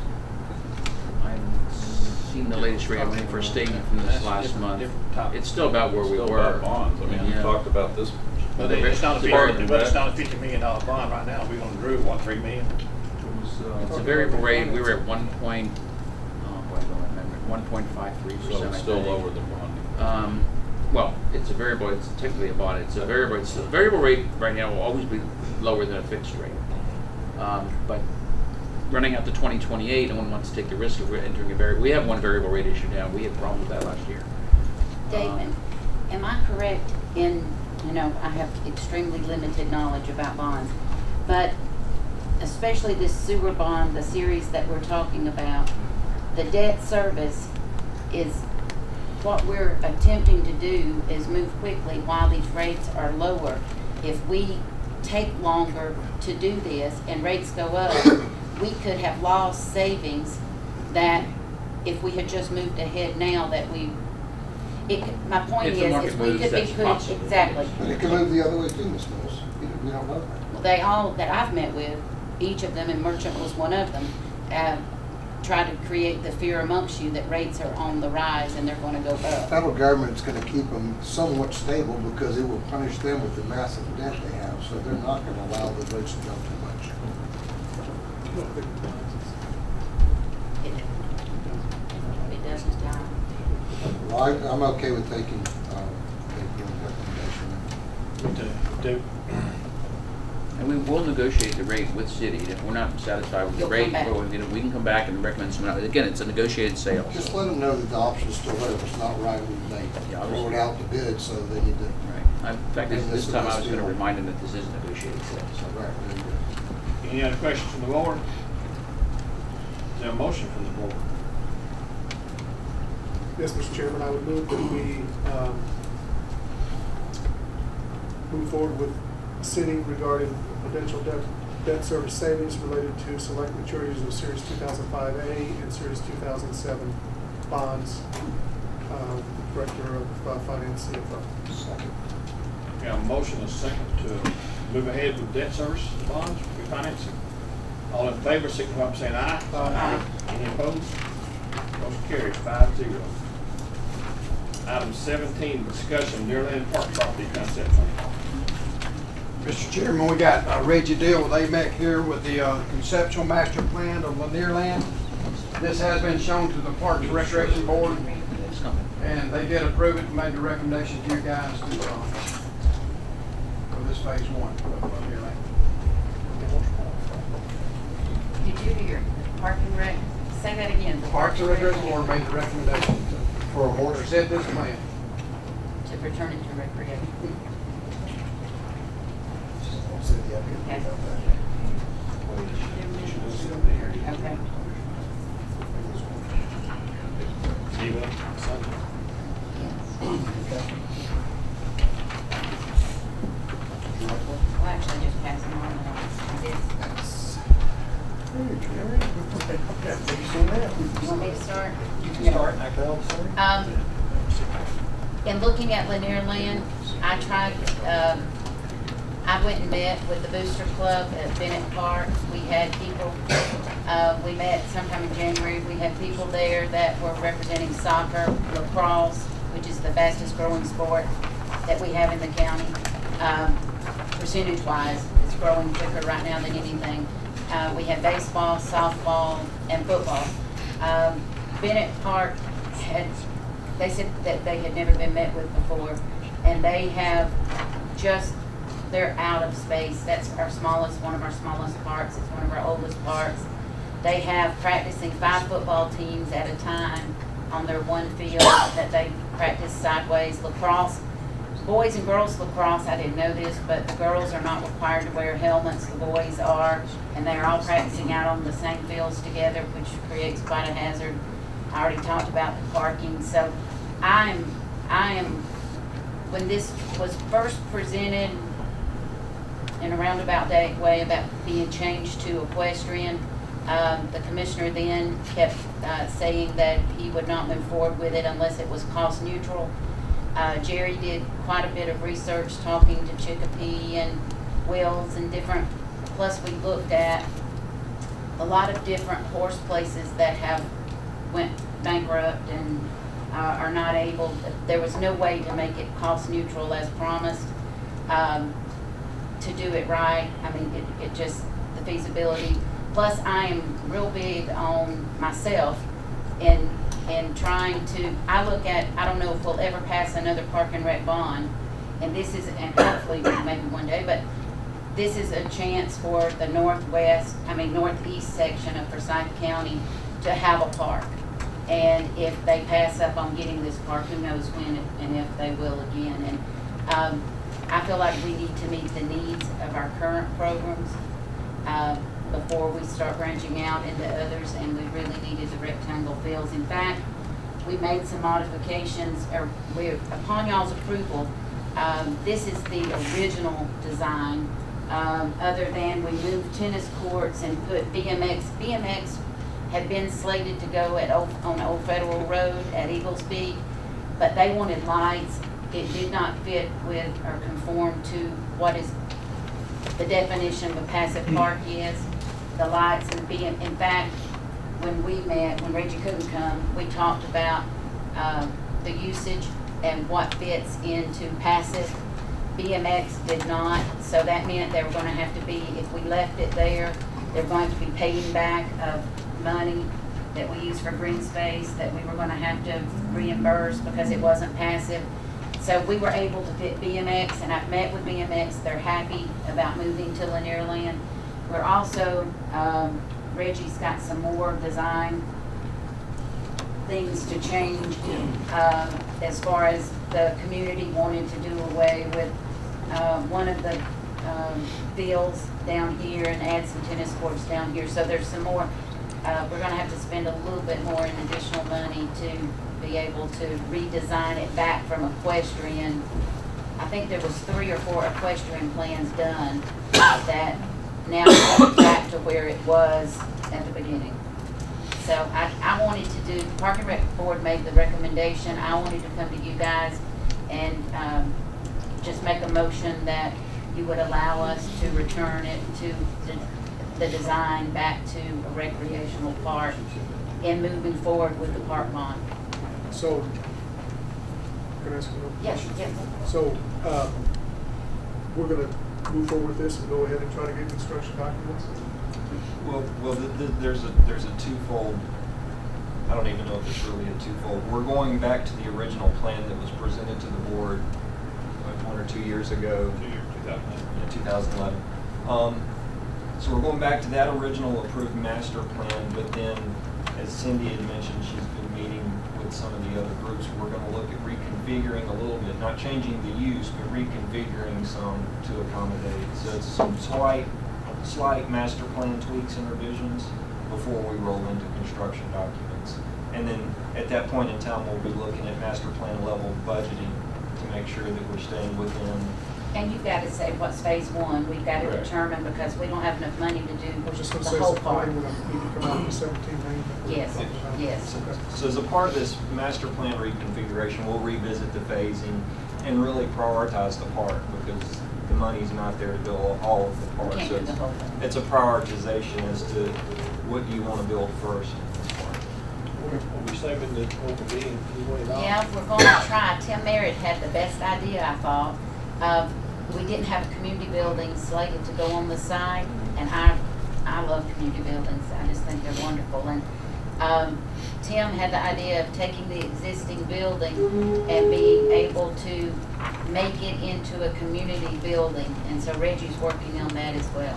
Speaker 18: I haven't seen the latest rate. I'm waiting for a statement from this
Speaker 1: That's
Speaker 18: last
Speaker 1: different-
Speaker 18: month.
Speaker 1: different topic.
Speaker 18: It's still about where we
Speaker 7: Still
Speaker 18: were.
Speaker 7: about bonds. I mean, you
Speaker 18: Yeah.
Speaker 7: talked about this.
Speaker 1: But they- it's not a
Speaker 7: Part
Speaker 1: fifty,
Speaker 7: of
Speaker 1: but it's
Speaker 7: that.
Speaker 1: not a fifty million dollar bond right now. We're gonna drew, what, three million?
Speaker 7: It was, uh,
Speaker 18: It's a variable rate. We were at one point, oh boy, I don't remember, one point five three percent.
Speaker 7: So it's still lower than bonding.
Speaker 18: Um, well, it's a variable, it's technically a bond. It's a variable, it's a variable rate right now will always be lower than a fixed rate. Um, but running out to twenty twenty-eight, no one wants to take the risk of entering a variable. We have one variable rate issue now. We had a problem with that last year.
Speaker 6: David, am I correct in, you know, I have extremely limited knowledge about bonds, but especially this sewer bond, the series that we're talking about, the debt service is, what we're attempting to do is move quickly while these rates are lower. If we take longer to do this and rates go up, we could have lost savings that if we had just moved ahead now that we, it, my point
Speaker 18: If
Speaker 6: is,
Speaker 18: the market
Speaker 6: is we
Speaker 18: moves,
Speaker 6: could be
Speaker 18: that's
Speaker 6: put,
Speaker 18: possible.
Speaker 6: exactly.
Speaker 4: But it could move the other way too, Miz Mills. We don't- we don't know that.
Speaker 6: Well, they all, that I've met with, each of them, and Merchant was one of them, uh, try to create the fear amongst you that rates are on the rise and they're gonna go
Speaker 4: The
Speaker 6: up.
Speaker 4: federal government's gonna keep them somewhat stable because it will punish them with the massive debt they have, so they're not gonna allow the rates to go too much.
Speaker 6: It it doesn't die.
Speaker 4: Well, I, I'm okay with taking, um, taking the recommendation.
Speaker 18: And we will negotiate the rate with city. If we're not satisfied with the
Speaker 6: You'll
Speaker 18: rate,
Speaker 6: come back.
Speaker 18: well, you know, we can come back and recommend some. Again, it's a negotiated sale.
Speaker 4: Just let them know that the option's still there. If it's not right, we may
Speaker 18: Yeah, I'll
Speaker 4: throw it
Speaker 18: just-
Speaker 4: out to bid, so they need to.
Speaker 18: Right. In fact, this,
Speaker 4: And
Speaker 18: this
Speaker 4: this
Speaker 18: time
Speaker 4: is
Speaker 18: I was going to
Speaker 4: still-
Speaker 18: remind them that this is a negotiated sale. So.
Speaker 4: Right, very good.
Speaker 1: Any other questions from the board? Is there a motion from the board?
Speaker 8: Yes, Mister Chairman, I would move that we um, move forward with city regarding potential debt, debt service savings related to select maturities of Series two thousand five A and Series two thousand seven bonds. Uh, Director of uh, Finance, C F O.
Speaker 4: Second.
Speaker 1: We have a motion and a second to move ahead with debt service bonds, refinancing. All in favor, signify by saying aye.
Speaker 8: Aye.
Speaker 1: Any opposed? Motion carries five zero. Item seventeen, discussion Deerland Park property concept plan.
Speaker 19: Mister Chairman, we got uh, Reggie Deal with A M E C here with the uh, conceptual master plan of Lanier Land. This has been shown to the Parks and Recreation Board, and they did approve it and made the recommendation to you guys to, uh, for this phase one of Lanier Land.
Speaker 6: Did you hear Park and Rec? Say that again.
Speaker 19: The Parks and Recreation Board made the recommendation to,
Speaker 4: For a horse.
Speaker 19: present this plan.
Speaker 6: To return it to recreation. Okay. Okay.
Speaker 1: Steve, uh, Sunday.
Speaker 6: Well, actually, just pass them on and I did. You want me to start?
Speaker 4: You can start, I can help, sorry.
Speaker 6: Um, in looking at Lanier Land, I tried, um, I went and met with the Booster Club at Bennett Park. We had people, uh, we met sometime in January. We had people there that were representing soccer, lacrosse, which is the fastest growing sport that we have in the county. Um, percentage-wise, it's growing quicker right now than anything. Uh, we have baseball, softball, and football. Um, Bennett Park had, they said that they had never been met with before, and they have just, they're out of space. That's our smallest, one of our smallest parks. It's one of our oldest parks. They have practicing five football teams at a time on their one field that they practice sideways. Lacrosse, boys and girls lacrosse, I didn't know this, but the girls are not required to wear helmets, the boys are, and they're all practicing out on the same fields together, which creates quite a hazard. I already talked about the parking, so I'm, I am, when this was first presented in a roundabout day, way about being changed to equestrian, um, the commissioner then kept uh, saying that he would not move forward with it unless it was cost neutral. Uh, Jerry did quite a bit of research talking to Chicopee and Wills and different, plus we looked at a lot of different horse places that have went bankrupt and uh, are not able, there was no way to make it cost neutral as promised, um, to do it right. I mean, it, it just, the feasibility. Plus I am real big on myself in and trying to, I look at, I don't know if we'll ever pass another park and rec bond, and this is, and hopefully maybe one day, but this is a chance for the northwest, I mean northeast section of Forsyth County to have a park. And if they pass up on getting this park, who knows when and if they will again. And um, I feel like we need to meet the needs of our current programs uh, before we start branching out into others, and we really needed the rectangle fields. In fact, we made some modifications, or we, upon y'all's approval, um, this is the original design, um, other than we moved tennis courts and put B M X. B M X had been slated to go at Old, on Old Federal Road at Eagles Peak, but they wanted lights. It did not fit with or conform to what is the definition of a passive park is. The lights and the B M, in fact, when we met, when Reggie couldn't come, we talked about uh, the usage and what fits into passive. B M X did not, so that meant they were going to have to be, if we left it there, they're going to be paying back of money that we use for green space that we were going to have to reimburse because it wasn't passive. So we were able to fit B M X, and I've met with B M X. They're happy about moving to Lanier Land. We're also, um, Reggie's got some more design things to change uh, as far as the community wanted to do away with uh, one of the um, fields down here and add some tennis courts down here. So there's some more, uh, we're gonna have to spend a little bit more in additional money to be able to redesign it back from equestrian. I think there was three or four equestrian plans done that now it's back to where it was at the beginning. So I, I wanted to do, the Park and Rec Board made the recommendation. I wanted to come to you guys and um, just make a motion that you would allow us to return it to the, the design back to a recreational park and moving forward with the park bond.
Speaker 8: So, can I ask you a
Speaker 6: Yes,
Speaker 8: question?
Speaker 6: yes.
Speaker 8: So, uh, we're gonna move forward with this and go ahead and try to get construction documents?
Speaker 21: Well, well, the, the, there's a there's a twofold. I don't even know if it's really a twofold. We're going back to the original plan that was presented to the board like one or two years ago.
Speaker 1: Two years, two thousand eleven.
Speaker 21: Yeah, two thousand eleven. Um, so we're going back to that original approved master plan. But then, as Cindy had mentioned, she's been meeting with some of the other groups. We're going to look at reconfiguring a little bit, not changing the use, but reconfiguring some to accommodate. So it's some slight. slight master plan tweaks and revisions before we roll into construction documents. And then at that point in time, we'll be looking at master plan level budgeting to make sure that we're staying within.
Speaker 6: And you've got to say what's phase one. We've got to
Speaker 21: Correct.
Speaker 6: determine because we don't have enough money to do
Speaker 8: I was just gonna
Speaker 6: the
Speaker 8: say,
Speaker 6: whole
Speaker 8: so
Speaker 6: park.
Speaker 8: probably we're gonna need to come out with seventeen million.
Speaker 6: Yes, yes.
Speaker 21: So as a part of this master plan reconfiguration, we'll revisit the phasing and really prioritize the park because the money's not there to build all of the parks.
Speaker 6: Can't
Speaker 21: So
Speaker 6: do
Speaker 21: it's,
Speaker 6: the whole thing.
Speaker 21: it's a prioritization as to what do you want to build first.
Speaker 1: Are we saving the open meeting anyway?
Speaker 6: Yeah, we're going to try. Tim Merritt had the best idea, I thought. Uh, we didn't have a community building slated to go on the site, and I, I love community buildings. I just think they're wonderful. And um, Tim had the idea of taking the existing building and being able to make it into a community building, and so Reggie's working on that as well.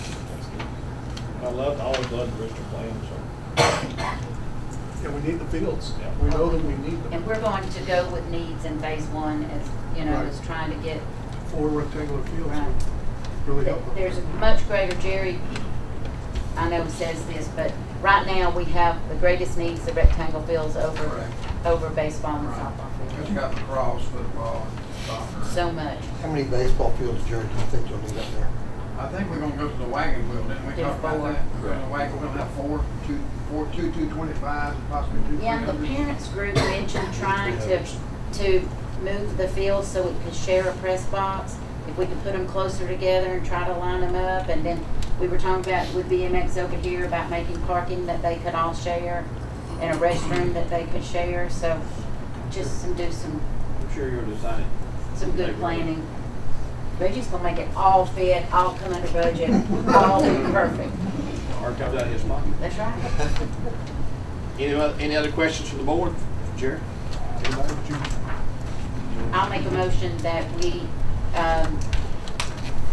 Speaker 1: I love, I always loved the original plan, so.
Speaker 8: Yeah, we need the fields.
Speaker 1: Yeah.
Speaker 8: We know that we need them.
Speaker 6: And we're going to go with needs in phase one as, you know,
Speaker 8: Right.
Speaker 6: as trying to get.
Speaker 8: Four rectangular fields
Speaker 6: Right.
Speaker 8: would really help.
Speaker 6: There's a much greater, Jerry, I know says this, but right now we have the greatest needs, the rectangle fields over,
Speaker 19: Correct.
Speaker 6: over baseball and
Speaker 19: Right.
Speaker 6: softball
Speaker 19: Just
Speaker 6: fields.
Speaker 19: got lacrosse, football, soccer.
Speaker 6: So much.
Speaker 4: How many baseball fields, Jerry, do you think you'll need up there?
Speaker 19: I think we're gonna go to the wagon wheel, didn't we
Speaker 6: Do
Speaker 19: talk about
Speaker 6: four.
Speaker 19: that? We're gonna wagon, we're gonna have four, two, four, two, two twenty-fives, and possibly two.
Speaker 6: Yeah, the parents group mentioned trying to, to move the field so we could share a press box. If we could put them closer together and try to line them up, and then we were talking about with B M X over here about making parking that they could all share and a restroom that they could share, so just some, do some,
Speaker 1: I'm sure you're designing.
Speaker 6: some good planning. Reggie's gonna make it all fit, all come under budget, all be perfect.
Speaker 1: Art comes out of his pocket.
Speaker 6: That's right.
Speaker 1: Any other, any other questions from the board? Jerry?
Speaker 8: Anybody, would you?
Speaker 6: I'll make a motion that we, um,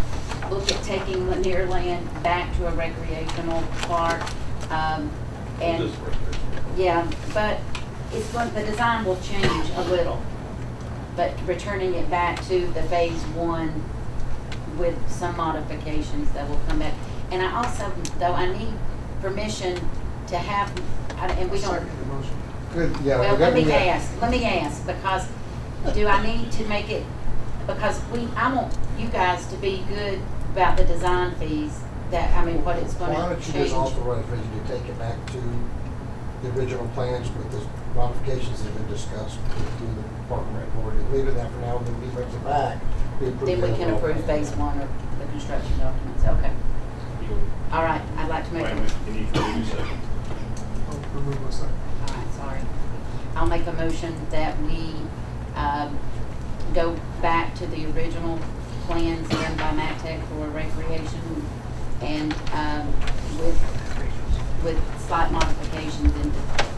Speaker 6: look at taking Lanier Land back to a recreational park. Um, and yeah, but it's going, the design will change a little, but returning it back to the phase one with some modifications that will come back. And I also, though, I need permission to have, I- and we don't.
Speaker 4: Good, yeah.
Speaker 6: Well,
Speaker 4: we
Speaker 6: let
Speaker 4: got-
Speaker 6: me
Speaker 4: we got-
Speaker 6: ask, let me ask, because do I need to make it, because we, I want you guys to be good about the design fees, that, I mean, what it's gonna
Speaker 4: Why don't you
Speaker 6: change.
Speaker 4: just authorize Reggie to take it back to the original plans with the modifications that have been discussed through the Park and Rec board, and leave it there for now, and then when he brings it back, we approve
Speaker 6: Then we
Speaker 4: the
Speaker 6: can
Speaker 4: overall
Speaker 6: approve
Speaker 4: plan.
Speaker 6: phase one or the construction documents, okay. All right, I'd like to make
Speaker 1: Wait
Speaker 6: a.
Speaker 1: a minute, you need to remove a second.
Speaker 8: I'll remove my second.
Speaker 6: All right, sorry. I'll make a motion that we, um, go back to the original plans done by MatTech for recreation and, um, with, with slight modifications in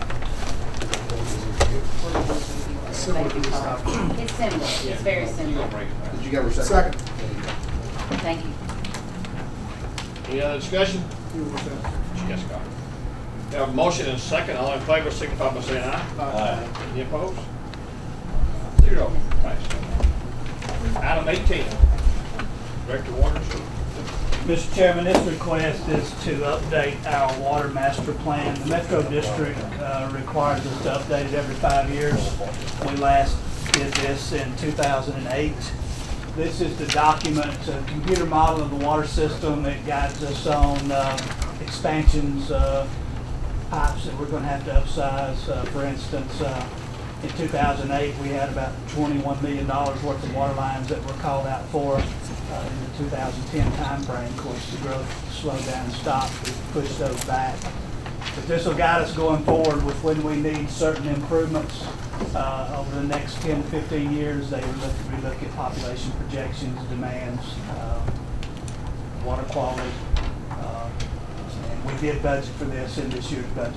Speaker 8: Similar to this document.
Speaker 6: It's similar, it's very similar.
Speaker 4: Did you get a second?
Speaker 8: Second.
Speaker 6: Thank you.
Speaker 1: Any other discussion? Yes, Scott. We have a motion and a second. All in favor, signify by saying aye. Aye. Any opposed? Zero. Passed. Item eighteen. Director Warner.
Speaker 15: Mister Chairman, this request is to update our water master plan. The Metro District uh, requires us to update it every five years. We last did this in two thousand eight. This is the document, it's a computer model of the water system. It guides us on uh, expansions, uh, pipes that we're going to have to upsize. Uh, for instance, uh, in two thousand eight, we had about twenty-one million dollars worth of water lines that were called out for. Uh, in the two thousand ten timeframe. Of course, the growth slowed down and stopped. We pushed those back. But this will guide us going forward with when we need certain improvements uh, over the next ten to fifteen years. They will look, we look at population projections, demands, uh, water quality. Uh, and we did budget for this in this year's budget.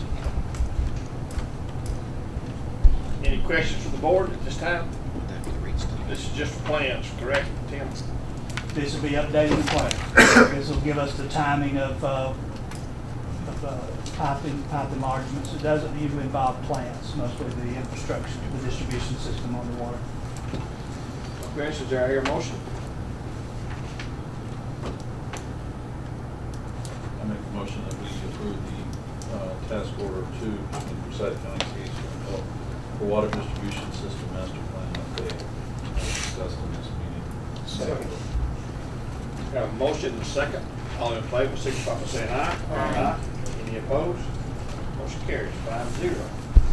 Speaker 1: Any questions from the board at this time? This is just for plans, correct, Tim?
Speaker 15: This will be updating the plan. This will give us the timing of, uh, of uh, pipe, pipe enlargements. It doesn't usually involve plants, mostly the infrastructure, the distribution system on the water.
Speaker 1: Okay, so there I hear a motion.
Speaker 7: I make a motion that we approve the uh, task order two between Forsyth County Tisdale for water distribution system master plan update as discussed in this meeting.
Speaker 1: Second. We have a motion and a second. All in favor, signify by saying aye. Aye. Any opposed? Motion carries five zero.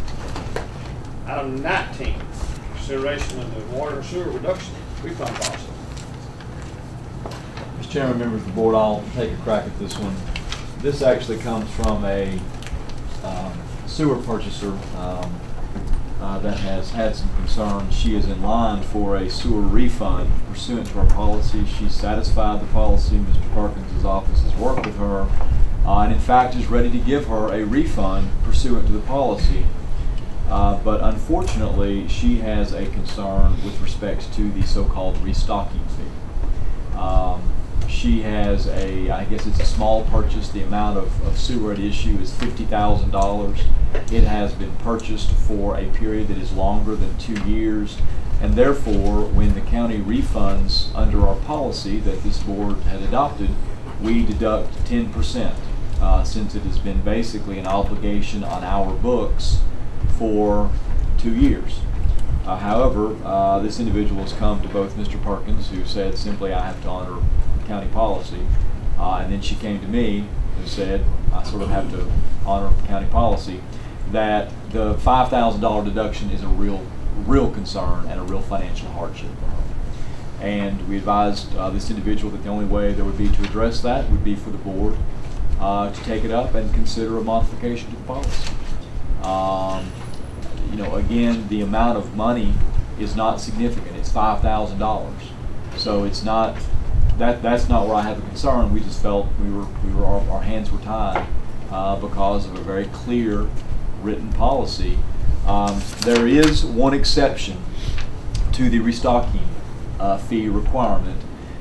Speaker 1: Item nineteen, consideration of the water and sewer reduction refund policy.
Speaker 20: Mister Chairman, members of the board, I'll take a crack at this one. This actually comes from a um, sewer purchaser um, uh, that has had some concerns. She is in line for a sewer refund pursuant to our policy. She's satisfied the policy. Mister Perkins' office has worked with her uh, and in fact is ready to give her a refund pursuant to the policy. Uh, but unfortunately, she has a concern with respect to the so-called restocking fee. Um, she has a, I guess it's a small purchase. The amount of, of sewer at issue is fifty thousand dollars. It has been purchased for a period that is longer than two years. And therefore, when the county refunds under our policy that this board had adopted, we deduct ten percent uh, since it has been basically an obligation on our books for two years. Uh, however, uh, this individual has come to both Mister Perkins, who said simply I have to honor county policy, uh, and then she came to me who said I sort of have to honor county policy, that the five thousand dollar deduction is a real, real concern and a real financial hardship for her. And we advised uh, this individual that the only way there would be to address that would be for the board uh, to take it up and consider a modification to the policy. Um, you know, again, the amount of money is not significant. It's five thousand dollars. So it's not, that, that's not where I have a concern. We just felt we were, we were our, our hands were tied uh, because of a very clear written policy. Um, there is one exception to the restocking uh, fee requirement,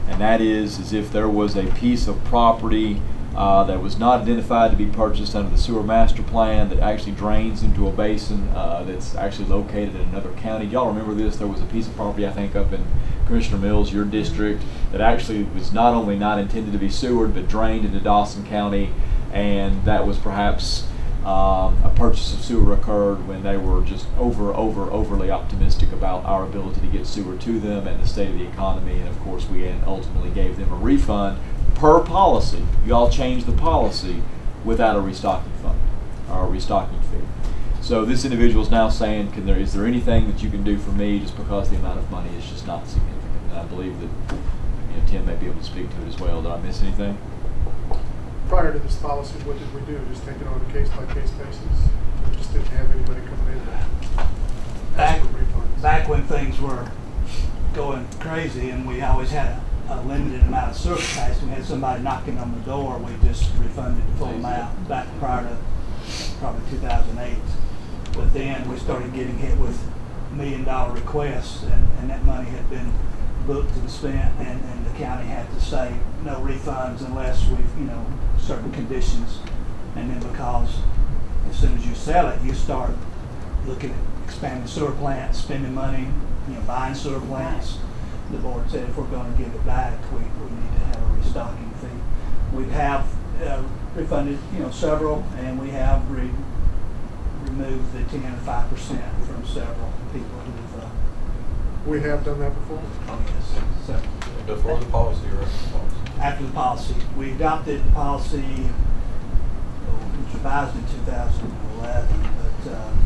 Speaker 20: and that is, is if there was a piece of property uh, that was not identified to be purchased under the sewer master plan that actually drains into a basin uh, that's actually located in another county. Y'all remember this? There was a piece of property, I think, up in Commissioner Mills, your district, that actually was not only not intended to be sewered, but drained into Dawson County, and that was perhaps um, a purchase of sewer occurred when they were just over, over, overly optimistic about our ability to get sewer to them and the state of the economy, and of course we ultimately gave them a refund per policy. You all changed the policy without a restocking fund or a restocking fee. So this individual is now saying, can there, is there anything that you can do for me just because the amount of money is just not significant? And I believe that you know, Tim may be able to speak to it as well. Did I miss anything?
Speaker 8: Prior to this policy, what did we do? Just take it on a case-by-case basis? We just didn't have anybody coming in there.
Speaker 15: Back, back when things were going crazy and we always had a, a limited amount of sewer capacity, we had somebody knocking on the door, we just refunded the full amount back prior to probably two thousand eight. But then we started getting hit with million dollar requests, and, and that money had been booked and spent, and, and the county had to say no refunds unless we've, you know, certain conditions. And then because as soon as you sell it, you start looking at expanding sewer plants, spending money, you know, buying sewer plants. The board said if we're going to give it back, we, we need to have a restocking fee. We have uh, refunded, you know, several, and we have re removed the ten and five percent from several people who've. Uh,
Speaker 8: we have done that before.
Speaker 15: Oh yes. So
Speaker 7: before the policy or after the policy?
Speaker 15: After the policy, we adopted the policy. Oh, it was revised in two thousand eleven, but. Um,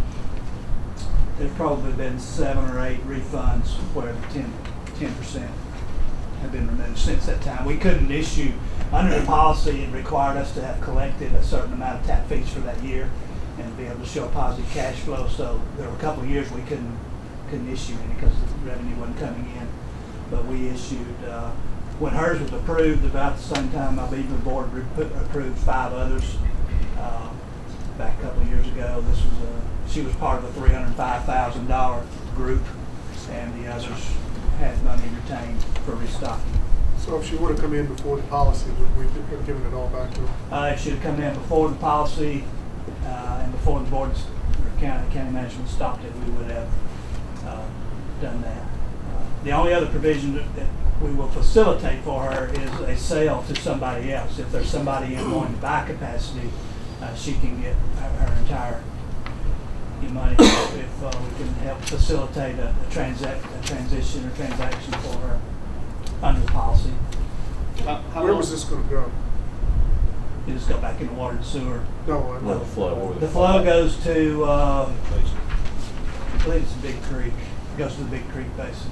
Speaker 15: There's probably been seven or eight refunds where the ten percent have been removed since that time. We couldn't issue, under the policy, it required us to have collected a certain amount of tap fees for that year and be able to show positive cash flow. So there were a couple of years we couldn't couldn't issue any because the revenue wasn't coming in. But we issued, uh, when hers was approved, about the same time I believe the board approved five others uh, back a couple of years ago. This was a She was part of the three hundred five thousand dollar group, and the others had money retained for restocking.
Speaker 8: So if she would have come in before the policy, would we have given it all back to her?
Speaker 15: Uh, if she had come in before the policy uh, and before the board or county, county management stopped it, we would have uh, done that. Uh, the only other provision that, that we will facilitate for her is a sale to somebody else. If there's somebody in wanting to buy capacity, uh, she can get her, her entire money if uh, we can help facilitate a, a, transa a transition or transaction for her under the policy.
Speaker 8: How, how Where was this going to go?
Speaker 15: You just go back into water and sewer.
Speaker 8: No,
Speaker 20: no. The flow.
Speaker 15: The flow goes to, uh, I believe it's a Big Creek. It goes to the Big Creek Basin.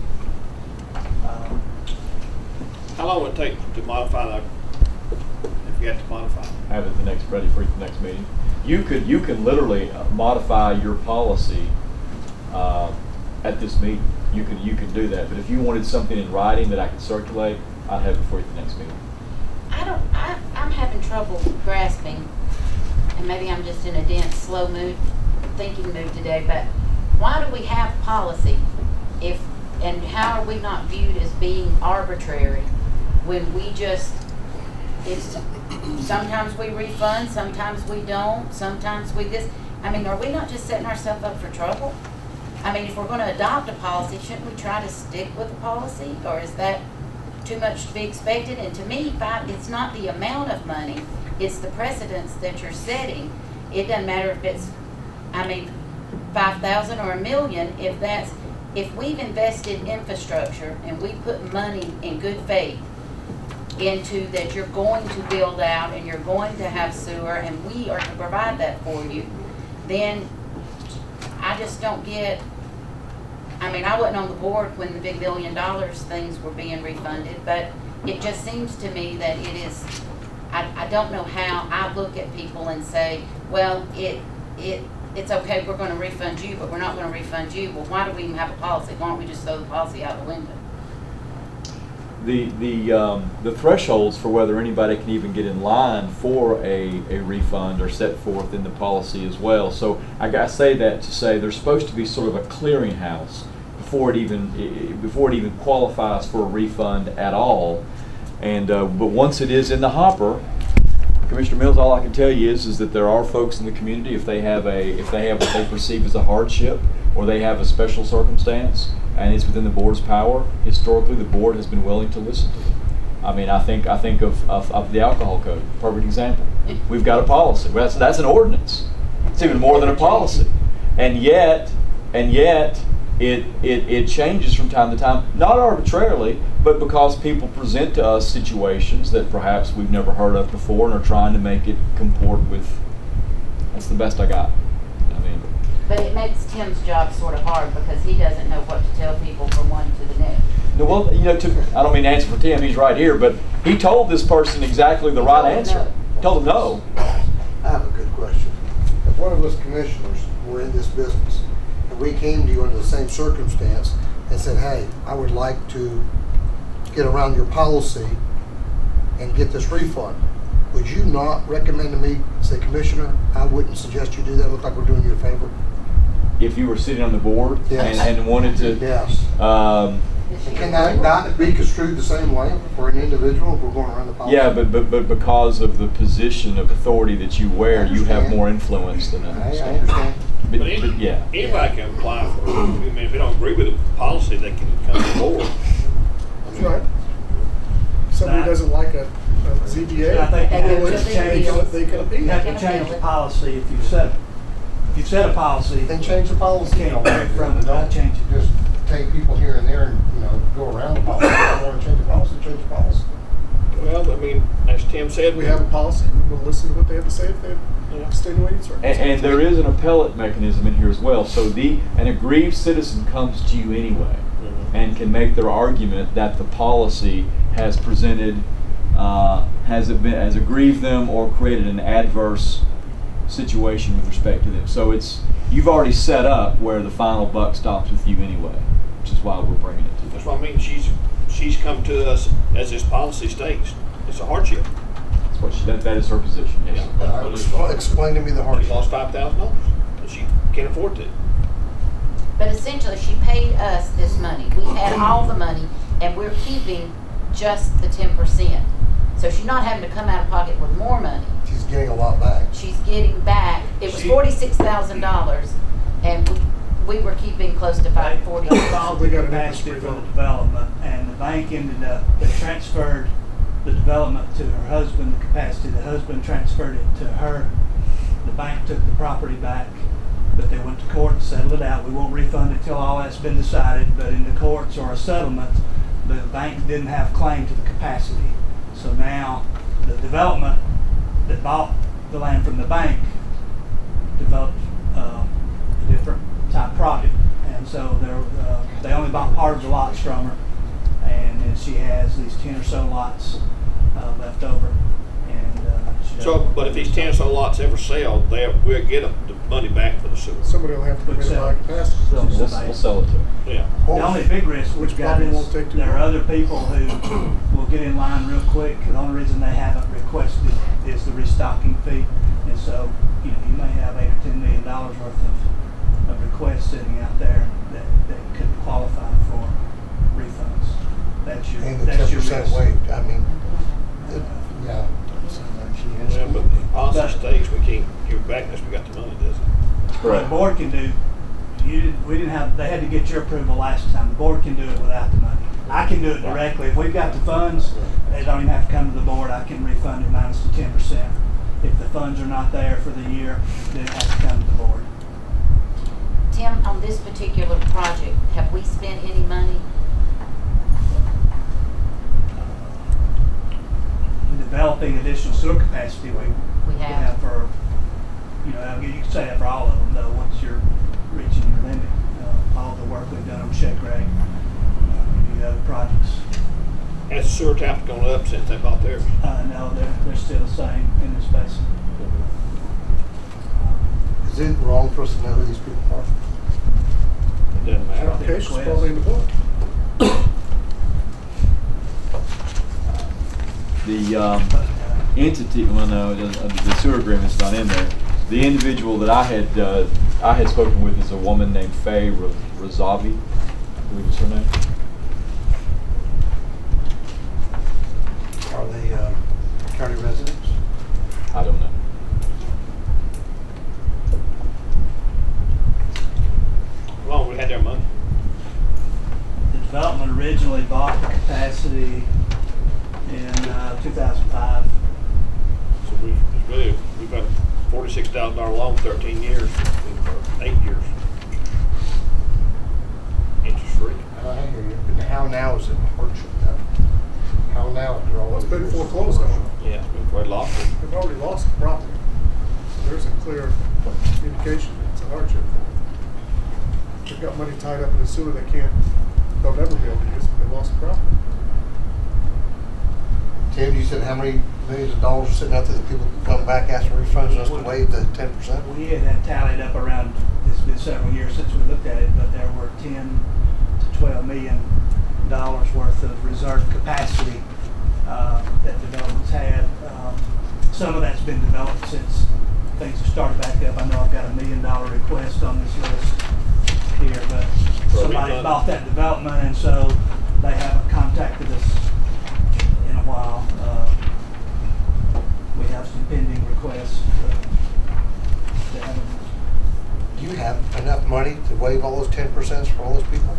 Speaker 15: Um,
Speaker 1: how long would it take to modify that? If you had to modify it?
Speaker 20: Have it the next ready for the next meeting. You could you can literally uh, modify your policy uh, at this meeting. You can you can do that. But if you wanted something in writing that I could circulate, I'd have it for you at the next meeting.
Speaker 6: I don't. I, I'm having trouble grasping, and maybe I'm just in a dense, slow mood, thinking mood today. But why do we have policy? If and how are we not viewed as being arbitrary when we just it's. Sometimes we refund, sometimes we don't, sometimes we this. I mean, are we not just setting ourselves up for trouble? I mean, if we're going to adopt a policy, shouldn't we try to stick with the policy? Or is that too much to be expected? And to me, five, it's not the amount of money, it's the precedence that you're setting. It doesn't matter if it's, I mean, five thousand or a million, if that's, if we've invested infrastructure and we put money in good faith into that you're going to build out and you're going to have sewer and we are to provide that for you, then I just don't get, I mean, I wasn't on the board when the big billion dollars things were being refunded, but it just seems to me that it is, I, I don't know how I look at people and say, well, it, it, it's okay, we're going to refund you, but we're not going to refund you. Well, why do we even have a policy? Why don't we just throw the policy out the window?
Speaker 20: The the um, the thresholds for whether anybody can even get in line for a, a refund are set forth in the policy as well. So I, I say that to say there's supposed to be sort of a clearinghouse before it even i- before it even qualifies for a refund at all. And uh, but once it is in the hopper, Commissioner Mills, all I can tell you is is that there are folks in the community, if they have a if they have what they perceive as a hardship, or they have a special circumstance, and it's within the board's power, historically the board has been willing to listen to them. I mean, I think I think of, of, of the alcohol code, perfect example. We've got a policy. That's that's an ordinance. It's even more than a policy, and yet and yet it it it changes from time to time, not arbitrarily, but because people present to us situations that perhaps we've never heard of before and are trying to make it comport with. That's the best I got. I mean.
Speaker 6: But it makes Tim's job sort of hard because he doesn't know what to tell people from one to the next.
Speaker 20: No, well, you know, to, I don't mean to answer for Tim, he's right here, but he told this person exactly the right answer. He told him no.
Speaker 4: I have a good question. If one of us commissioners were in this business and we came to you under the same circumstance and said, hey, I would like to get around your policy and get this refund, would you not recommend to me, say, Commissioner, I wouldn't suggest you do that? Look like we're doing you a favor.
Speaker 20: If you were sitting on the board
Speaker 4: Yes.
Speaker 20: and, and wanted to,
Speaker 4: yes.
Speaker 20: Um,
Speaker 4: Can that not be construed the same way for an individual if we're going around the policy?
Speaker 20: yeah, but, but but because of the position of authority that you wear, you have more influence than others.
Speaker 4: I, I understand.
Speaker 20: But,
Speaker 1: But any,
Speaker 20: but yeah.
Speaker 1: anybody can apply for it. I mean, if they don't agree with the policy, they can come to the board. I mean,
Speaker 8: Right. Somebody doesn't like a, a Z B A.
Speaker 15: I think you
Speaker 8: well,
Speaker 15: have
Speaker 8: it's-
Speaker 15: to change,
Speaker 8: they can appeal.
Speaker 15: you have to change the policy if you set, if you set a policy.
Speaker 4: Then change the policy.
Speaker 15: You can't break from it, don't change it.
Speaker 4: Just take people here and there and, you know, go around the policy. If you want to change the policy, change the policy.
Speaker 1: Well, I mean, as Tim said,
Speaker 8: We have a policy, and we'll listen to what they have to say if they have extenuating circumstances.
Speaker 20: And, and there is an appellate mechanism in here as well. So the an aggrieved citizen comes to you anyway
Speaker 1: Mhm.
Speaker 20: and can make their argument that the policy has presented, uh, has it been, has aggrieved them or created an adverse situation with respect to them. So it's you've already set up where the final buck stops with you anyway, which is why we're bringing it to you.
Speaker 1: that's what I mean. She's she's come to us as this policy states. It's a hardship.
Speaker 20: That's what she, that, that is her position. Yes.
Speaker 1: Yeah.
Speaker 4: Uh, expl- explain to me the
Speaker 1: She
Speaker 4: hardship.
Speaker 1: lost five thousand dollars, and she can't afford to.
Speaker 6: But essentially, she paid us this money. We had all the money, and we're keeping just the ten percent. So she's not having to come out of pocket with more money.
Speaker 4: She's getting a lot back.
Speaker 6: She's getting back, it was
Speaker 1: She-
Speaker 6: forty-six thousand dollars, and we, we were keeping close to five forty.
Speaker 15: That's all
Speaker 8: We
Speaker 15: the
Speaker 8: got an
Speaker 15: capacity
Speaker 8: interest
Speaker 15: for
Speaker 8: rate
Speaker 15: the
Speaker 8: on it.
Speaker 15: development, and the bank ended up, they transferred the development to her husband, the capacity, the husband transferred it to her. The bank took the property back, but they went to court and settled it out. We won't refund it till all that's been decided, but in the courts or a settlement, the bank didn't have claim to the capacity. So now, the development that bought the land from the bank developed uh, a different type project. And so they're, uh, they only bought part of the lots from her. And then she has these ten or so lots uh, left over. And uh, she
Speaker 1: So, but if these ten or so lots ever sell, they we'll get them the money back for the sewer.
Speaker 8: Somebody will have to come in and buy capacity.
Speaker 20: We'll, we'll sell it to her.
Speaker 1: Yeah.
Speaker 15: The only big risk
Speaker 8: Which
Speaker 15: we've got
Speaker 8: probably
Speaker 15: is
Speaker 8: won't take too
Speaker 15: there are
Speaker 8: long.
Speaker 15: other people who will get in line real quick. The only reason they haven't requested is the restocking fee. And so, you know, you may have eight or ten million dollars worth of, of requests sitting out there that, that could qualify for refunds. That's your,
Speaker 4: And the
Speaker 15: that's
Speaker 4: ten
Speaker 15: your
Speaker 4: percent
Speaker 15: risk.
Speaker 4: weight, I mean, it- yeah.
Speaker 1: Well, but the policy states we can't give it back unless we got the money, does it?
Speaker 15: What the board can do, you didn't, we didn't have, they had to get your approval last time. The board can do it without the money. I can do it directly. If we've got the funds, they don't even have to come to the board. I can refund it minus the ten percent. If the funds are not there for the year, then it has to come to the board.
Speaker 6: Tim, on this particular project, have we spent any money?
Speaker 15: In developing additional sewer capacity, we,
Speaker 6: We
Speaker 15: we
Speaker 6: have.
Speaker 15: have for, you know, I mean, you can say that for all of them, though, once you're reaching your limit. Uh, all the work we've done on Shake Ray, uh, any other projects.
Speaker 1: Has the sewer tap gone up since they bought theirs?
Speaker 15: Uh, no, they're, they're still the same in this basin.
Speaker 4: Is it wrong for us to know who these people are?
Speaker 1: It doesn't matter.
Speaker 8: Application's probably in the book.
Speaker 20: The um, entity, well, no, the, the sewer agreement's not in there. The individual that I had uh, I had spoken with is a woman named Faye Razavi, believe is her name.
Speaker 19: Are they uh, county residents?
Speaker 20: I don't know.
Speaker 1: How long we had their money?
Speaker 15: The development originally bought the capacity in uh, two thousand five.
Speaker 1: So we, it's really, we've got a forty-six thousand dollar loan, thirteen years, or eight years. Interest free.
Speaker 19: I hear you. But how now is it a hardship though? How now after all
Speaker 8: Well, it's
Speaker 19: those
Speaker 8: been
Speaker 19: years?
Speaker 8: foreclosed on.
Speaker 1: Yeah, it's been quite a lot.
Speaker 8: They've already lost the property. So there's a clear indication that it's a hardship for them. They've got money tied up in the sewer they can't, they'll never be able to use, but they lost the property.
Speaker 4: Tim, you said how many millions of dollars are sitting out there that people can come back asking refunds just to waive the ten percent?
Speaker 15: We had that tallied up around, it's been several years since we looked at it, but there were ten to twelve million dollars worth of reserve capacity uh, that developments had. Um, some of that's been developed since things have started back up. I know I've got a million dollar request on this list here, but somebody bought that development, and so they haven't contacted us in a while. Uh, we have some pending requests. Uh, that haven't.
Speaker 4: Do you have enough money to waive all those ten percent for all those people?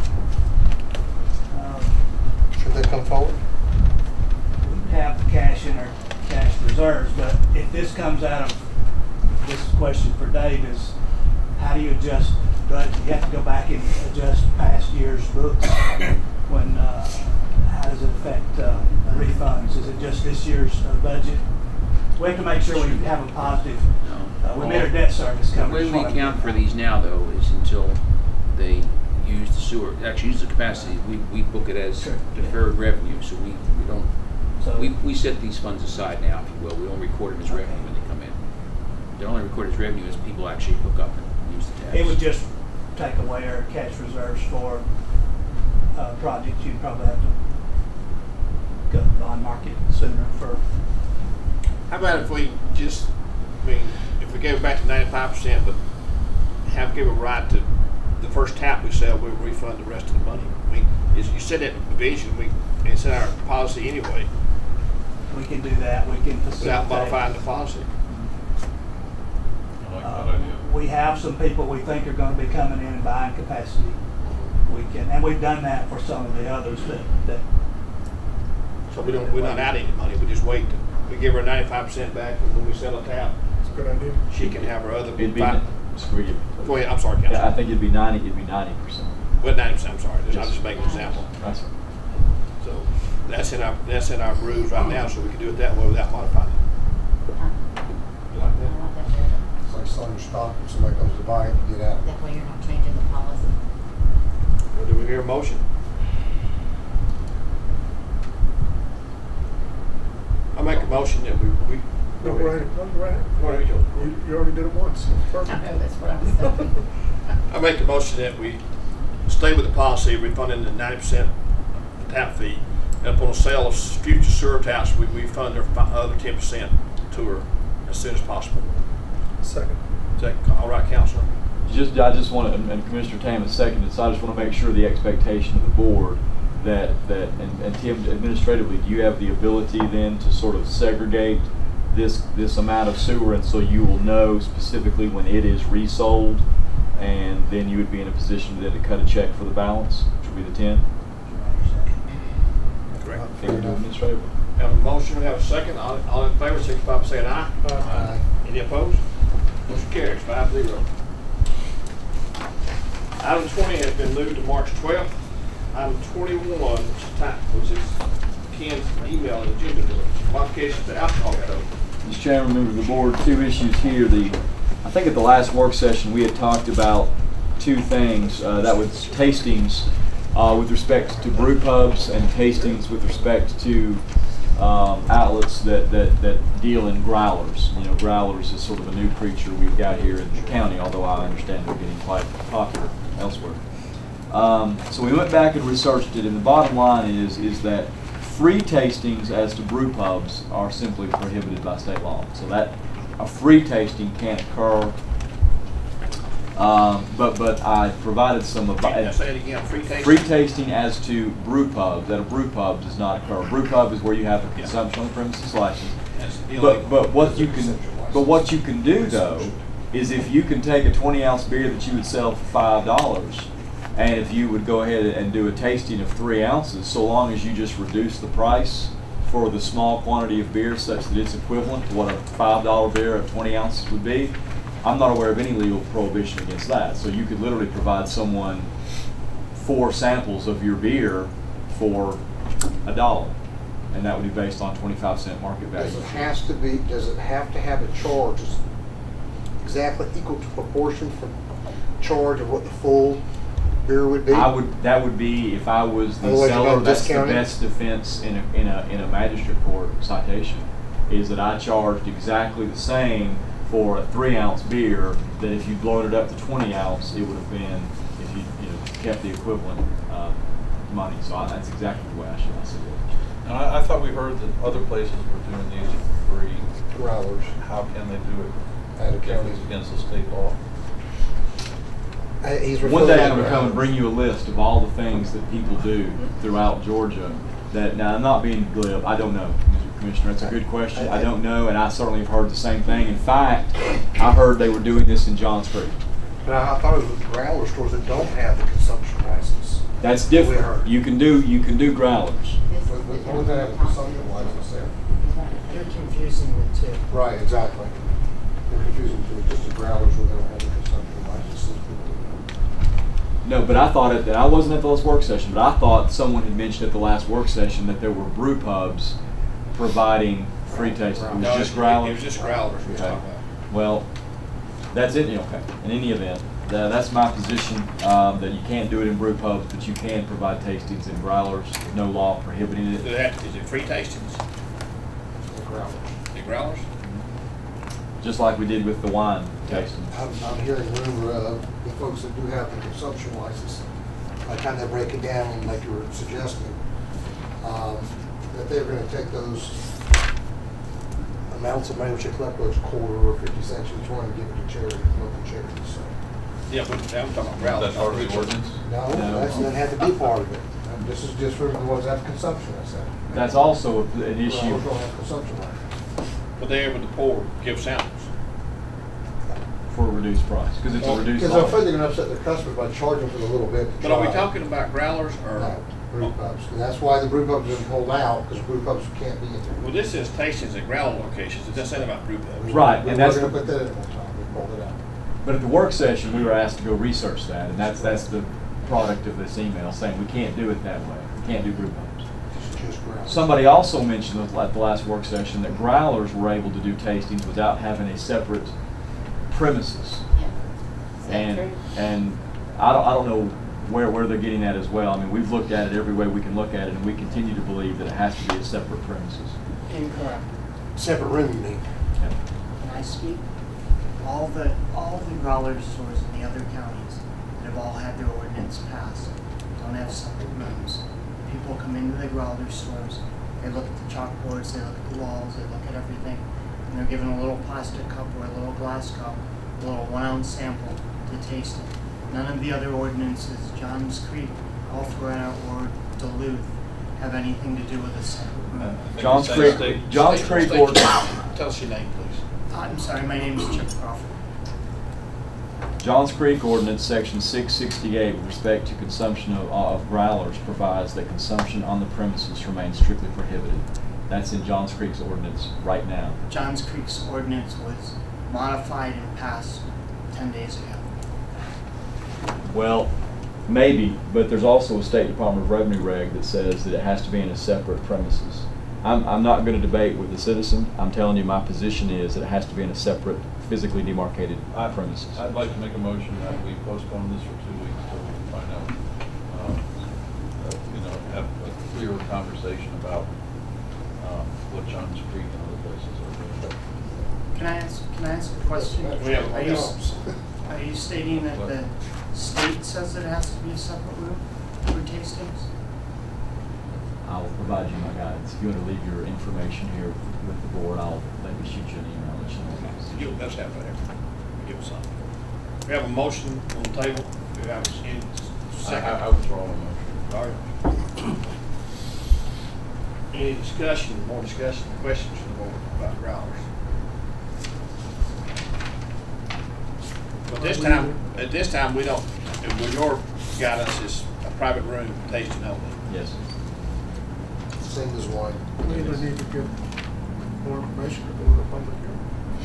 Speaker 15: Um,
Speaker 4: Should they come forward?
Speaker 15: We have the cash in our cash reserves, but if this comes out of, this question for Dave is, how do you adjust budget? You have to go back and adjust past year's books. When, uh, how does it affect uh, refunds? Is it just this year's uh, budget? We have to make sure we have a positive, uh, we made our debt service
Speaker 18: The
Speaker 15: coverage.
Speaker 18: way we account for these now, though, is until they use the sewer, actually use the capacity, we, we book it as
Speaker 15: Sure.
Speaker 18: deferred revenue, so we, we don't,
Speaker 15: So-
Speaker 18: we, we set these funds aside now, if you will. We don't record them as revenue when they come in. They're only recorded as revenue as people actually hook up and use the tax.
Speaker 15: It would just take away our cash reserves for uh, projects. You'd probably have to go to the bond market sooner for.
Speaker 1: How about if we just, I mean, if we gave it back to ninety-five percent, but have, give a right to the first tap we sell, we'll refund the rest of the money. I mean, is, you said that in provision, we, it's in our policy anyway,
Speaker 15: We can do that. We can facilitate.
Speaker 1: without modifying the policy.
Speaker 7: I like that
Speaker 15: Uh,
Speaker 7: idea.
Speaker 15: we have some people we think are going to be coming in and buying capacity. We can, and we've done that for some of the others that. that
Speaker 1: So we don't, we're not out any money, we just wait. We give her ninety-five percent back, and when we sell a tap,
Speaker 8: It's a good idea.
Speaker 1: she can have her other.
Speaker 20: It'd be,
Speaker 1: five-
Speaker 20: screw you.
Speaker 1: Go ahead, I'm sorry,
Speaker 20: Yeah, I
Speaker 1: Councilman.
Speaker 20: think it'd be ninety, it'd be ninety percent.
Speaker 1: Well, ninety percent, I'm sorry, I'm
Speaker 20: Yes.
Speaker 1: just making an example.
Speaker 20: That's right.
Speaker 1: So that's in our, that's in our rules right now, so we can do it that way without modifying it. You like that?
Speaker 4: It's like selling your stock, if somebody comes to buy it, you get out.
Speaker 6: That way you're not changing the policy.
Speaker 1: Well, do we hear a motion? I make a motion that we, we.
Speaker 8: No, go ahead, no, go ahead.
Speaker 1: Go ahead, Joe.
Speaker 8: You, you already did it once. It's perfect.
Speaker 6: I know, that's what I was thinking.
Speaker 1: I make a motion that we stay with the policy, refunding the ninety percent tap fee. And upon the sale of future sewer taps, we refund their fi- other ten percent to her as soon as possible.
Speaker 8: Second.
Speaker 1: Is that all right, Counselor?
Speaker 20: Just, I just want to, and Commissioner Tam has seconded, so I just want to make sure the expectation of the board that, that, and, and Tim, administratively, do you have the ability then to sort of segregate this, this amount of sewer, and so you will know specifically when it is resold, and then you would be in a position then to cut a check for the balance, which would be the ten?
Speaker 1: Correct.
Speaker 20: Can we do administratively?
Speaker 1: Have a motion, we have a second. All, all in favor, signify by saying aye.
Speaker 8: Aye.
Speaker 1: Any opposed? Motion carries five zero. Item twenty has been moved to March twelfth. Item twenty-one, which is time, which is Ken's email and agenda, modification to alcohol code.
Speaker 20: Mister Chairman, members of the board, two issues here. The, I think at the last work session we had talked about two things. Uh, that was tastings uh, with respect to brew pubs and tastings with respect to um, outlets that, that, that deal in growlers. You know, growlers is sort of a new creature we've got here in the county, although I understand they're getting quite popular elsewhere. Um, so we went back and researched it, and the bottom line is, is that free tastings as to brew pubs are simply prohibited by state law. So that a free tasting can't occur Um, but but I provided some of
Speaker 1: Now say it again, free tasting?
Speaker 20: free tasting as to brew pubs. That a brew pub does not occur. A brew pub is where you have a consumption on the premises license. But but what you can but what you can do though is if you can take a twenty ounce beer that you would sell for five dollars, and if you would go ahead and do a tasting of three ounces, so long as you just reduce the price for the small quantity of beer such that it's equivalent to what a five dollar beer at twenty ounces would be, I'm not aware of any legal prohibition against that. So you could literally provide someone four samples of your beer for a dollar, and that would be based on twenty-five cent market value.
Speaker 4: Does it has to be, does it have to have a charge exactly equal to proportion for charge of what the full beer would be?
Speaker 20: I would, that would be, if I was the
Speaker 4: Otherwise,
Speaker 20: seller,
Speaker 4: you're not
Speaker 20: that's the
Speaker 4: discounting?
Speaker 20: best defense in a, in a, in a magistrate court citation, is that I charged exactly the same for a three ounce beer that if you'd blown it up to twenty ounce, it would have been, if you, you know, kept the equivalent uh, money. So I, that's exactly the way I should have said it.
Speaker 7: And I, I thought we heard that other places were doing these for free.
Speaker 4: Growlers.
Speaker 7: How can they do it
Speaker 4: At a
Speaker 7: if
Speaker 4: county.
Speaker 7: it's against the state law?
Speaker 4: Uh, he's
Speaker 20: One day
Speaker 4: referring
Speaker 20: I'm
Speaker 4: to
Speaker 20: going to come and
Speaker 4: growlers.
Speaker 20: bring you a list of all the things that people do throughout Georgia that, now I'm not being glib, I don't know, Mister Commissioner, it's a good question, I don't know, and I certainly have heard the same thing. In fact, I heard they were doing this in Johns Creek.
Speaker 4: But I thought it was growler stores that don't have the consumption license.
Speaker 20: That's
Speaker 4: We
Speaker 20: different.
Speaker 4: heard.
Speaker 20: You can do, you can do growlers.
Speaker 4: But but what would that have a consumption license there?
Speaker 9: You're confusing the two.
Speaker 4: Right, exactly. They're confusing to just the growlers where they don't have the consumption license.
Speaker 20: No, but I thought it, I wasn't at the last work session, but I thought someone had mentioned at the last work session that there were brew pubs providing free tasting. It was
Speaker 1: No,
Speaker 20: just
Speaker 1: it-
Speaker 20: growlers?
Speaker 1: it was just growlers we were
Speaker 20: Okay.
Speaker 1: talking about.
Speaker 20: Well, that's it, okay. In any event, tha- that's my position, um, that you can't do it in brew pubs, but you can provide tastings in growlers. There's no law prohibiting
Speaker 1: Do
Speaker 20: it.
Speaker 1: they have- Is it free tastings?
Speaker 4: The growlers.
Speaker 1: The growlers?
Speaker 20: Just like we did with the wine tasting.
Speaker 4: I'm, I'm hearing rumor of the folks that do have the consumption license, I kind of break it down like you were suggesting, um, that they're gonna take those amounts of money which they collect, those quarter or fifty cents each one, and give it to charity, local charities, so.
Speaker 1: Yeah, but I'm talking about growlers.
Speaker 7: That's part of the ordinance?
Speaker 4: No,
Speaker 20: No.
Speaker 4: that doesn't have to be part of it. Um, This is just for the ones that have consumption, I said.
Speaker 20: That's also a- an issue.
Speaker 4: Growlers don't have consumption license.
Speaker 1: But they're able to pour, give samples.
Speaker 20: For a reduced price, because it's a reduced
Speaker 4: Because I'm
Speaker 20: law.
Speaker 4: afraid they're gonna upset their customers by charging for the little bit. to
Speaker 1: But are we
Speaker 4: try.
Speaker 1: talking about growlers or?
Speaker 4: No, brew pubs. And that's why the brew pubs have been pulled out, because brew pubs can't be in there.
Speaker 1: Well, this says tastings at growler locations. It doesn't say about brew pubs.
Speaker 20: Right,
Speaker 4: We
Speaker 20: and
Speaker 4: We're
Speaker 20: that's,
Speaker 4: gonna put that in one time, we pulled it out.
Speaker 20: but at the work session, we were asked to go research that, and that's, that's the product of this email, saying we can't do it that way. We can't do brew pubs.
Speaker 4: Just, just growlers.
Speaker 20: Somebody also mentioned at the last work session that growlers were able to do tastings without having a separate premises.
Speaker 6: Is that
Speaker 20: And,
Speaker 6: true?
Speaker 20: and I don't, I don't know where, where they're getting at as well. I mean, we've looked at it every way we can look at it, and we continue to believe that it has to be a separate premises.
Speaker 9: Incorrect.
Speaker 4: Separate room, you mean?
Speaker 20: Yeah.
Speaker 9: Can I speak? All the, all the growler stores in the other counties that have all had their ordinance passed don't have separate rooms. People come into the growler stores, they look at the chalkboards, they look at the walls, they look at everything, and they're given a little plastic cup or a little glass cup, a little one ounce sample to taste it. None of the other ordinances, Johns Creek, Alpharetta, or Duluth, have anything to do with a separate room.
Speaker 20: Johns Creek, Johns
Speaker 1: State-
Speaker 20: Creek
Speaker 1: state-
Speaker 20: ordinance.
Speaker 1: Tell us your name, please.
Speaker 9: I'm sorry, my name is Chip Crawford.
Speaker 20: Johns Creek Ordinance, Section six sixty-eight, with respect to consumption of, of growlers, provides that consumption on the premises remains strictly prohibited. That's in Johns Creek's ordinance right now.
Speaker 9: Johns Creek's ordinance was modified and passed ten days ago.
Speaker 20: Well, maybe, but there's also a State Department of Revenue reg that says that it has to be in a separate premises. I'm, I'm not going to debate with the citizen. I'm telling you my position is that it has to be in a separate, physically demarcated
Speaker 7: I-
Speaker 20: premises.
Speaker 7: I'd like to make a motion that we postpone this for two weeks until we can find out, um, uh, you know, have a clearer conversation about um, what Johns Creek and other places are doing.
Speaker 9: Can I ask, can I ask a question?
Speaker 1: We have-
Speaker 9: Are you, are you stating that the state says it has to be a separate room for tastings?
Speaker 20: I'll provide you my guidance. If you want to leave your information here with the board, I'll maybe shoot you an email. Let you know.
Speaker 1: You, let's have that. Give us something. We have a motion on the table. Do we have a any second?
Speaker 7: I, I withdraw my motion.
Speaker 1: All right. Any discussion, more discussion, questions from the board about growlers? But this time, at this time, we don't, with your guidance, is a private room, tasting only.
Speaker 20: Yes.
Speaker 4: Same as wine.
Speaker 8: We either need to get more information or go to the public hearing.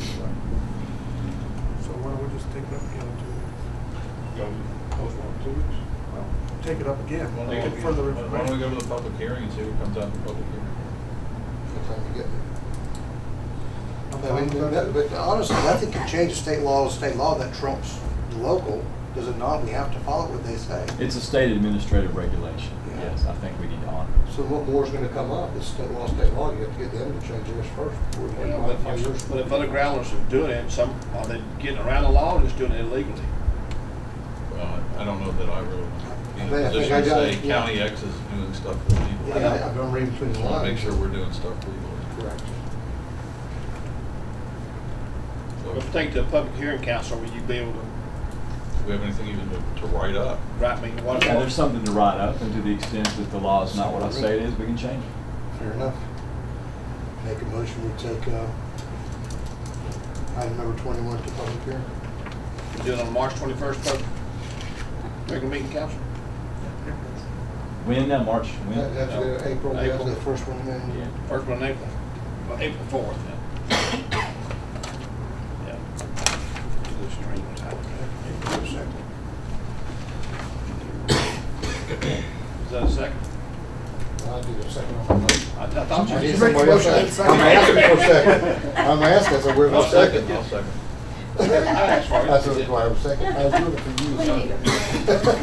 Speaker 8: So why don't we just take it up again in two weeks?
Speaker 1: Go postpone two weeks?
Speaker 8: Well, take it up again,
Speaker 7: Why
Speaker 8: get
Speaker 7: don't we-
Speaker 8: further
Speaker 7: why don't we
Speaker 8: information.
Speaker 7: go to the public hearing and see what comes out of the public hearing?
Speaker 4: What time you get there?
Speaker 8: I'm
Speaker 4: I
Speaker 8: fine
Speaker 4: mean,
Speaker 8: with that.
Speaker 4: but but honestly, nothing can change a state law, is state law that trumps the local, does it not? We have to follow what they say.
Speaker 20: It's a state administrative regulation.
Speaker 4: Yeah.
Speaker 20: Yes, I think we need to honor it.
Speaker 4: So what more is gonna come up? It's state law, state law, you have to get them to change theirs first before you
Speaker 1: Yeah,
Speaker 4: can
Speaker 1: but
Speaker 4: modify yours.
Speaker 1: if, but if other growlers are doing it, some, are they getting around the law or just doing it illegally?
Speaker 7: Well, I- I don't know that I really, in
Speaker 4: I
Speaker 7: a
Speaker 4: think
Speaker 7: position
Speaker 4: I
Speaker 7: to
Speaker 4: got
Speaker 7: say
Speaker 4: it, yeah.
Speaker 7: county X is doing stuff illegal.
Speaker 4: Yeah, I- I've been reading between the
Speaker 7: Just wanna
Speaker 4: lines.
Speaker 7: make sure we're doing stuff legally.
Speaker 4: Correct.
Speaker 1: If we take to a public hearing, council, will you be able to
Speaker 7: Do we have anything even to, to write up?
Speaker 1: write me what?
Speaker 20: Yeah, there's something to write up, and to the extent that the law is not what I say it is, we can change it.
Speaker 4: Fair enough. Make a motion, we take, uh, item number twenty-one to public hearing.
Speaker 1: Do it on March twenty-first, public, regular meeting, council?
Speaker 20: When, now, March, when?
Speaker 4: That- That's
Speaker 1: No.
Speaker 4: uh, April, that's
Speaker 1: April.
Speaker 4: the first one, then.
Speaker 20: Yeah.
Speaker 1: First one in April, well, April fourth, then. Yeah. Do the stream time.
Speaker 4: April second.
Speaker 1: Is that a second?
Speaker 4: I'll do the second on my motion.
Speaker 1: I, I thought you
Speaker 4: I need
Speaker 1: did.
Speaker 4: somebody else. I'm asking for a second. I'm asking, so where's my
Speaker 1: I'll second.
Speaker 4: second?
Speaker 7: I'll second.
Speaker 1: I asked for it.
Speaker 4: That's why I was second. I was doing it for you. so.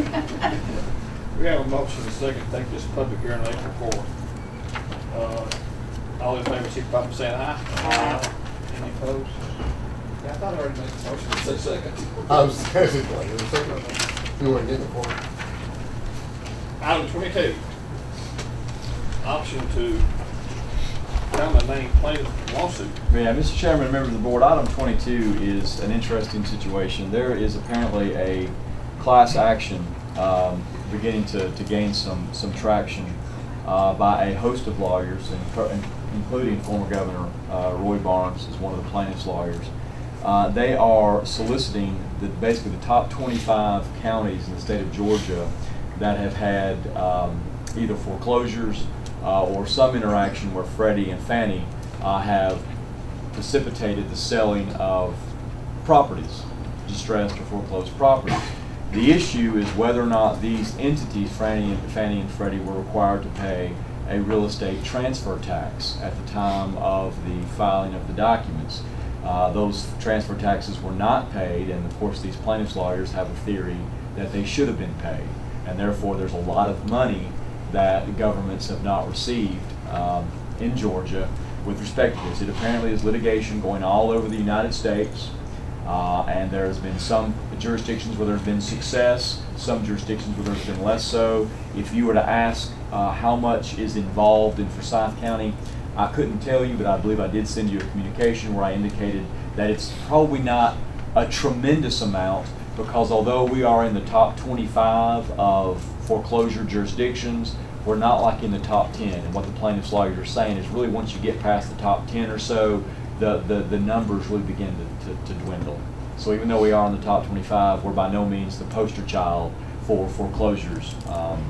Speaker 1: We have a motion and a second to take this public hearing on April fourth. Uh, all in favor, signify by saying aye. Aye. Any opposed? Yeah, I thought I already made the motion, it's a second.
Speaker 4: I was saying, like, it was second. You weren't getting it for me.
Speaker 1: Item twenty-two. Option to become a named plaintiff lawsuit.
Speaker 20: Yeah, Mister Chairman, members of the board, item twenty-two is an interesting situation. There is apparently a class action um, beginning to, to gain some, some traction uh, by a host of lawyers, and, including former Governor uh, Roy Barnes is one of the plaintiff's lawyers. Uh, they are soliciting the, basically the top twenty-five counties in the state of Georgia that have had um, either foreclosures uh, or some interaction where Freddie and Fannie uh, have precipitated the selling of properties, distressed or foreclosed properties. The issue is whether or not these entities, Fannie and, Fannie and Freddie, were required to pay a real estate transfer tax at the time of the filing of the documents. Uh, those transfer taxes were not paid, and of course these plaintiffs' lawyers have a theory that they should have been paid, and therefore there's a lot of money that governments have not received um, in Georgia with respect to this. It apparently is litigation going all over the United States, uh, and there has been some jurisdictions where there's been success, some jurisdictions where there's been less so. If you were to ask uh, how much is involved in Forsyth County, I couldn't tell you, but I believe I did send you a communication where I indicated that it's probably not a tremendous amount, because although we are in the top twenty-five of foreclosure jurisdictions, we're not like in the top ten. And what the plaintiffs' lawyers are saying is really once you get past the top ten or so, the, the, the numbers really begin to, to, to dwindle. So even though we are in the top twenty-five, we're by no means the poster child for foreclosures um,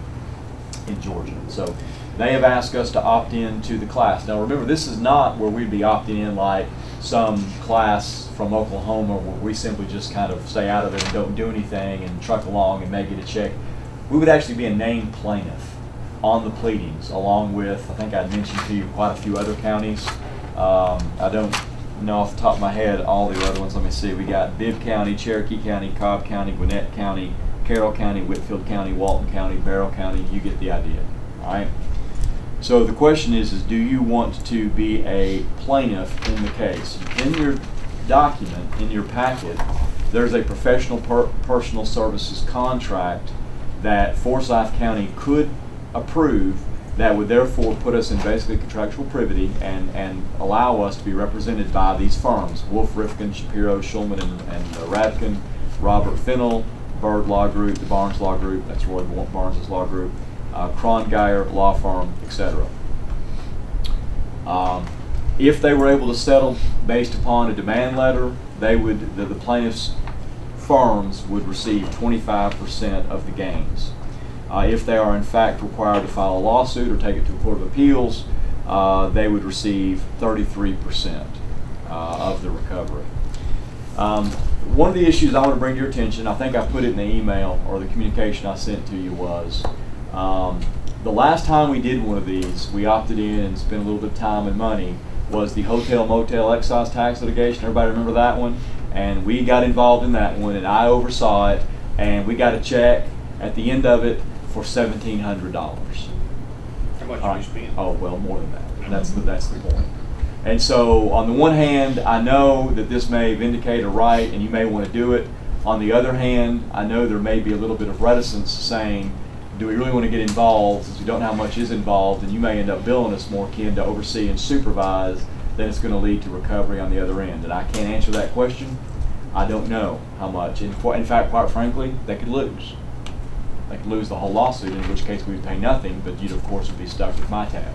Speaker 20: in Georgia. So they have asked us to opt in to the class. Now remember, this is not where we'd be opting in like some class from Oklahoma where we simply just kind of stay out of it and don't do anything and truck along and may get a check. We would actually be a named plaintiff on the pleadings, along with, I think I mentioned to you, quite a few other counties. Um, I don't know off the top of my head all the other ones. Let me see. We got Bibb County, Cherokee County, Cobb County, Gwinnett County, Carroll County, Whitfield County, Walton County, Barrow County. You get the idea. All right. So the question is, is do you want to be a plaintiff in the case? In your document, in your packet, there's a professional per personal services contract that Forsyth County could approve that would therefore put us in basically contractual privity and, and allow us to be represented by these firms, Wolf, Rifkin, Shapiro, Schulman, and, and uh, Radkin, Robert Fennell, Bird Law Group, the Barnes Law Group, that's Roy Barnes' law group, uh, Krongeyer Law Firm, et cetera. Um, if they were able to settle based upon a demand letter, they would, the, the plaintiffs' firms would receive twenty-five percent of the gains. Uh, if they are in fact required to file a lawsuit or take it to a court of appeals, uh, they would receive thirty-three percent uh, of the recovery. Um, one of the issues I want to bring to your attention, I think I put it in the email or the communication I sent to you, was um, the last time we did one of these, we opted in and spent a little bit of time and money, was the hotel motel excise tax litigation. Everybody remember that one? And we got involved in that one, and I oversaw it, and we got a check at the end of it for seventeen hundred dollars.
Speaker 1: How much
Speaker 20: All
Speaker 1: did you
Speaker 20: right.
Speaker 1: spend?
Speaker 20: Oh, well, more than that. And that's the, that's the point. And so, on the one hand, I know that this may vindicate a right, and you may want to do it. On the other hand, I know there may be a little bit of reticence saying, do we really want to get involved, since we don't know how much is involved, and you may end up billing us more, Ken, to oversee and supervise, then it's going to lead to recovery on the other end. And I can't answer that question. I don't know how much. In, in fact, quite frankly, they could lose. They could lose the whole lawsuit, in which case we'd pay nothing, but you'd, of course, would be stuck with my tab.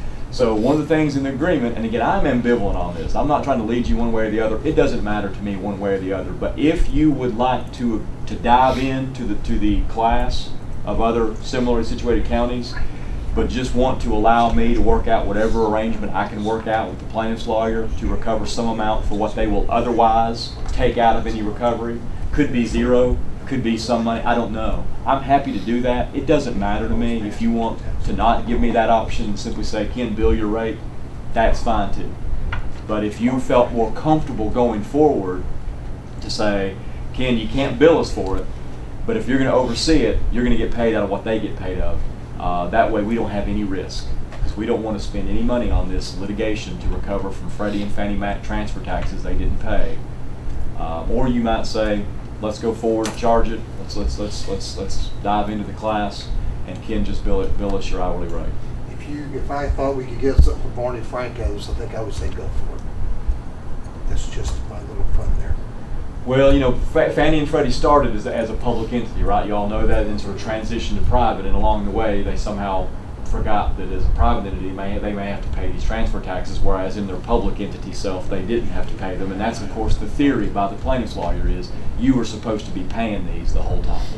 Speaker 20: So one of the things in the agreement, and again, I'm ambivalent on this. I'm not trying to lead you one way or the other. It doesn't matter to me one way or the other. But if you would like to to dive into the to the class of other similarly situated counties, but just want to allow me to work out whatever arrangement I can work out with the plaintiff's lawyer to recover some amount for what they will otherwise take out of any recovery, could be zero, could be some money, I don't know. I'm happy to do that. It doesn't matter to me. If you want to not give me that option and simply say, Ken, bill your rate, that's fine too. But if you felt more comfortable going forward to say, Ken, you can't bill us for it, but if you're going to oversee it, you're going to get paid out of what they get paid of. Uh, that way we don't have any risk, because we don't want to spend any money on this litigation to recover from Freddie and Fannie Mac transfer taxes they didn't pay. Uh, or you might say, let's go forward, charge it. Let's let's let's let's let's dive into the class, and Ken just bill it, bill us your hourly rate.
Speaker 4: If you, if I thought we could get something for Barney Franco's, I think I would say go for it. That's just my little fun there.
Speaker 20: Well, you know, F Fannie and Freddie started as a, as a public entity, right? You all know that, and sort of transitioned to private, and along the way they somehow forgot that as a private entity may, they may have to pay these transfer taxes, whereas in their public entity self they didn't have to pay them. And that's, of course, the theory by the plaintiff's lawyer is you were supposed to be paying these the whole time.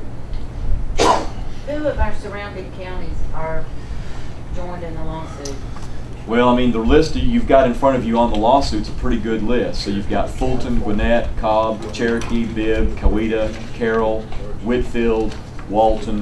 Speaker 6: Who of our surrounding counties are joined in the lawsuit?
Speaker 20: Well, I mean, the list you've got in front of you on the lawsuit's a pretty good list. So you've got Fulton, Gwinnett, Cobb, Cherokee, Bibb, Coweta, Carroll, Whitfield, Walton,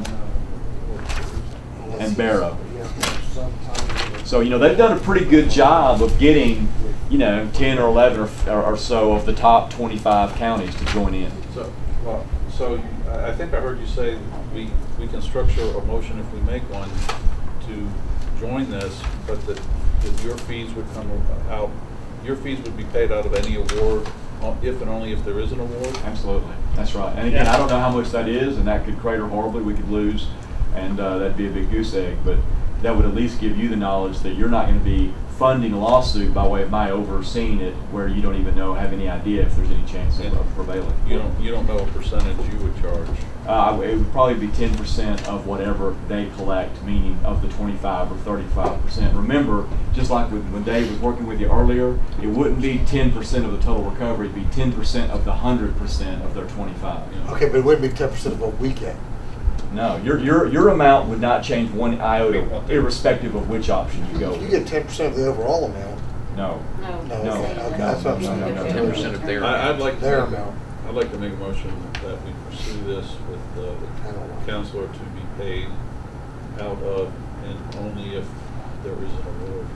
Speaker 20: and Barrow. So, you know, they've done a pretty good job of getting, you know, ten or eleven or, or, or so of the top twenty-five counties to join in.
Speaker 7: So, well, so I think I heard you say we, we can structure a motion if we make one to join this, but that, that your fees would come out, your fees would be paid out of any award, if and only if there is an award?
Speaker 20: Absolutely, that's right. And again, I don't know how much that is, and that could crater horribly, we could lose, and uh, that'd be a big goose egg, but that would at least give you the knowledge that you're not going to be funding a lawsuit by way of my overseeing it, where you don't even know, have any idea if there's any chance of, of prevailing.
Speaker 7: You don't, you don't know what percentage you would charge?
Speaker 20: Uh, it would probably be ten percent of whatever they collect, meaning of the twenty-five or thirty-five percent. Remember, just like when, when Dave was working with you earlier, it wouldn't be ten percent of the total recovery, it'd be ten percent of the one hundred percent of their twenty-five. You know? Okay, but it wouldn't be ten percent of what we get. No, your, your, your amount would not change one iota, irrespective of which option you go with.
Speaker 4: You get ten percent of the overall amount.
Speaker 20: No.
Speaker 6: No.
Speaker 4: No.
Speaker 20: No.
Speaker 4: Okay, that's what I'm saying.
Speaker 20: No, no, no,
Speaker 18: ten percent of their
Speaker 7: I, I'd like to
Speaker 4: their
Speaker 7: make,
Speaker 4: amount.
Speaker 7: I'd like to make a motion that we pursue this with uh, the counselor to be paid out of, and only if there is an award.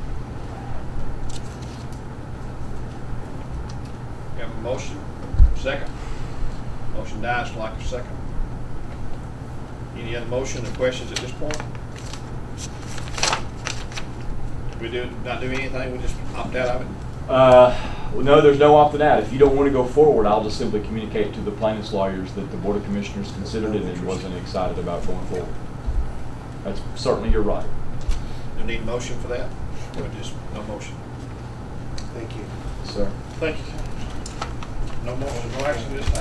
Speaker 1: We have a motion, second. Motion dies for lack of second. Any other motion or questions at this point? Did we do, not do anything, we just opt out of it?
Speaker 20: Uh, well, no, there's no opting out. If you don't want to go forward, I'll just simply communicate to the plaintiff's lawyers that the Board of Commissioners considered it and wasn't excited about going forward. That's certainly your right.
Speaker 1: Do you need a motion for that? Or just no motion?
Speaker 4: Thank you.
Speaker 20: Sir.
Speaker 1: Thank you. No motion, no action this time.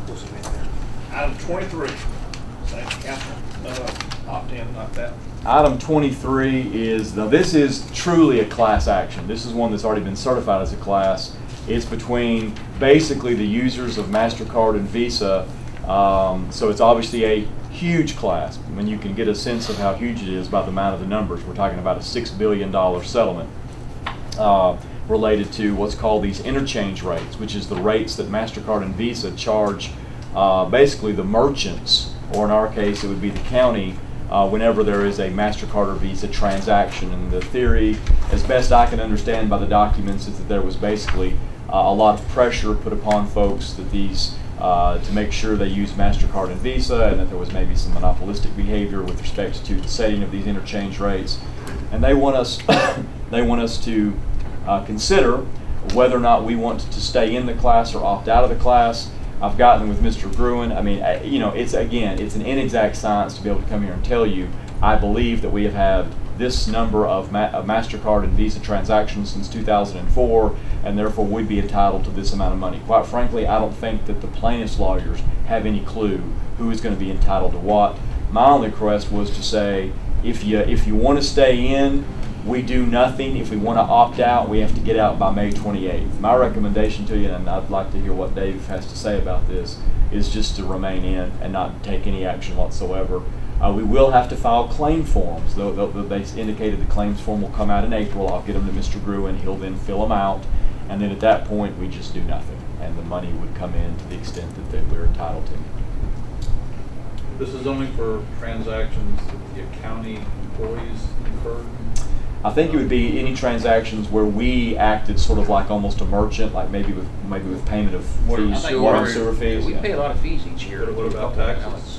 Speaker 1: Item twenty-three, same council, another opt-in like that.
Speaker 20: Item twenty-three is, now this is truly a class action. This is one that's already been certified as a class. It's between basically the users of MasterCard and Visa. Um, so it's obviously a huge class. I mean, you can get a sense of how huge it is by the amount of the numbers. We're talking about a six billion dollar settlement uh, related to what's called these interchange rates, which is the rates that MasterCard and Visa charge uh, basically the merchants, or in our case it would be the county, uh, whenever there is a MasterCard or Visa transaction. And the theory, as best I can understand by the documents, is that there was basically uh, a lot of pressure put upon folks that these Uh, to make sure they use MasterCard and Visa, and that there was maybe some monopolistic behavior with respect to the setting of these interchange rates. And they want us, they want us to uh, consider whether or not we want to stay in the class or opt out of the class. I've gotten with Mister Gruen. I mean, I, you know, it's again, it's an inexact science to be able to come here and tell you. I believe that we have had this number of, Ma of MasterCard and Visa transactions since two thousand four, and therefore we'd be entitled to this amount of money. Quite frankly, I don't think that the plaintiff's lawyers have any clue who is going to be entitled to what. My only request was to say, if you, if you want to stay in, we do nothing. If we want to opt out, we have to get out by May twenty-eighth. My recommendation to you, and I'd like to hear what Dave has to say about this, is just to remain in and not take any action whatsoever. Uh, we will have to file claim forms, though, though they indicated the claims form will come out in April. I'll get them to Mister Gruen. He'll then fill them out. And then at that point, we just do nothing. And the money would come in to the extent that, that we're entitled to.
Speaker 7: This is only for transactions that the county employees incurred?
Speaker 20: I think it would be any transactions where we acted sort of like almost a merchant, like maybe with maybe with payment of fees, water and sewer fees.
Speaker 18: We
Speaker 20: yeah.
Speaker 18: pay a lot of fees each year.
Speaker 7: What about taxes?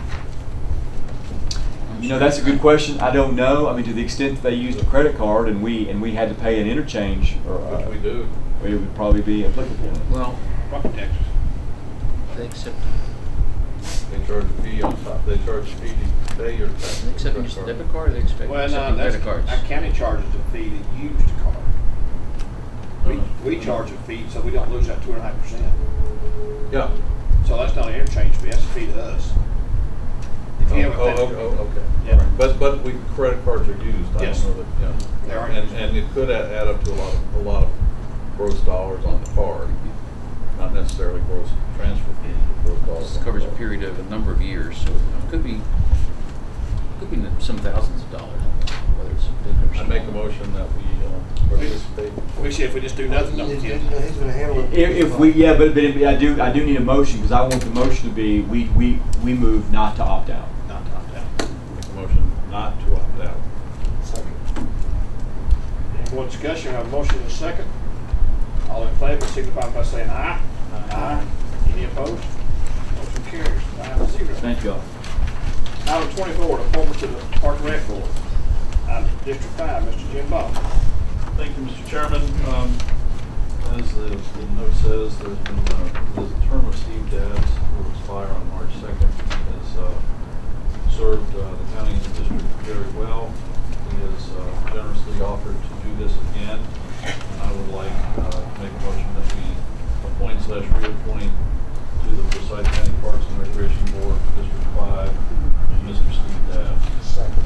Speaker 20: You know, that's a good question. I don't know. I mean, to the extent that they used a credit card and we and we had to pay an interchange, or uh,
Speaker 7: Which we do.
Speaker 20: it would probably be applicable.
Speaker 18: Well,
Speaker 1: Property taxes.
Speaker 18: they accept,
Speaker 7: They charge a fee on top, they charge a fee to pay your taxes.
Speaker 18: they accept just a debit card, or they expect
Speaker 1: Well, no,
Speaker 18: accepting
Speaker 1: that's,
Speaker 18: credit cards.
Speaker 1: our county charges a fee to use the card. We, we charge a fee so we don't lose that two and a half percent.
Speaker 7: Yeah.
Speaker 1: So that's not an interchange fee, that's a fee to us. If
Speaker 7: Oh,
Speaker 1: you have a
Speaker 7: oh,
Speaker 1: credit-
Speaker 7: oh, okay.
Speaker 1: Yeah.
Speaker 7: Right. But, but we, credit cards are used. I
Speaker 1: Yes.
Speaker 7: don't know that, yeah.
Speaker 1: They are
Speaker 7: And,
Speaker 1: used.
Speaker 7: and it could add, add up to a lot of, a lot of gross dollars on the card. Not necessarily gross transfer fees, but gross dollars.
Speaker 18: This
Speaker 7: on the
Speaker 18: covers a
Speaker 7: card.
Speaker 18: period of a number of years, so it could be, could be some thousands of dollars, whether it's big or
Speaker 7: I
Speaker 18: small.
Speaker 7: make a motion that we uh, participate.
Speaker 1: We see if we just do nothing, don't we, Ken?
Speaker 4: He's gonna handle it.
Speaker 20: If, if we, yeah, but, but it, I do, I do need a motion, because I want the motion to be, we, we, we move not to opt out.
Speaker 1: Not to opt out.
Speaker 7: Make a motion not to opt out.
Speaker 4: Second.
Speaker 1: Any more discussion? We have a motion and a second. All in favor, signify by saying aye. Aye. Any opposed? Motion carries five to zero.
Speaker 20: Thank you all.
Speaker 1: Item twenty-four, appointment to the Park and Rec Board. Item District Five, Mister Jim Ball.
Speaker 7: Thank you, Mister Chairman. Um, as the, the note says, there's been uh, there's a term of Steve Dabbs will expire on March second. He has uh, served uh, the county and the district very well. He has uh, generously offered to do this again. And I would like uh, to make a motion that we appoint slash reappoint to the Forsyth County Parks and Recreation Board, District Five, Mister Steve Dabbs.
Speaker 4: Second.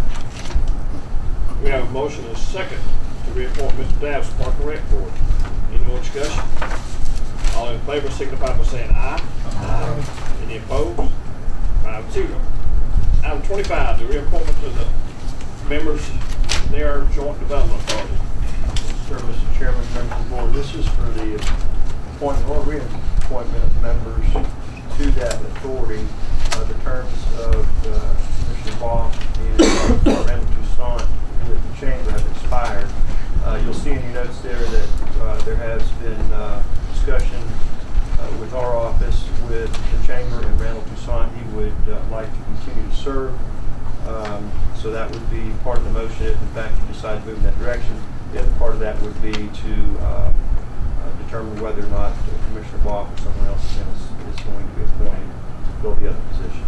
Speaker 1: We have a motion and a second to reappoint Mister Dabbs to Park and Rec Board. Any more discussion? All in favor signify by saying aye. Aye. Any opposed? Five zero. Item twenty-five, the reappointment to the members of their joint development authority.
Speaker 3: Sir, Mister Chairman, members of the board, this is for the appointment or reappointment of members to that authority. Uh, the terms of uh, Commissioner Bach and uh, Randall Toussaint with the chamber have expired. Uh, you'll see in your notes there that uh, there has been uh, discussion uh, with our office, with the chamber, and Randall Toussaint. He would uh, like to continue to serve. Um, so that would be part of the motion if in fact you decide to move in that direction. The other part of that would be to uh, uh, determine whether or not uh, Commissioner Bach or someone else is, is going to be appointed to fill the other position.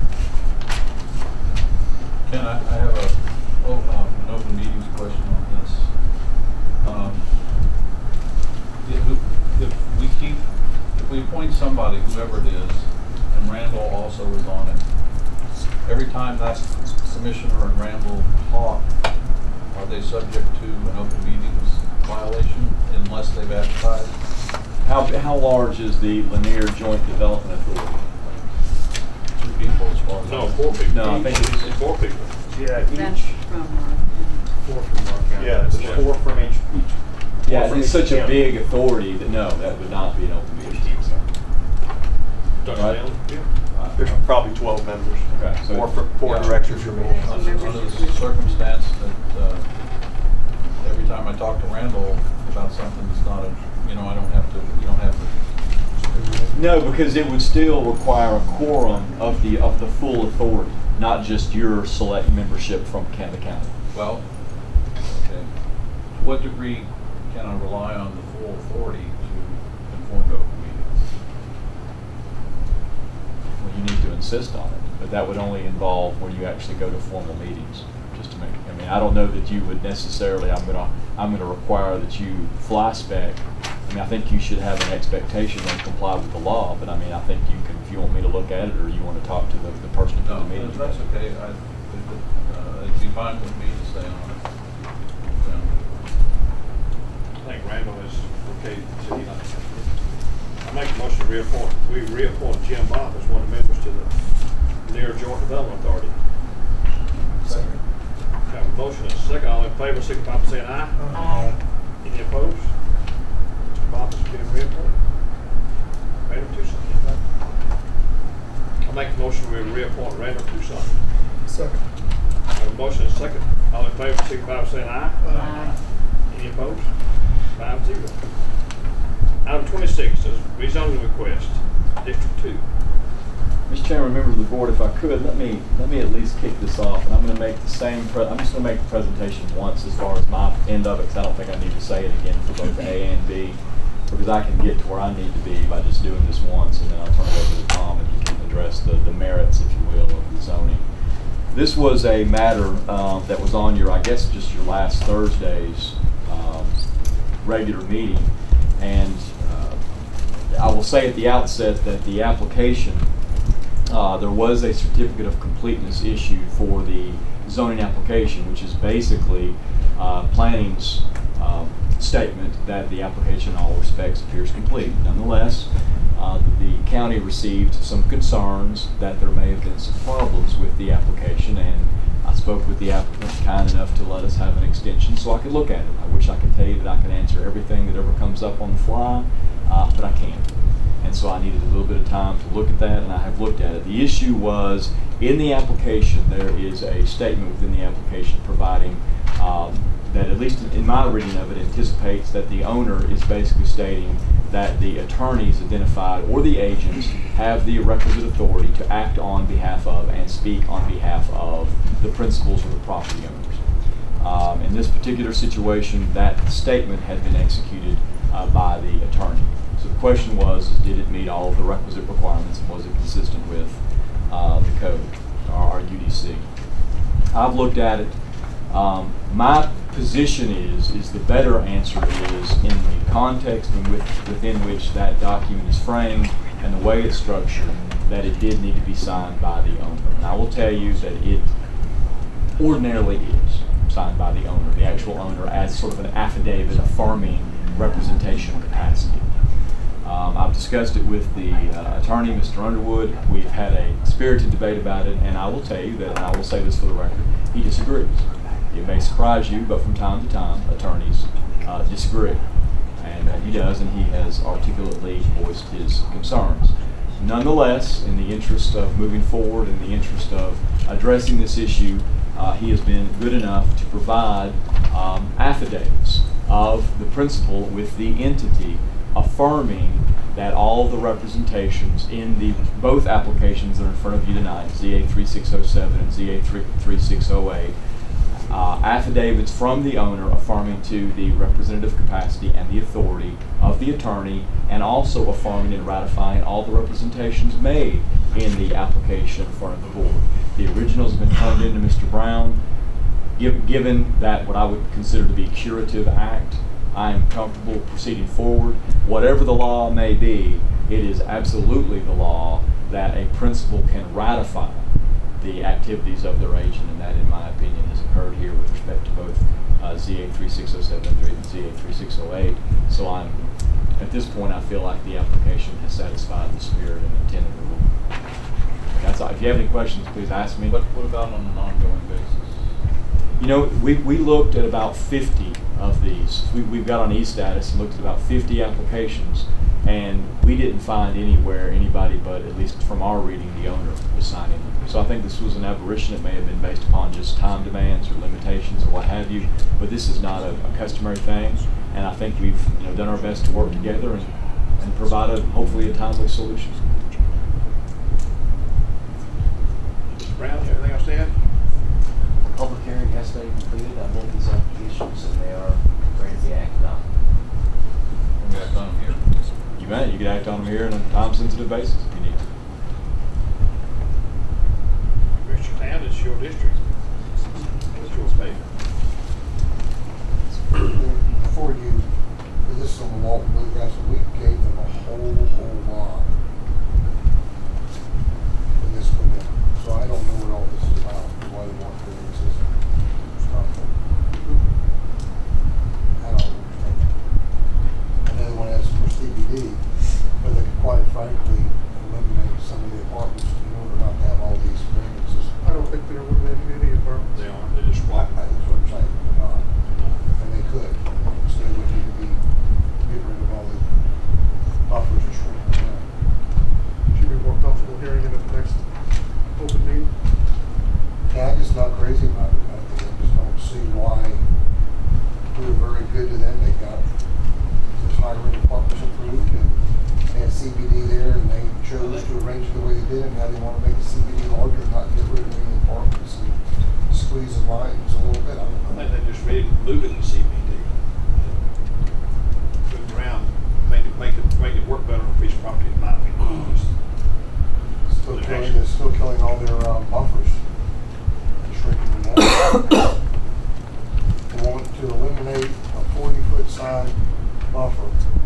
Speaker 7: Ken, I, I have a, oh, um, an open meetings question on this. Um, if, we- if we keep, if we appoint somebody, whoever it is, and Randall also is on it. Every time that commissioner and Randall talk, are they subject to an open meetings violation unless they've advertised?
Speaker 20: How, how large is the Lanier Joint Development Authority?
Speaker 7: Two people as far as.
Speaker 1: No, four people.
Speaker 20: No, I think it's-
Speaker 1: It's four people.
Speaker 3: Yeah,
Speaker 6: That's
Speaker 3: each,
Speaker 6: from,
Speaker 3: four from our county. Yeah, it's
Speaker 1: Yeah.
Speaker 3: four from each, each.
Speaker 20: Yeah,
Speaker 3: four from
Speaker 20: it's
Speaker 3: each
Speaker 20: such a
Speaker 3: county.
Speaker 20: big authority that no, that would not be an open meeting.
Speaker 1: Touchdown. Yeah.
Speaker 20: Right.
Speaker 3: There's probably twelve members.
Speaker 20: Okay, so-
Speaker 3: Four, for- four
Speaker 7: Yeah.
Speaker 3: directors from each.
Speaker 7: Under, under the circumstance that, uh, every time I talk to Randall about something that's not a, you know, I don't have to, you don't have to.
Speaker 20: No, because it would still require a quorum of the of the full authority, not just your select membership from Canada County.
Speaker 7: Well, okay. To what degree can I rely on the full authority to conform to open meetings?
Speaker 20: Well, you need to insist on it, but that would only involve when you actually go to formal meetings. Just to make, I mean, I don't know that you would necessarily. I'm gonna I'm gonna require that you fly spec. I mean, I think you should have an expectation and comply with the law, but I mean, I think you can, if you want me to look at it or you want to talk to the, the person who put
Speaker 7: No,
Speaker 20: the meeting.
Speaker 7: that's okay. I, uh, it'd be fine with me to stay on it. Um,
Speaker 1: I think Randall is okay. So he not- I make a motion to reappoint. We reappoint Jim Bob as one of the members to the Lanier Joint Development Authority.
Speaker 7: Second.
Speaker 1: Have a motion and a second. All in favor, signify by saying aye.
Speaker 6: Aye.
Speaker 1: Any opposed? Mister Bob is being reappointed. Randall Tucson. I make a motion we reappoint Randall Tucson.
Speaker 8: Second.
Speaker 1: Have a motion and a second. All in favor, signify by saying aye.
Speaker 6: Aye.
Speaker 1: Any opposed? Five zero. Item twenty-six is rezoning request, District Two.
Speaker 20: Mister Chairman, members of the board, if I could, let me let me at least kick this off, and I'm going to make the same. Pre I'm just going to make the presentation once as far as my end of it, because I don't think I need to say it again for both A and B, because I can get to where I need to be by just doing this once, and then I'll turn it over to Tom, and he can address the the merits, if you will, of the zoning. This was a matter um, that was on your, I guess, just your last Thursday's um, regular meeting, and uh, I will say at the outset that the application. Uh, there was a certificate of completeness issued for the zoning application, which is basically uh, planning's uh, statement that the application in all respects appears complete. Nonetheless, uh, the county received some concerns that there may have been some problems with the application, and I spoke with the applicant kind enough to let us have an extension so I could look at it. I wish I could tell you that I can answer everything that ever comes up on the fly, uh, but I can't. And so I needed a little bit of time to look at that, and I have looked at it. The issue was, in the application, there is a statement within the application providing um, that, at least in my reading of it, anticipates that the owner is basically stating that the attorneys identified or the agents have the requisite authority to act on behalf of and speak on behalf of the principals or the property owners. Um, in this particular situation, that statement had been executed uh, by the attorney. So the question was, is did it meet all of the requisite requirements, and was it consistent with uh, the code, or our U D C? I've looked at it. Um, my position is, is the better answer is in the context in which, within which that document is framed and the way it's structured, that it did need to be signed by the owner. And I will tell you that it ordinarily is signed by the owner, the actual owner, as sort of an affidavit affirming representation capacity. Um, I've discussed it with the uh, attorney, Mister Underwood. We've had a spirited debate about it, and I will tell you that, and I will say this for the record, he disagrees. It may surprise you, but from time to time, attorneys uh, disagree. And, and he does, and he has articulately voiced his concerns. Nonetheless, in the interest of moving forward, in the interest of addressing this issue, uh, he has been good enough to provide um, affidavits of the principal with the entity affirming that all the representations in the both applications that are in front of you tonight, Z A three six oh seven and Z A three six oh eight, uh, affidavits from the owner affirming to the representative capacity and the authority of the attorney, and also affirming and ratifying all the representations made in the application in front of the board. The originals have been turned into Mister Brown. Given that what I would consider to be a curative act, I am comfortable proceeding forward. Whatever the law may be, it is absolutely the law that a principal can ratify the activities of their agent, and that, in my opinion, has occurred here with respect to both uh, Z A thirty-six oh seven three and Z A thirty-six oh eight. So I'm, at this point, I feel like the application has satisfied the spirit and intent of the rule. That's all. If you have any questions, please ask me.
Speaker 7: What, what about on an ongoing basis?
Speaker 20: You know, we, we looked at about fifty of these. We, we've got on e-status and looked at about fifty applications, and we didn't find anywhere anybody but, at least from our reading, the owner was signing them. So I think this was an aberration. It may have been based upon just time demands or limitations or what have you, but this is not a, a customary thing, and I think we've you know, done our best to work together and, and provide a, hopefully a timely solution.
Speaker 1: Mister Brown, anything else to add?
Speaker 5: Public hearing has been completed on both these applications, and they are ready to be acted on.
Speaker 7: Can we act on them here?
Speaker 20: You may. You can act on them here on a time-sensitive basis if you need to.
Speaker 1: Mister Town, it's your district. What's your favor?
Speaker 4: Before you, this is on the Walton Bluegrass, we gave them a whole, whole lot when this came in. So I don't know what all this is about, why they want to do this system. I don't understand. Another one has for C B D, but they could quite frankly eliminate some of the apartments in order not to have all these variances.
Speaker 8: I don't think there would be any apartments.
Speaker 1: They aren't, they just swap.
Speaker 4: That's what I'm saying, they're not. And they could, so they would need to be, get rid of all the buffers and shrinking them down.
Speaker 8: Should be more comfortable hearing it at the next open meeting.
Speaker 4: Yeah, I'm just not crazy about it. I mean, I just don't see why we were very good to them. They got this higher-end apartments approved and they had C B D there, and they chose to arrange it the way they did, and now they want to make the C B D larger and not get rid of any apartments and squeeze the lines a little bit. I don't know.
Speaker 1: I think they just really diluted the C B D. Moved around, made it, make it, made it work better on a piece of property, in my opinion. Just
Speaker 4: Still killing, they're still killing all their uh, buffers. Shrinking them down. They want to eliminate a forty-foot side buffer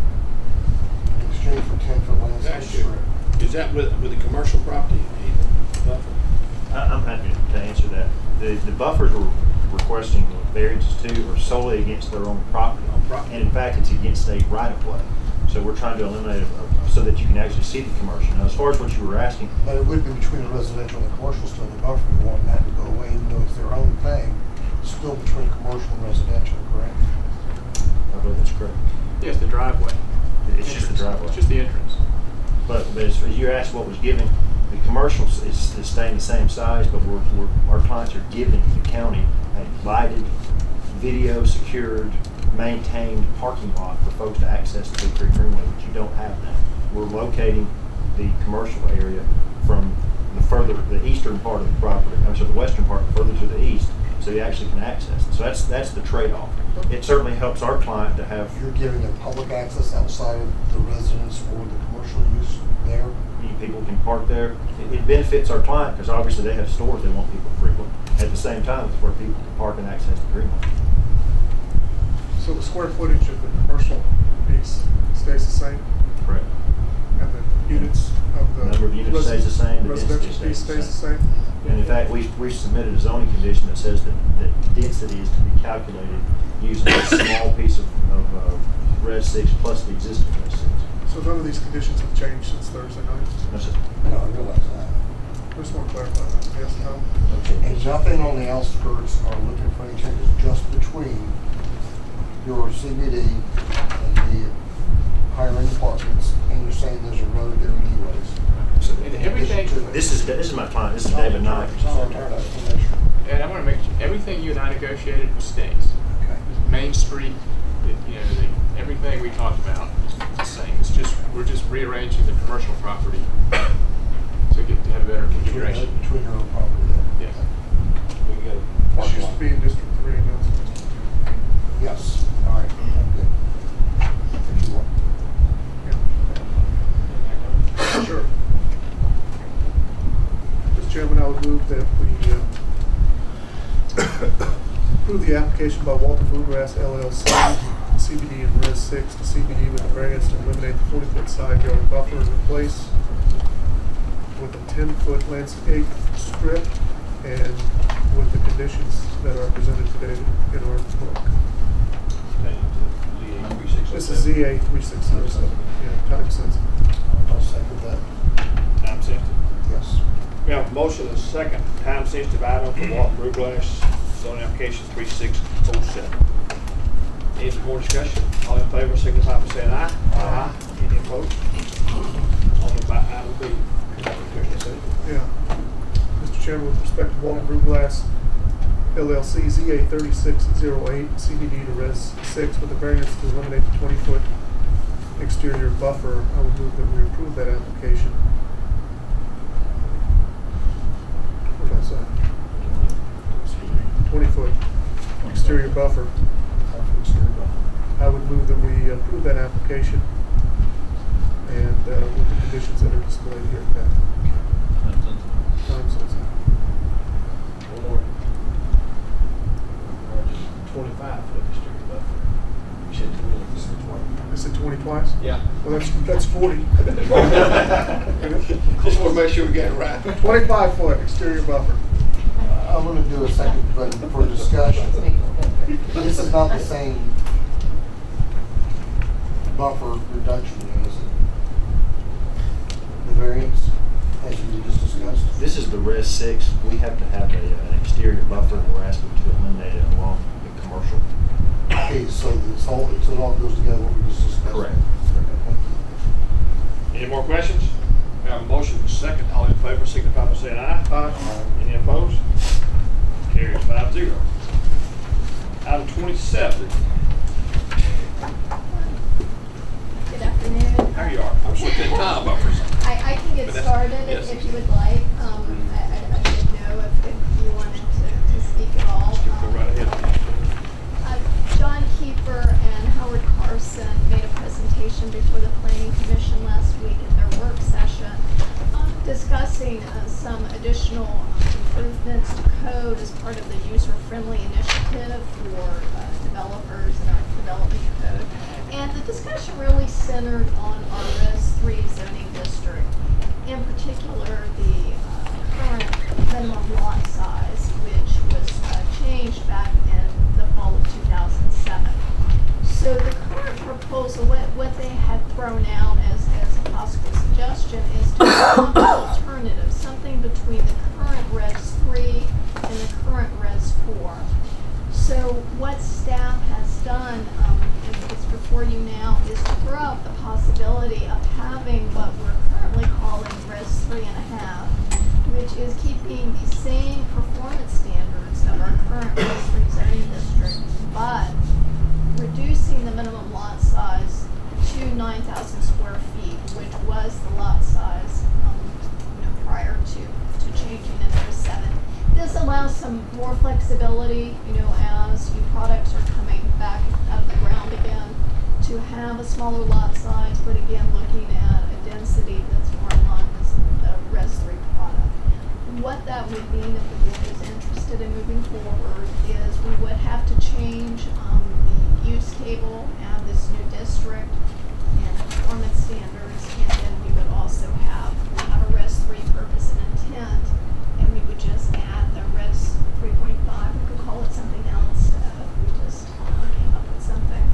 Speaker 4: in exchange for ten-foot landscape strip.
Speaker 1: Is that with, with the commercial property, Ethan, buffer?
Speaker 22: I- I'm happy to answer that. The, the buffers we're requesting variances to are solely against their own property.
Speaker 1: On property.
Speaker 22: And in fact, it's against a right-of-way. So we're trying to eliminate it uh, so that you can actually see the commercial. Now, as far as what you were asking,
Speaker 4: But it would be between the residential and the commercial still, the buffer, we want that to go away, even though it's their own thing, still between commercial and residential, correct?
Speaker 22: I believe that's correct.
Speaker 23: Yes, the driveway.
Speaker 22: It's just the driveway.
Speaker 23: It's just the entrance.
Speaker 22: But, but as you asked what was given, the commercial is, is staying the same size, but we're, we're, our clients are giving the county a lighted, video secured, maintained parking lot for folks to access the Big Creek Greenway, which you don't have now. We're locating the commercial area from the further, the eastern part of the property, I'm sorry, the western part further to the east, so you actually can access it. So that's that's the trade-off. It certainly helps our client to have.
Speaker 4: You're giving them public access outside of the residence or the commercial use there?
Speaker 22: People can park there. It, it benefits our client because obviously they have stores they want people to frequent. At the same time, it's where people can park and access the greenway.
Speaker 8: So the square footage of the commercial piece stays the same?
Speaker 22: Correct.
Speaker 8: And the units of the.
Speaker 22: The number of units
Speaker 8: resi-
Speaker 22: stays the same. The
Speaker 8: Residential
Speaker 22: density
Speaker 8: piece stays the same?
Speaker 22: And in fact, we we submitted a zoning condition that says that, that density is to be calculated using a small piece of, of uh, Res six plus the existing Res six.
Speaker 8: So none of these conditions have changed since Thursday night?
Speaker 22: That's it.
Speaker 4: No, I realize that.
Speaker 8: I just want to clarify that. Yes, no?
Speaker 4: And nothing on the outskirts are looking for any changes, just between your C B D and the higher end apartments, and you're saying there's a road there anyways.
Speaker 22: So
Speaker 23: And everything.
Speaker 22: This is this is my client. This is David Knight.
Speaker 23: And I want to make sure, everything you and I negotiated stays.
Speaker 4: Okay.
Speaker 23: Main Street, the, you know, the, everything we talked about is the same. It's just, we're just rearranging the commercial property to get to have a better configuration.
Speaker 4: Between, between your own property there.
Speaker 23: Yes.
Speaker 1: We can get a
Speaker 8: This
Speaker 1: parking
Speaker 8: used
Speaker 1: lot.
Speaker 8: to be in District Three, and now it's in District Two.
Speaker 4: Yes, all right, okay. If you want.
Speaker 8: Sure. Mister Chairman, I would move that we uh, approve the application by Walter Bluegrass L L C, C B D and Res six to C B D with the variance to eliminate the forty-foot side yard buffer and replace with a ten-foot landscape strip and with the conditions that are presented today in our book. This is Z A three six zero seven, yeah, time sensitive.
Speaker 4: I'll second that.
Speaker 1: Time sensitive?
Speaker 4: Yes.
Speaker 1: We have a motion and a second, time sensitive item for Walton Brew Glass, zoning application three six oh seven. Any more discussion? All in favor signify by saying aye. Aye. Any opposed? On the back, item B.
Speaker 8: Yeah. Mister Chairman, with respect to Walton Brew Glass L L C, Z A thirty-six oh eight, C B D to Res six, with a variance to eliminate the twenty-foot exterior buffer, I would move that we approve that application. What did I say? twenty-foot exterior buffer. I would move that we approve that application and uh, with the conditions that are displayed here. Time sensitive.
Speaker 1: One more. Twenty-five foot exterior buffer. You said twenty. You said twenty.
Speaker 8: I said twenty twice?
Speaker 1: Yeah.
Speaker 8: Well, that's, that's forty.
Speaker 1: Just want to make sure we get it right.
Speaker 8: twenty-five foot exterior buffer.
Speaker 4: Uh, I'm going to do a second button for discussion. This is not the same buffer reduction, is it? The variance, as you just discussed?
Speaker 22: This is the res six. We have to have a, an exterior buffer, and we're asking to eliminate it along the commercial.
Speaker 4: Okay, so it's all, so it all goes together what we just discussed?
Speaker 22: Correct.
Speaker 1: Any more questions? We have a motion and a second. All in favor signify by saying aye. Aye. Any opposed? Carries five zero. Item twenty-seven.
Speaker 10: Good afternoon.
Speaker 1: There you are. I'm just looking at time buffers.
Speaker 10: I, I can get
Speaker 1: But that's-
Speaker 10: started
Speaker 1: yes.
Speaker 10: if, if you would like. Um, I, I, I didn't know if, if you wanted to, to speak at all.
Speaker 1: Go right ahead.
Speaker 10: Uh, John Kiefer and Howard Carson made a presentation before the Planning Commission last week at their work session um, discussing uh, some additional improvements to code as part of the user-friendly initiative for uh, developers in our development code. And the discussion really centered on our Res three zoning district, in particular the uh, current minimum lot size, which was uh, changed back in the fall of two thousand seven. So the current proposal, what, what they had thrown out as, as a possible suggestion is to have an alternative, something between the current Res three and the current Res four. So what staff has done, um, and it's before you now, is to throw out the possibility of having what we're currently calling Res three and a half, which is keeping the same performance standards of our current Res three zoning district, but reducing the minimum lot size to nine thousand square feet, which was the lot size um, you know, prior to, to changing into Res seven. This allows some more flexibility, you know, as new products are coming back out of the ground again, to have a smaller lot size, but again, looking at a density that's more in line with the Res three product. What that would mean if the board is interested in moving forward is we would have to change um, the use table and this new district and the performance standards, and then we would also have, we have a Res three purpose and intent, and we would just add the Res three point five. We could call it something else uh, if we just uh, came up with something.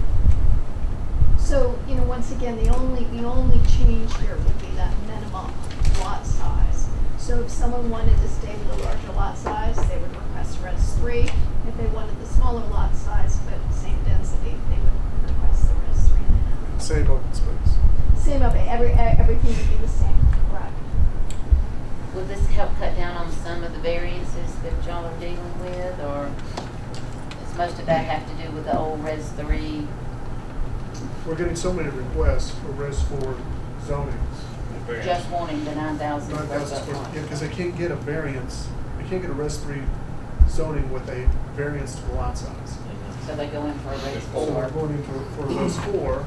Speaker 10: So, you know, once again, the only the only change here would be that minimum lot size. So if someone wanted to stay with a larger lot size, they would request Res three. If they wanted the smaller lot size but same density, they would request the Res three and a half.
Speaker 8: Same open space.
Speaker 10: Same open, every everything would be the same, correct?
Speaker 6: Will this help cut down on some of the variances that y'all are dealing with, or does most of that have to do with the old Res three?
Speaker 8: We're getting so many requests for Res four zonings.
Speaker 6: Just wanting the nine thousand
Speaker 8: Nine
Speaker 6: square
Speaker 8: thousand
Speaker 6: foot
Speaker 8: square,
Speaker 6: lot?
Speaker 8: yeah, because they can't get a variance, they can't get a Res three zoning with a variance to the lot size.
Speaker 6: So they go in for a Res
Speaker 8: So
Speaker 6: four?
Speaker 8: we're going into for a Res four,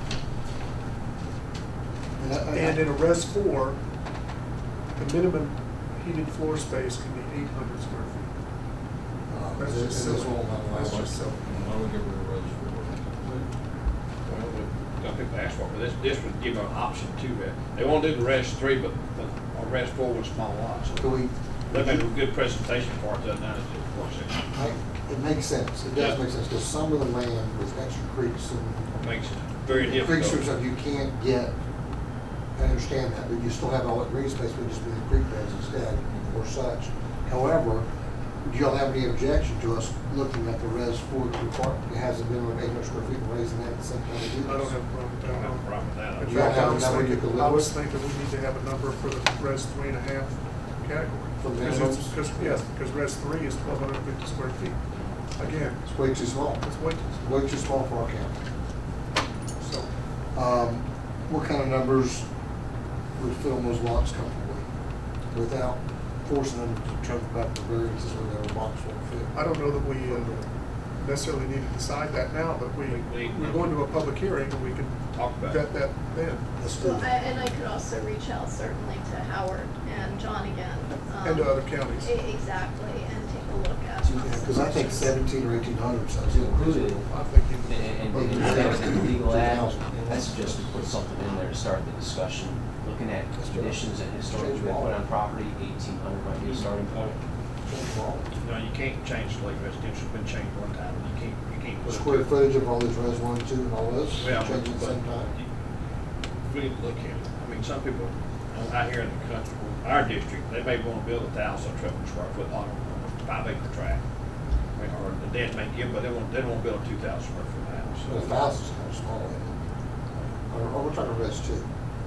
Speaker 4: And I- I-
Speaker 8: and in a Res four, the minimum heated floor space can be eight hundred square feet.
Speaker 4: Uh,
Speaker 8: That's
Speaker 4: it-
Speaker 8: just
Speaker 4: it is
Speaker 8: silly.
Speaker 4: all about
Speaker 8: That's
Speaker 4: lot
Speaker 8: just silly.
Speaker 7: Why don't we get rid of Res four?
Speaker 1: Well, we- some people ask for it, but this, this would give an option to that. They won't do the Res three, but the, our res four with small lots.
Speaker 4: Do we?
Speaker 1: They made a good presentation for it the other night at the work session.
Speaker 4: I- It makes sense, it does
Speaker 1: Yeah.
Speaker 4: make sense, because some of the land with extra creeks and.
Speaker 1: Makes it very difficult.
Speaker 4: Creeks or stuff you can't get, I understand that, but you still have all that green space, but just be the creek beds instead, or such. However, do y'all have any objection to us looking at the res four requirement? It has a minimum of eight hundred square feet and raising that at the same time we do this?
Speaker 8: I don't have a problem with
Speaker 1: I don't have a
Speaker 8: that.
Speaker 1: problem with that.
Speaker 8: In
Speaker 4: You don't
Speaker 8: fact,
Speaker 4: have
Speaker 8: I
Speaker 4: a
Speaker 8: was
Speaker 4: number you
Speaker 8: thinking,
Speaker 4: could
Speaker 8: I
Speaker 4: live
Speaker 8: was
Speaker 4: with?
Speaker 8: thinking we need to have a number for the res three and a half category.
Speaker 4: For
Speaker 8: Because
Speaker 4: minimums?
Speaker 8: it's, because, yes, because res three is twelve hundred fifty square feet. Again,
Speaker 4: It's way too small.
Speaker 8: it's way too small.
Speaker 4: Way too small for our county. So, um, what kind of numbers would fill in those lots comfortably without forcing them to trump back the variances where their box won't fit?
Speaker 8: I don't know that we uh, necessarily need to decide that now, but we, we're going to a public hearing and we can
Speaker 1: Talk about
Speaker 8: vet
Speaker 1: it.
Speaker 8: that then.
Speaker 4: Let's do
Speaker 10: Well, I,
Speaker 4: it.
Speaker 10: and I could also reach out certainly to Howard and John again. um,
Speaker 8: And to other counties.
Speaker 10: e- Exactly, and take a look at.
Speaker 4: Because I think seventeen or eighteen hundred sounds
Speaker 5: To include it,
Speaker 4: reasonable.
Speaker 8: I think you.
Speaker 5: and, and,
Speaker 4: Well,
Speaker 5: and
Speaker 4: yeah.
Speaker 5: if there's a legal ad,
Speaker 4: two thousand.
Speaker 5: I suggest we put something in there to start the discussion, looking at conditions and historic we put on property, eighteen hundred might be a starting point.
Speaker 1: No, you can't change the lake residential, it's been changed one time, you can't, you can't put it.
Speaker 4: Square footage of all these res one, two, and all those,
Speaker 1: Yeah,
Speaker 4: change at the
Speaker 1: but
Speaker 4: same time.
Speaker 1: you really look at it. I mean, some people out here in the country, our district, they may want to build a thousand twelve hundred square foot on a five acre tract. I mean, or the debt may give, but they won't, they don't want to build a two thousand square foot house.
Speaker 4: So a thousand's kind of small, isn't it? Or, or we're talking res two.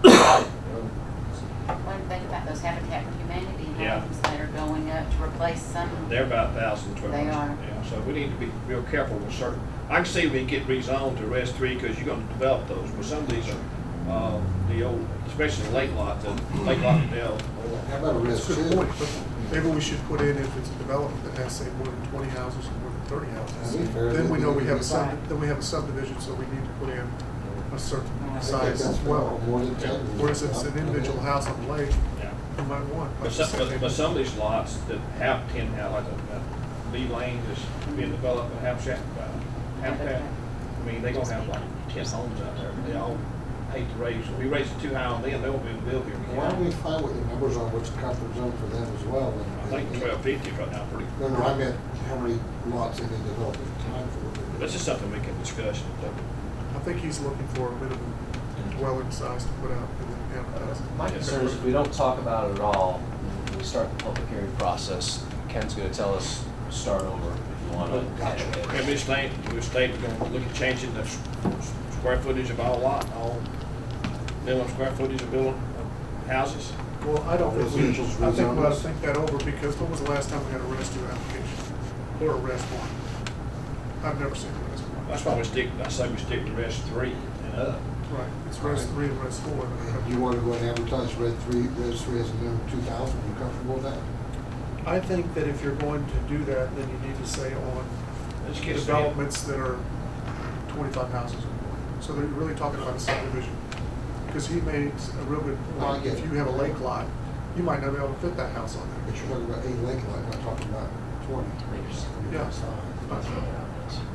Speaker 6: What do you think about those Habitat for Humanity
Speaker 1: Yeah.
Speaker 6: homes that are going up to replace some?
Speaker 1: They're about a thousand, twelve
Speaker 6: They
Speaker 1: hundred.
Speaker 6: are.
Speaker 1: Yeah, so we need to be real careful with certain, I can see we get rezoned to res three because you're gonna develop those, but some of these are, uh, the old, especially the lake lot, the lake lot Dell.
Speaker 4: How about a res
Speaker 8: That's a
Speaker 4: two?
Speaker 8: good point, but maybe we should put in if it's a development that has, say, more than twenty houses or more than thirty houses.
Speaker 4: That'd be fair.
Speaker 8: Then we know we have a sub,
Speaker 4: Right.
Speaker 8: then we have a subdivision, so we need to put in a certain
Speaker 4: I think
Speaker 8: size
Speaker 4: that's
Speaker 8: as well.
Speaker 4: more than ten.
Speaker 8: Whereas if it's an individual house on the lake,
Speaker 1: Yeah.
Speaker 8: you might want.
Speaker 1: But some, but, but some of these lots that have ten, uh, like a, uh, Lee Lane is being developed and have shack, uh, habitat. I mean, they gonna have like ten homes out there, they all hate to raise, if we raise it too high on them, they won't be able to build here.
Speaker 4: Why don't we find what the numbers are, what's the comfort zone for them as well? and-
Speaker 1: I think twelve fifty right now, pretty.
Speaker 4: No, no, I meant how many lots they need developed at the time for.
Speaker 1: That's just something we can discuss.
Speaker 8: I think he's looking for a minimum dwelling size to put out and then advertise.
Speaker 5: My concern is if we don't talk about it at all, when we start the public hearing process, Ken's gonna tell us, start over if you wanna.
Speaker 4: Gotcha.
Speaker 1: And we state, we state we're gonna look at changing the s- square footage of all lot, all minimum square footage of building of houses.
Speaker 8: Well, I don't think we,
Speaker 4: Residential's
Speaker 8: I think we ought to
Speaker 4: rezones.
Speaker 8: think that over, because when was the last time we had a res two application? Or a res one? I've never seen a res one.
Speaker 1: That's why we stick, I say we stick to res three and up.
Speaker 8: Right, it's res three and res four.
Speaker 4: Do you want to go and advertise red three, res three as a minimum two thousand, are you comfortable with that?
Speaker 8: I think that if you're going to do that, then you need to say on
Speaker 1: Let's get some-
Speaker 8: developments that are twenty-five houses or more. So they're really talking about a subdivision. Because he made a real good
Speaker 4: Well, I
Speaker 8: point,
Speaker 4: get
Speaker 8: if
Speaker 4: it.
Speaker 8: you have a lake lot, you might not be able to fit that house on
Speaker 4: But
Speaker 8: there.
Speaker 4: you're talking about a lake lot, not talking about twenty.
Speaker 8: Yeah.
Speaker 5: That's what happens.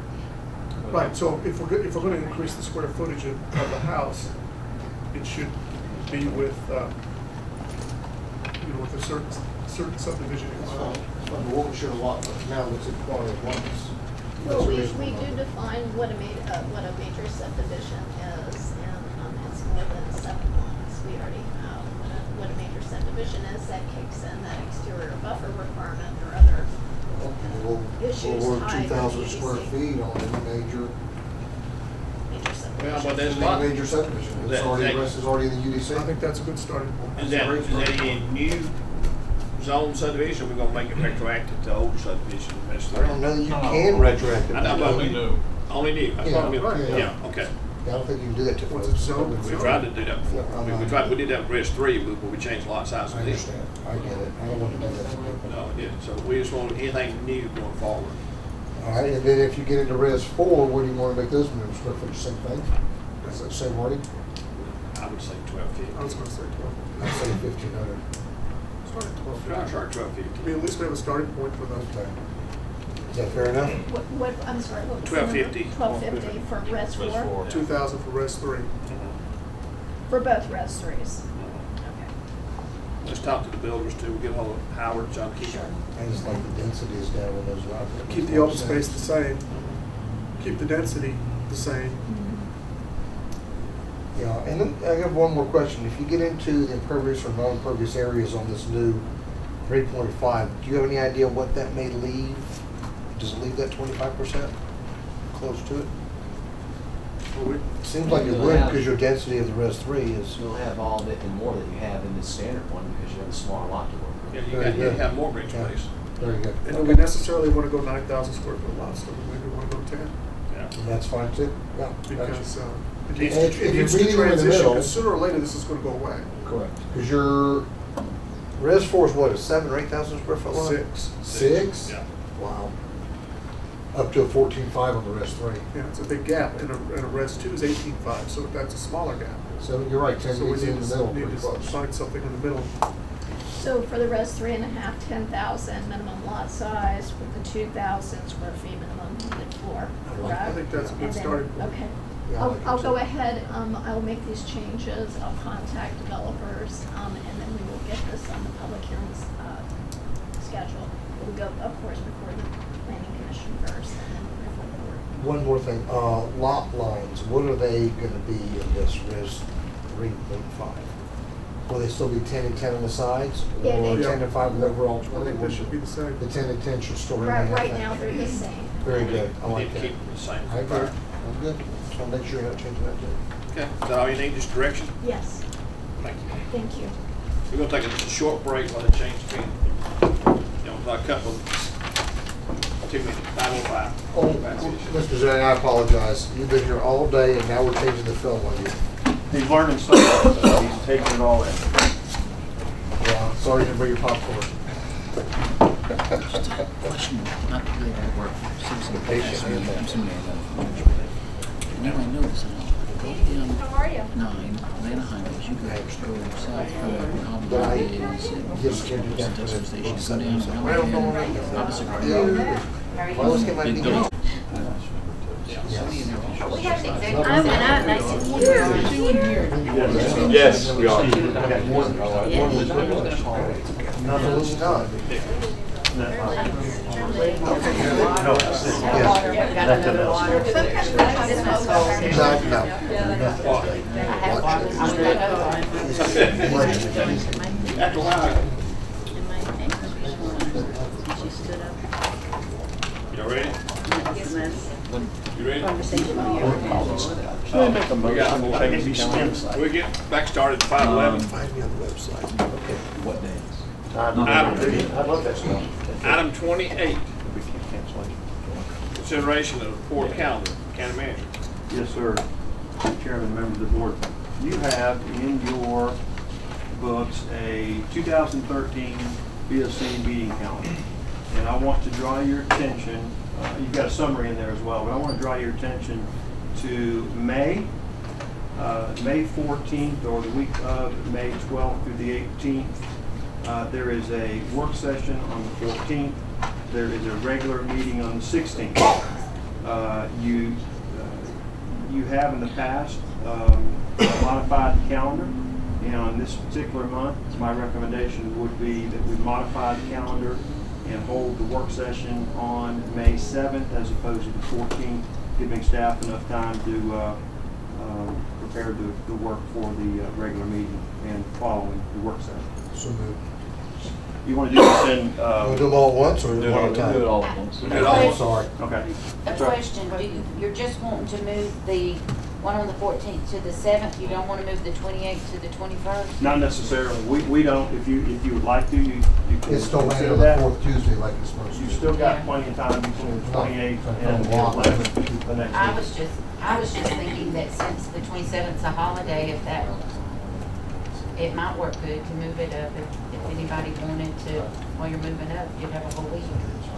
Speaker 8: Right, so if we're, go- if we're gonna increase the square footage of, of the house, it should be with, uh, you know, with a certain, certain subdivision in
Speaker 4: That's
Speaker 8: mind.
Speaker 4: fine, that's fine, but what should a lot, now looks at quality of lots.
Speaker 10: Well,
Speaker 4: That's a
Speaker 10: we,
Speaker 4: reasonable
Speaker 10: we do
Speaker 4: number.
Speaker 10: define what a ma- uh, what a major subdivision is, and, um, it's more than seven lots. We already have what a, what a major subdivision is, that kicks in that exterior buffer requirement or other
Speaker 4: Okay, well,
Speaker 10: issues
Speaker 4: well, we're
Speaker 10: tied
Speaker 4: two
Speaker 10: to
Speaker 4: thousand
Speaker 10: U D C.
Speaker 4: square feet on any major,
Speaker 10: major
Speaker 1: Well,
Speaker 10: subdivision.
Speaker 1: but there's a
Speaker 4: any
Speaker 1: lot.
Speaker 4: major subdivision.
Speaker 1: That-
Speaker 4: It's already,
Speaker 1: that-
Speaker 4: the rest is already in the U D C.
Speaker 8: I think that's a good starting point.
Speaker 1: Is that, is that any new zone subdivision, we're gonna make it retroactive to old subdivision? That's
Speaker 4: I don't know that you
Speaker 1: Oh.
Speaker 4: can retroactive.
Speaker 1: I know,
Speaker 4: that.
Speaker 1: but
Speaker 7: Only
Speaker 1: we,
Speaker 7: new.
Speaker 1: only new, that's
Speaker 4: Yeah,
Speaker 1: what I mean,
Speaker 4: right,
Speaker 1: yeah,
Speaker 4: yeah.
Speaker 1: okay.
Speaker 4: I don't think you can do that to
Speaker 8: What's
Speaker 4: folks.
Speaker 8: it, zone?
Speaker 1: We tried to do that before,
Speaker 4: Yeah,
Speaker 1: we, we
Speaker 4: I'm-
Speaker 1: tried, we did that with res three, but we changed lot size.
Speaker 4: I understand, I get it, I don't want to do that to people.
Speaker 1: No, yeah, so we just want anything new going forward.
Speaker 4: All right, and then if you get into res four, what do you want to make those minimum square footage, same thing? Is that same wording?
Speaker 1: I would say twelve fifty.
Speaker 8: I was gonna say twelve.
Speaker 4: I'd say fifteen hundred.
Speaker 8: Start at twelve.
Speaker 1: Try, try twelve
Speaker 8: I mean,
Speaker 1: fifty.
Speaker 8: at least we have a starting point for those.
Speaker 4: Okay. Is that fair enough?
Speaker 10: What, what, I'm sorry, what was the
Speaker 1: twelve
Speaker 10: number?
Speaker 1: fifty.
Speaker 10: Twelve fifty for res
Speaker 7: Res
Speaker 10: four,
Speaker 7: four.
Speaker 8: Two thousand for res three.
Speaker 10: for both res threes. Okay.
Speaker 1: let's talk to the builders too, we'll get hold of Howard, John Keeper.
Speaker 4: And it's like the density is down on those lots.
Speaker 8: Keep the open space the same, keep the density the same.
Speaker 4: Yeah, and then I have one more question. If you get into the impervious or non-impervious areas on this new three point five, do you have any idea what that may leave? Does it leave that twenty-five percent close to it? Seems like it
Speaker 5: You'll
Speaker 4: would,
Speaker 5: have-
Speaker 4: because your density of the res three is.
Speaker 5: You'll have all of it and more than you have in this standard one because you have a smaller lot to work with.
Speaker 1: Yeah, you
Speaker 4: Very
Speaker 1: got, you
Speaker 4: good.
Speaker 1: have more green space.
Speaker 4: Very good.
Speaker 8: And do we necessarily want to go nine thousand square foot lots, or maybe we want to go ten?
Speaker 1: Yeah.
Speaker 4: That's fine too, yeah.
Speaker 8: Because uh, it
Speaker 4: And
Speaker 8: needs
Speaker 4: if-
Speaker 8: to, it
Speaker 4: if
Speaker 8: needs
Speaker 4: you're
Speaker 8: to
Speaker 4: reading in the
Speaker 8: transition,
Speaker 4: middle-
Speaker 8: because sooner or later this is going to go away.
Speaker 4: Correct. Because your res four is what, a seven or eight thousand square foot lot?
Speaker 8: Six.
Speaker 4: Six?
Speaker 1: Yeah.
Speaker 4: Wow. Up to a fourteen five on the res three.
Speaker 8: Yeah, it's a big gap, and a, and a res two is eighteen five, so that's a smaller gap.
Speaker 4: So you're right, ten
Speaker 8: So we
Speaker 4: is
Speaker 8: need
Speaker 4: in the
Speaker 8: to,
Speaker 4: middle,
Speaker 8: need
Speaker 4: pretty
Speaker 8: to
Speaker 4: close.
Speaker 8: find something in the middle.
Speaker 10: So for the res three and a half, ten thousand minimum lot size with the two thousand square feet minimum unit floor, correct?
Speaker 8: I think that's a good
Speaker 10: And then-
Speaker 8: starting point.
Speaker 10: Okay.
Speaker 4: Yeah, I
Speaker 10: I'll,
Speaker 4: like it
Speaker 10: I'll go
Speaker 4: too.
Speaker 10: ahead, um, I'll make these changes, I'll contact developers, um, and then we will get this on the public hearings, uh, schedule. We'll go, of course, before the planning commission first, and then before the board.
Speaker 4: One more thing, uh, lot lines, what are they gonna be in this res three point five? Will they still be ten and ten on the sides?
Speaker 10: Yeah,
Speaker 4: Or
Speaker 10: they-
Speaker 4: ten and five with overall
Speaker 8: I
Speaker 4: twenty?
Speaker 8: think they should be the same.
Speaker 4: The ten and ten should still remain.
Speaker 10: Right,
Speaker 4: at
Speaker 10: right
Speaker 4: that.
Speaker 10: now, they're the same.
Speaker 4: Very good, I
Speaker 1: We
Speaker 4: like
Speaker 1: need to
Speaker 4: that.
Speaker 1: keep them the same.
Speaker 4: I agree, I'm good. Just wanna make sure you're not changing that too.
Speaker 1: Okay, is that all you need, just direction?
Speaker 10: Yes,
Speaker 1: Thank you.
Speaker 10: thank you.
Speaker 1: We're gonna take a just a short break while they change the meeting. You know, like a couple, two minutes, five oh five.
Speaker 4: Oh, Mister Zhang, I apologize. You've been here all day and now we're changing the film on you.
Speaker 3: He's learning so much, so he's taking it all in.
Speaker 4: Yeah, sorry to bring your popcorn.
Speaker 18: Question, not the way I work. Citizen
Speaker 4: Patient
Speaker 18: asked
Speaker 4: and
Speaker 18: me,
Speaker 4: that.
Speaker 18: I'm seminary and you might know this, I know. Go down
Speaker 10: How are you?
Speaker 18: nine, Atlanta Highways, you go, go south from Hobby
Speaker 4: But I
Speaker 18: is
Speaker 4: just can't do that.
Speaker 18: Industrial Station, go down to
Speaker 4: Well, no, no, no.
Speaker 18: opposite
Speaker 4: Yeah. Well, let's get my
Speaker 18: Big
Speaker 4: video.
Speaker 18: building.
Speaker 6: We have an executive. I'm an nice
Speaker 20: Yes, we are.
Speaker 4: Nothing was done.
Speaker 1: After a while. Y'all ready? You ready? We got, we'll get back started at five eleven.
Speaker 4: Find me on the website. Okay.
Speaker 18: What day?
Speaker 4: I love that stuff.
Speaker 1: Item twenty-eight, consideration of board calendar, county manager.
Speaker 3: Yes, sir. Chairman, members of the board. You have in your books a two thousand thirteen B O C meeting calendar. And I want to draw your attention, uh, you've got a summary in there as well, but I want to draw your attention to May, uh, May fourteenth, or the week of May twelfth through the eighteenth. Uh, there is a work session on the fourteenth. There is a regular meeting on the sixteenth. Uh, you, uh, you have in the past um, modified the calendar, and on this particular month, my recommendation would be that we modify the calendar and hold the work session on May seventh as opposed to the fourteenth, giving staff enough time to uh, uh, prepare the, the work for the uh, regular meeting and following the work session.
Speaker 4: So moved.
Speaker 3: You want to do this in? Uh,
Speaker 4: Want to do them all at once or
Speaker 3: do
Speaker 4: one
Speaker 3: it all-
Speaker 4: at a time?
Speaker 3: do it all at once.
Speaker 1: Do it all at once.
Speaker 4: Sorry.
Speaker 3: Okay.
Speaker 6: A question, do you, you're just wanting to move the one on the fourteenth to the seventh, you don't want to move the twenty-eighth to the twenty-first?
Speaker 3: Not necessarily. We, we don't. If you if you would like to, you, you can
Speaker 4: It's still landing
Speaker 3: consider
Speaker 4: on the
Speaker 3: that.
Speaker 4: fourth Tuesday like it's supposed to.
Speaker 3: You've still got plenty of time between the twenty-eighth and the eleventh, the next
Speaker 6: I
Speaker 3: week.
Speaker 6: was just, I was just thinking that since the twenty-seventh's a holiday, if that, it might work good to move it up. If, if anybody wanted to, while you're moving up, you'd have a whole week.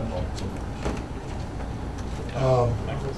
Speaker 4: Um,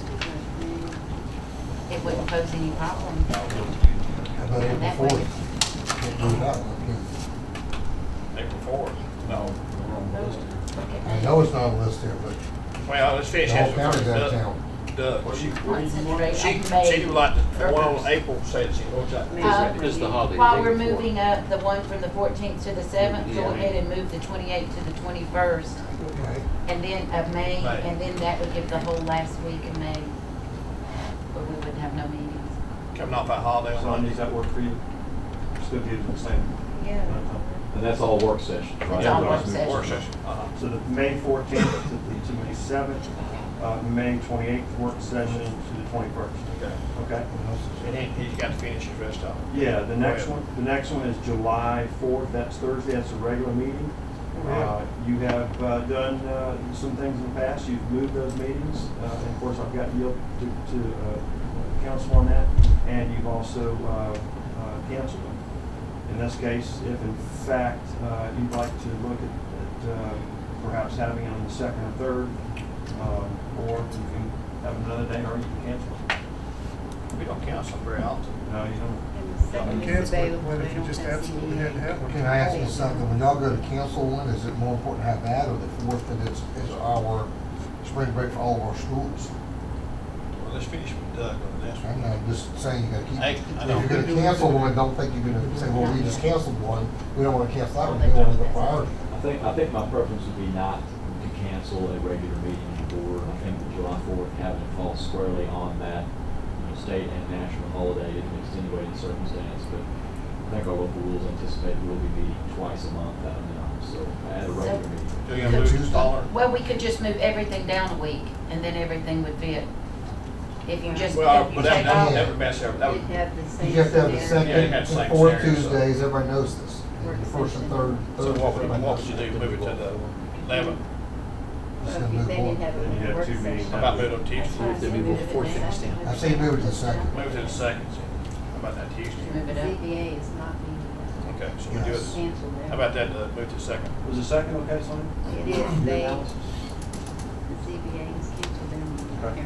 Speaker 6: It wouldn't pose any problem.
Speaker 4: How about April
Speaker 6: That way.
Speaker 4: fourth? Can't do that one,
Speaker 1: April fourth. No, we're on the list.
Speaker 4: can you? I know it's not on the list here, but
Speaker 1: Well, let's
Speaker 4: the
Speaker 1: finish
Speaker 4: whole
Speaker 1: this.
Speaker 4: county's out of
Speaker 1: one.
Speaker 4: town.
Speaker 1: Doug. She,
Speaker 6: Concentrate
Speaker 1: she,
Speaker 6: on May.
Speaker 1: she would like the one on April, say that she wants that.
Speaker 6: Uh,
Speaker 18: Just the holiday.
Speaker 6: While
Speaker 18: the
Speaker 6: we're
Speaker 18: day before.
Speaker 6: moving up the one from the fourteenth to the seventh, go
Speaker 18: Yeah.
Speaker 6: ahead and move the twenty-eighth to the twenty-first.
Speaker 4: Okay.
Speaker 6: And then of May,
Speaker 1: May.
Speaker 6: and then that would give the whole last week of May, where we wouldn't have no meetings.
Speaker 1: Coming off that holiday on
Speaker 3: Sonny,
Speaker 1: Monday.
Speaker 3: does that work for you? Still gives you the same.
Speaker 6: Yeah.
Speaker 20: And that's all work sessions, right?
Speaker 6: It's all work
Speaker 1: Work
Speaker 6: sessions.
Speaker 1: session. Uh-huh.
Speaker 3: So the May fourteenth to, to May seventh, uh, May twenty-eighth work session to the twenty-first.
Speaker 1: Okay.
Speaker 3: Okay?
Speaker 1: And he, he's got to finish his rest off.
Speaker 3: Yeah, the next
Speaker 1: Go ahead.
Speaker 3: one, the next one is July fourth, that's Thursday, that's a regular meeting. Uh, you have, uh, done, uh, some things in the past, you've moved those meetings, uh, and of course, I've got you to, to, uh, counsel on that, and you've also, uh, uh, canceled them. In this case, if in fact, uh, you'd like to look at, at, uh, perhaps having it on the second or third, um, or you can have another day, or you can cancel it.
Speaker 1: We don't cancel very often.
Speaker 3: No, you don't.
Speaker 8: Cancel it when if you just absolutely had to have one.
Speaker 4: Can I ask you something? When y'all go to cancel one, is it more important to have that or the fourth that it's, is our spring break for all of our schools?
Speaker 1: Well, let's finish with Doug on this
Speaker 4: I'm
Speaker 1: one.
Speaker 4: not just saying you gotta keep,
Speaker 1: Hey, I
Speaker 4: if
Speaker 1: know.
Speaker 4: you're gonna cancel one, don't think you're gonna say, well, we just canceled one, we don't wanna cancel that one, we want to go priority.
Speaker 20: I think, I think my preference would be not to cancel a regular meeting of the board. I think the July fourth cabinet falls squarely on that, you know, state and national holiday in an extenuating circumstance, but I think our local rules anticipate we'll be meeting twice a month at a minimum, so at a regular meeting.
Speaker 1: Do you move it smaller?
Speaker 6: Well, we could just move everything down a week, and then everything would fit. If you just,
Speaker 1: Well,
Speaker 6: if you
Speaker 1: but that,
Speaker 6: take
Speaker 1: that,
Speaker 6: off.
Speaker 1: that would mess everything. That would,
Speaker 4: You have to have the second
Speaker 1: Yeah, you have the
Speaker 4: and
Speaker 1: same
Speaker 4: fourth
Speaker 1: scenario, so-
Speaker 4: Tuesdays, everybody knows this. The first and third,
Speaker 1: so
Speaker 4: third.
Speaker 1: what would, what would you do? Move it to the eleventh?
Speaker 4: Just gonna move forward.
Speaker 3: Then you have two meetings.
Speaker 1: How about move it on Tuesday?
Speaker 2: Then we move the fourth finish down.
Speaker 4: I say move it to the second.
Speaker 1: Move it to the second. How about that Tuesday?
Speaker 6: Move it up.
Speaker 11: Z B A is not meeting.
Speaker 1: Okay, so we do
Speaker 4: Yes.
Speaker 1: it.
Speaker 11: Canceled
Speaker 1: How
Speaker 11: that.
Speaker 1: about that, uh, move to the second?
Speaker 3: Was the second okay, Sonny?
Speaker 11: It is, they, the Z B A has canceled their meeting.
Speaker 3: Okay.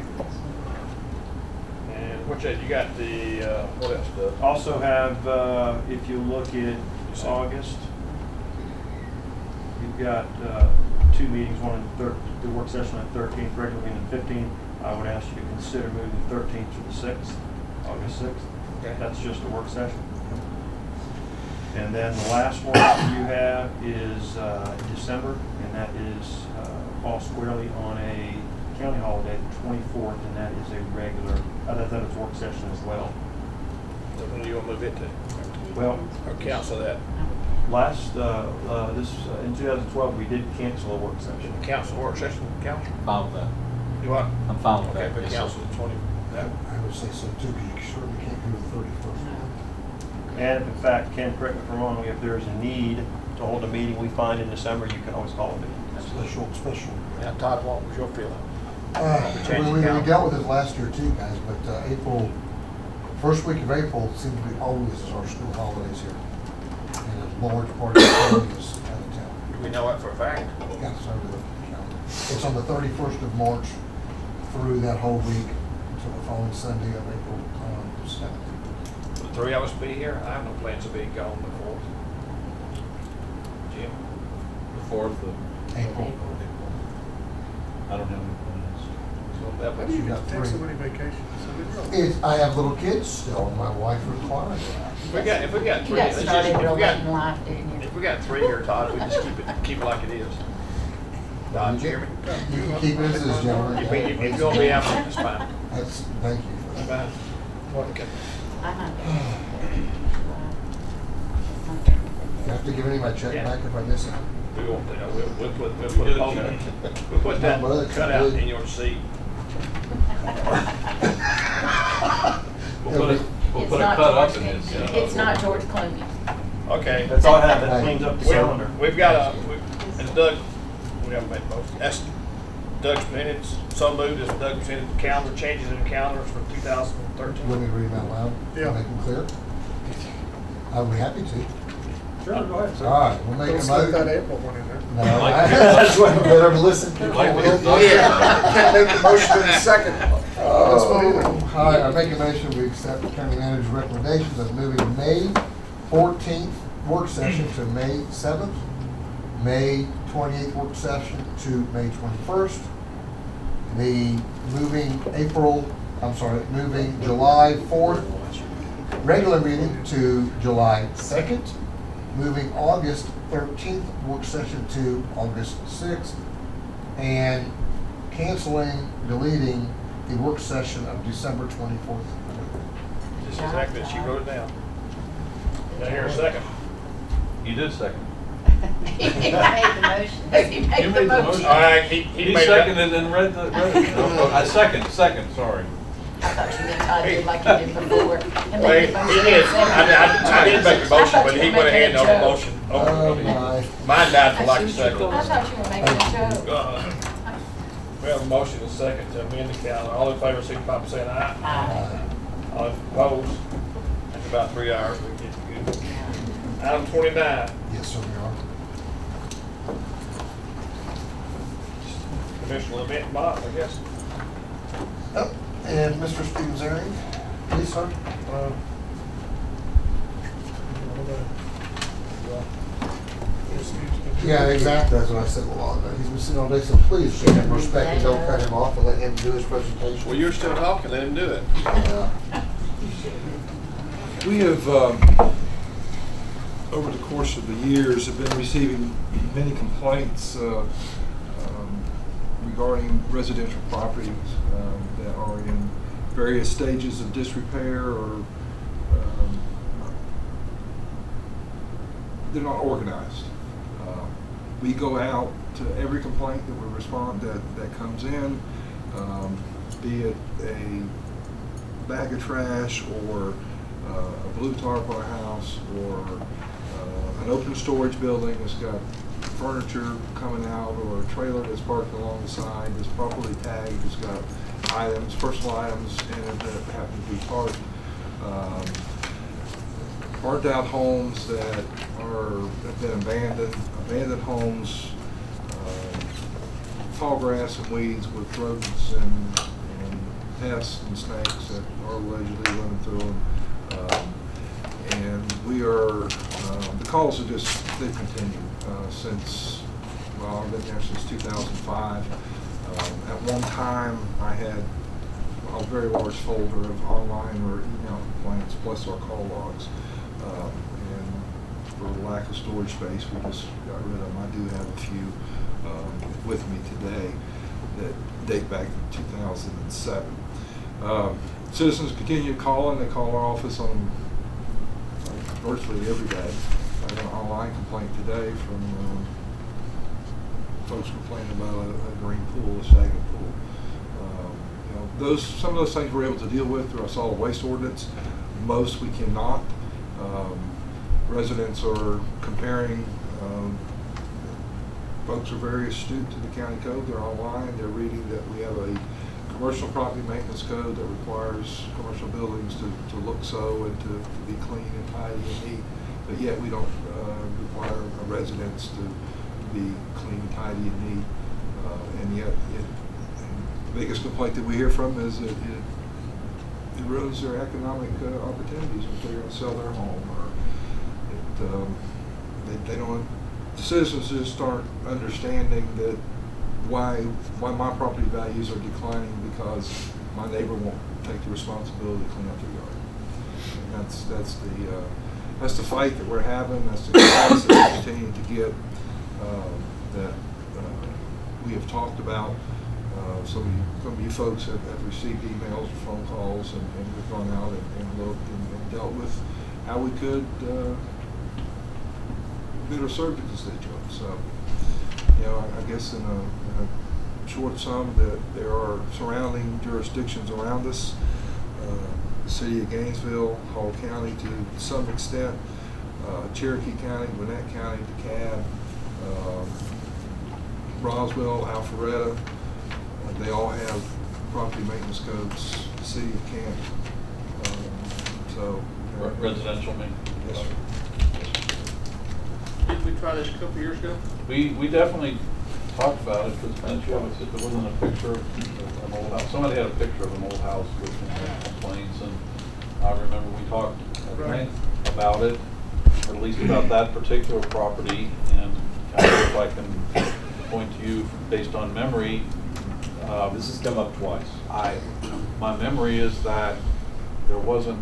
Speaker 1: And what you, you got the, uh, what else, Doug?
Speaker 3: Also have, uh, if you look at August, you've got, uh, two meetings, one on the thir- the work session on the thirteenth, regular meeting on the fifteenth. I would ask you to consider moving the thirteenth to the sixth, August sixth.
Speaker 1: Okay.
Speaker 3: That's just a work session. And then the last one you have is, uh, December, and that is, uh, falls squarely on a county holiday, the twenty-fourth, and that is a regular, uh, that, that is work session as well.
Speaker 1: So when do you want to move it to?
Speaker 3: Well,
Speaker 1: Or cancel that?
Speaker 3: last, uh, uh, this, uh, in two thousand twelve, we did cancel a work session.
Speaker 1: Council, work session, council?
Speaker 20: Fine with that.
Speaker 1: You what?
Speaker 20: I'm fine with
Speaker 1: Okay,
Speaker 20: that.
Speaker 1: but
Speaker 20: Yes, sir.
Speaker 1: council the twenty, that,
Speaker 4: I would say so too, because you certainly can't go to the thirty-first.
Speaker 3: And if in fact, Ken, correct me if I'm wrong, if there's a need to hold a meeting we find in December, you can always call a meeting.
Speaker 4: Special, special.
Speaker 1: now Todd, what was your feeling?
Speaker 4: Uh,
Speaker 1: We changed
Speaker 4: we,
Speaker 1: the
Speaker 4: we
Speaker 1: calendar.
Speaker 4: dealt with this last year too, guys, but, uh, April, first week of April seems to be always our school holidays here. And a large part of the county is out of town.
Speaker 1: Do we know that for a fact?
Speaker 4: Yeah, it's over the calendar. It's on the thirty-first of March through that whole week until the following Sunday of April, um, seventh.
Speaker 1: The three of us be here? I have no plans to be gone the fourth. Jim?
Speaker 20: The fourth of
Speaker 4: April.
Speaker 20: I don't have any plans.
Speaker 1: So that
Speaker 8: How
Speaker 1: was,
Speaker 8: do you
Speaker 4: You got
Speaker 8: take
Speaker 4: three.
Speaker 8: so many vacations?
Speaker 4: It's, I have little kids still, and my wife requires that.
Speaker 1: if we got, if we got
Speaker 6: You
Speaker 1: three,
Speaker 6: got
Speaker 1: let's just,
Speaker 6: started
Speaker 1: if
Speaker 6: real
Speaker 1: we
Speaker 6: late in
Speaker 1: got,
Speaker 6: life, didn't you?
Speaker 1: if we got three here, Todd, we just keep it, keep it like it is. Todd, Jeremy?
Speaker 4: You can keep it as is, gentlemen.
Speaker 1: If we, if you're gonna be out, that's fine.
Speaker 4: That's, thank you for
Speaker 1: That's
Speaker 4: that.
Speaker 1: fine. Okay.
Speaker 6: I'm not.
Speaker 4: You have to give me my check
Speaker 1: Yeah.
Speaker 4: back if I miss it.
Speaker 1: We won't, you know, we'll, we'll put, we'll put, a post- we'll put that
Speaker 4: Not much,
Speaker 1: cutout
Speaker 4: good.
Speaker 1: in your seat.
Speaker 7: We'll put a, we'll
Speaker 6: It's
Speaker 7: put a
Speaker 6: not
Speaker 7: cut up
Speaker 6: George,
Speaker 7: in this. uh,
Speaker 6: it's not George Clooney.
Speaker 1: Okay.
Speaker 3: That's all I have, that cleans up the
Speaker 1: We-
Speaker 3: calendar.
Speaker 1: We've got a, we- and Doug, we haven't made most, that's Doug's minutes, so moved as Doug presented the calendar, changes in the calendars for two thousand thirteen.
Speaker 4: Let me read them out loud.
Speaker 8: Yeah.
Speaker 4: Make them clear. I'd be happy to.
Speaker 8: Sure, go ahead, sir.
Speaker 4: All right, we'll make
Speaker 8: Don't
Speaker 4: a
Speaker 8: slip that
Speaker 4: motion.
Speaker 8: April one in there.
Speaker 4: No, I just want to better listen.
Speaker 7: You'd like me to-
Speaker 8: Can't make the motion in a second. That's what either.
Speaker 4: All right, I make a motion, we accept the county manager's recommendations of moving May fourteenth work session to May seventh, May twenty-eighth work session to May twenty-first, the moving April, I'm sorry, moving July fourth regular meeting to July second, moving August thirteenth work session to August sixth, and canceling, deleting the work session of December twenty-fourth.
Speaker 1: Just exactly, she wrote it down. Did I hear a second?
Speaker 7: You did second.
Speaker 11: He made the motion. He
Speaker 7: You
Speaker 11: made the
Speaker 7: made the
Speaker 11: motion.
Speaker 7: motion.
Speaker 1: All right, he, he
Speaker 7: He
Speaker 1: made
Speaker 7: seconded
Speaker 1: that.
Speaker 7: and read the, read it. No, I second, second, sorry.
Speaker 11: I thought you meant I did like you did before. And
Speaker 1: Well, he
Speaker 11: made the
Speaker 1: he
Speaker 11: motion
Speaker 1: did,
Speaker 11: and seconded.
Speaker 1: I, I, I did make the motion, but he went ahead and over
Speaker 11: I thought
Speaker 1: motion.
Speaker 4: Oh,
Speaker 1: over-
Speaker 4: my.
Speaker 1: Mine died for like a second.
Speaker 11: I thought you were making a joke.
Speaker 1: Uh, We have a motion and a second to amend the calendar. All in favor, signify by saying aye.
Speaker 11: Aye.
Speaker 1: All opposed? That's about three hours. We get good. Item twenty-nine,
Speaker 4: Yes, sir, we are.
Speaker 1: Commissioner event box, I guess.
Speaker 4: Oh, and Mister Stevens Aaron, please, sir.
Speaker 1: Uh,
Speaker 4: Yeah, exactly, that's what I said a while ago. He's been sitting all day, so please show him respect and don't cut him off and let him do his presentation.
Speaker 1: Well, you're still talking, let him do it.
Speaker 4: Yeah.
Speaker 13: We have, um, over the course of the years, have been receiving many complaints uh, um, regarding residential properties um, that are in various stages of disrepair or um, they're not organized. Uh, we go out to every complaint that we respond that, that comes in, um, be it a bag of trash or uh, a blue tarp on a house or uh, an open storage building that's got furniture coming out or a trailer that's parked along the side that's properly tagged, it's got items, personal items in it that happen to be parked. Um, burnt out homes that are have been abandoned, abandoned homes, uh, tall grass and weeds with rodents and, and pests and snakes that are allegedly running through them. Um, and we are, um, the calls are just, they've continued uh, since, well, I've been there since two thousand five. Um, at one time, I had a very large folder of online or email complaints plus our call logs. Um, and for lack of storage space, we just got rid of them. I do have a few um, with me today that date back to two thousand seven. Um, citizens continue to call, and they call our office on uh, virtually every day. I got an online complaint today from um, folks complaining about a, a green pool, a stagnant pool. Um, you know, those some of those things we're able to deal with through our solid waste ordinance. Most we cannot. Um, residents are comparing. Um, folks are very astute to the county code. They're online. They're reading that we have a commercial property maintenance code that requires commercial buildings to, to look so and to, to be clean and tidy and neat. But yet we don't uh, require residents to be clean, tidy, and neat. Uh, and yet, it, and the biggest complaint that we hear from is that it, it ruins their economic uh, opportunities if they're going to sell their home, or it, um, they, they don't. The citizens just aren't understanding that why why my property values are declining because my neighbor won't take the responsibility to clean up their yard. And that's that's the uh, that's the fight that we're having. That's the fight that we're continuing to get. Uh, that uh, we have talked about. Uh, some, of you, some of you folks have, have received emails or phone calls, and, and we've gone out and, and looked and, and dealt with how we could uh, better serve the constituents. So, you know, I, I guess in a, in a short sum, that there are surrounding jurisdictions around us, uh, the city of Gainesville, Hall County to some extent, uh, Cherokee County, Gwinnett County, DeKalb, um, Roswell, Alpharetta. Uh, they all have property maintenance codes. The city of Camp. Um, so
Speaker 7: Re residential me.
Speaker 13: Yes, sir.
Speaker 1: Did we try this a couple years ago?
Speaker 7: We we definitely talked about it because there wasn't a picture of an old house. Somebody had a picture of an old house with complaints, and I remember we talked at length about it, or at least about that particular property. And kind of if I can point to you based on memory, uh, Um,
Speaker 20: This has come up twice.
Speaker 7: I, my memory is that there wasn't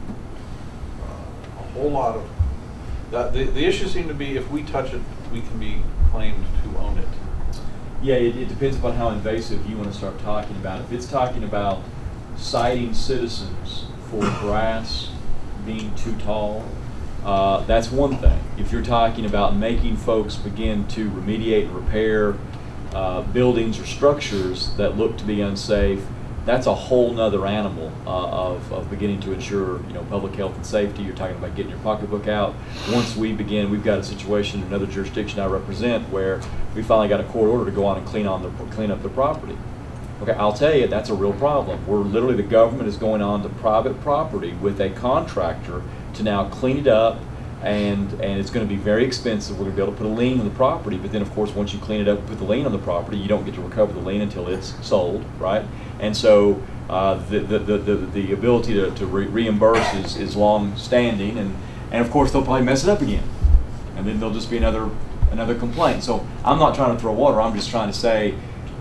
Speaker 7: uh, a whole lot of, that the, the issue seemed to be if we touch it, we can be claimed to own it.
Speaker 20: Yeah, it, it depends upon how invasive you want to start talking about. If it's talking about citing citizens for grass being too tall, uh, that's one thing. If you're talking about making folks begin to remediate and repair uh, buildings or structures that look to be unsafe, that's a whole nother animal uh, of, of beginning to ensure, you know, public health and safety. You're talking about getting your pocketbook out. Once we begin, we've got a situation in another jurisdiction I represent where we finally got a court order to go on and clean on the clean up the property. Okay, I'll tell you, that's a real problem. We're literally, the government is going on to private property with a contractor to now clean it up, and and it's going to be very expensive. We're going to be able to put a lien on the property, but then of course once you clean it up and put the lien on the property, you don't get to recover the lien until it's sold, right? And so uh, the, the, the, the, the ability to, to re reimburse is, is long standing, and, and of course they'll probably mess it up again. And then there'll just be another another complaint. So I'm not trying to throw water, I'm just trying to say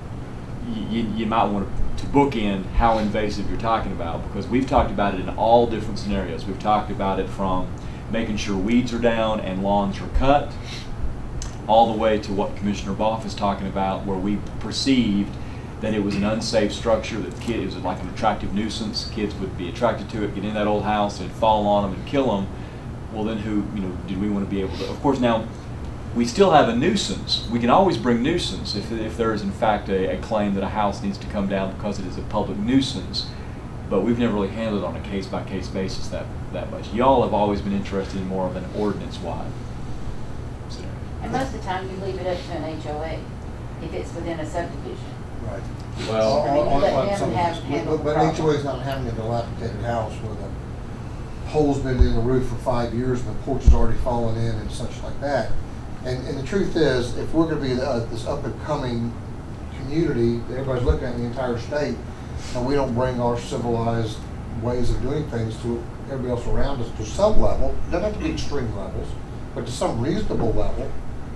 Speaker 20: you, you might want to bookend how invasive you're talking about, because we've talked about it in all different scenarios. We've talked about it from making sure weeds are down and lawns are cut, all the way to what Commissioner Boff is talking about, where we perceived that it was an unsafe structure, that kids, it was like an attractive nuisance, kids would be attracted to it, get in that old house, and fall on them and kill them. Well then who, you know, did we want to be able to, of course now, we still have a nuisance. We can always bring nuisance if, if there is in fact a, a claim that a house needs to come down because it is a public nuisance, but we've never really handled it on a case-by-case basis that, that much. Y'all have always been interested in more of an ordinance-wide scenario.
Speaker 6: And most of the time you leave it up to an H O A if it's within a subdivision.
Speaker 4: Right.
Speaker 20: Well,
Speaker 6: I mean, you
Speaker 4: on-
Speaker 6: let
Speaker 4: on
Speaker 6: them
Speaker 4: some-
Speaker 6: have- handle
Speaker 4: but,
Speaker 6: the
Speaker 4: but H O
Speaker 6: problem.
Speaker 4: A's not having a dilapidated house where the hole's been in the roof for five years and the porch has already fallen in and such like that. And, and the truth is, if we're going to be uh, this up and coming community that everybody's looking at in the entire state, and we don't bring our civilized ways of doing things to everybody else around us to some level, doesn't have to be extreme levels, but to some reasonable level,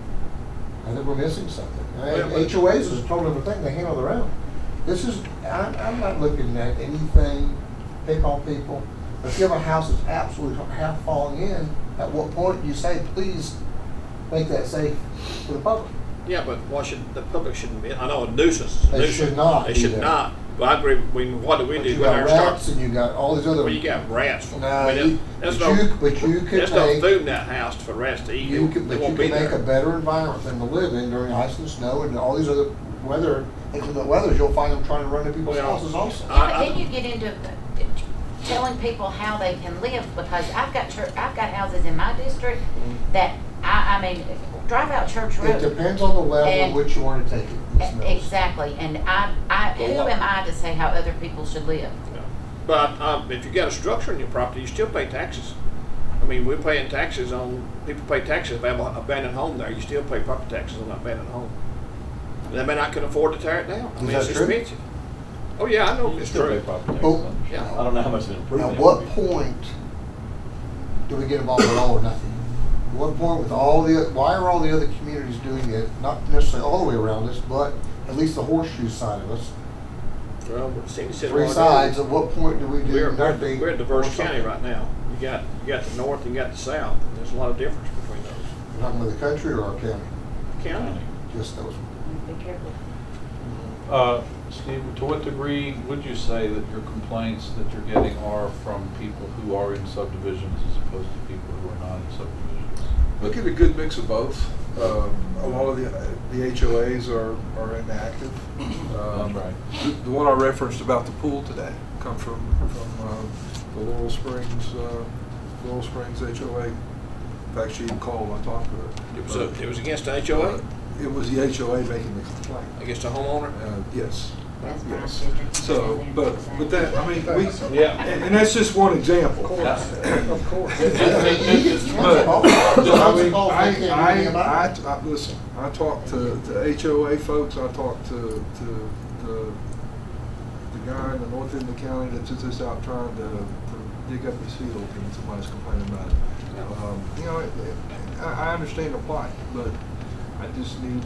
Speaker 4: I think we're missing something. And H O As is a totally different thing. They handle their own. This is, I'm, I'm not looking at anything, pick on people. But if you have a house that's absolutely half falling in, at what point do you say, please make that safe for the public?
Speaker 1: Yeah, but why should, the public shouldn't be, I know a nuisance. is a
Speaker 4: They
Speaker 1: nuisance.
Speaker 4: should not
Speaker 1: They
Speaker 4: be
Speaker 1: should
Speaker 4: there.
Speaker 1: not. Well, I agree, we, what do we
Speaker 4: But
Speaker 1: do?
Speaker 4: you
Speaker 1: Go
Speaker 4: got
Speaker 1: there and start-
Speaker 4: rats and you got all these other.
Speaker 1: Well, you got rats. For,
Speaker 4: No,
Speaker 1: I mean,
Speaker 4: you-
Speaker 1: there's
Speaker 4: but
Speaker 1: no,
Speaker 4: you- but you could
Speaker 1: there's no
Speaker 4: make-
Speaker 1: food in that house for rats to eat.
Speaker 4: You
Speaker 1: They-
Speaker 4: could,
Speaker 1: they
Speaker 4: but you
Speaker 1: won't
Speaker 4: can
Speaker 1: be
Speaker 4: make
Speaker 1: there.
Speaker 4: a better environment for them to live in during ice and snow and all these other weather, inclement weathers. You'll find them trying to run into people's
Speaker 1: Well,
Speaker 4: houses also.
Speaker 6: Yeah, but then you get into uh, telling people how they can live, because I've got church, I've got houses in my district that I, I mean, drive out Church Road.
Speaker 4: It depends on the level at
Speaker 6: And-
Speaker 4: which you want to take it. Miz
Speaker 6: E-
Speaker 4: Mills.
Speaker 6: Exactly, and I, I, who
Speaker 1: Well, what-
Speaker 6: am I to say how other people should live?
Speaker 1: But um, if you got a structure in your property, you still pay taxes. I mean, we're paying taxes on, people pay taxes if they have an abandoned home there, you still pay property taxes on that abandoned home. They may not can afford to tear it down. I
Speaker 4: Is
Speaker 1: mean,
Speaker 4: that
Speaker 1: it's
Speaker 4: true?
Speaker 1: expensive. Oh, yeah, I know
Speaker 20: You
Speaker 1: it's
Speaker 20: still
Speaker 1: true.
Speaker 20: pay property taxes
Speaker 4: Oh,
Speaker 20: on it.
Speaker 1: Yeah.
Speaker 20: I don't know how much of an
Speaker 4: At
Speaker 20: improvement. it
Speaker 4: what
Speaker 20: would be.
Speaker 4: point do we get involved with all or nothing? At what point with all the, why are all the other communities doing it, not necessarily all the way around us, but at least the horseshoe side of us?
Speaker 1: Well, but Cindy said.
Speaker 4: Three
Speaker 1: a while ago,
Speaker 4: sides, at what point do we do
Speaker 1: We're, we're,
Speaker 4: nothing?
Speaker 1: we're a diverse
Speaker 4: or something?
Speaker 1: county right now. You got, you got the north and you got the south, and there's a lot of difference between those.
Speaker 4: You're talking about the country or our county?
Speaker 1: County.
Speaker 4: Just those.
Speaker 6: Be careful.
Speaker 7: Uh, Steve, to what degree would you say that your complaints that you're getting are from people who are in subdivisions as opposed to people who are not in subdivisions?
Speaker 13: Look at a good mix of both. Um, a lot of the, the H O As are, are inactive. Um,
Speaker 7: That's right.
Speaker 13: The, the one I referenced about the pool today comes from, from uh, the Laurel Springs, uh, Laurel Springs H O A. In fact, she even called and I talked to her.
Speaker 1: It was, a, it was against the H O A,
Speaker 13: Uh, It was the H O A making the complaint.
Speaker 1: against the homeowner.
Speaker 13: Uh, yes.
Speaker 6: That's my
Speaker 13: Yes.
Speaker 6: district.
Speaker 13: So, but, but that, I mean, we,
Speaker 1: Yeah.
Speaker 13: and, and that's just one example.
Speaker 4: Of course.
Speaker 13: But, I mean, I, I, I, I, listen, I talked to, to H O A folks, I talked to, to the, the guy in the north end of the county that took this out trying to, to dig up his field and somebody's complaining about it. Um, you know, it, it, I, I understand the plight, but I just need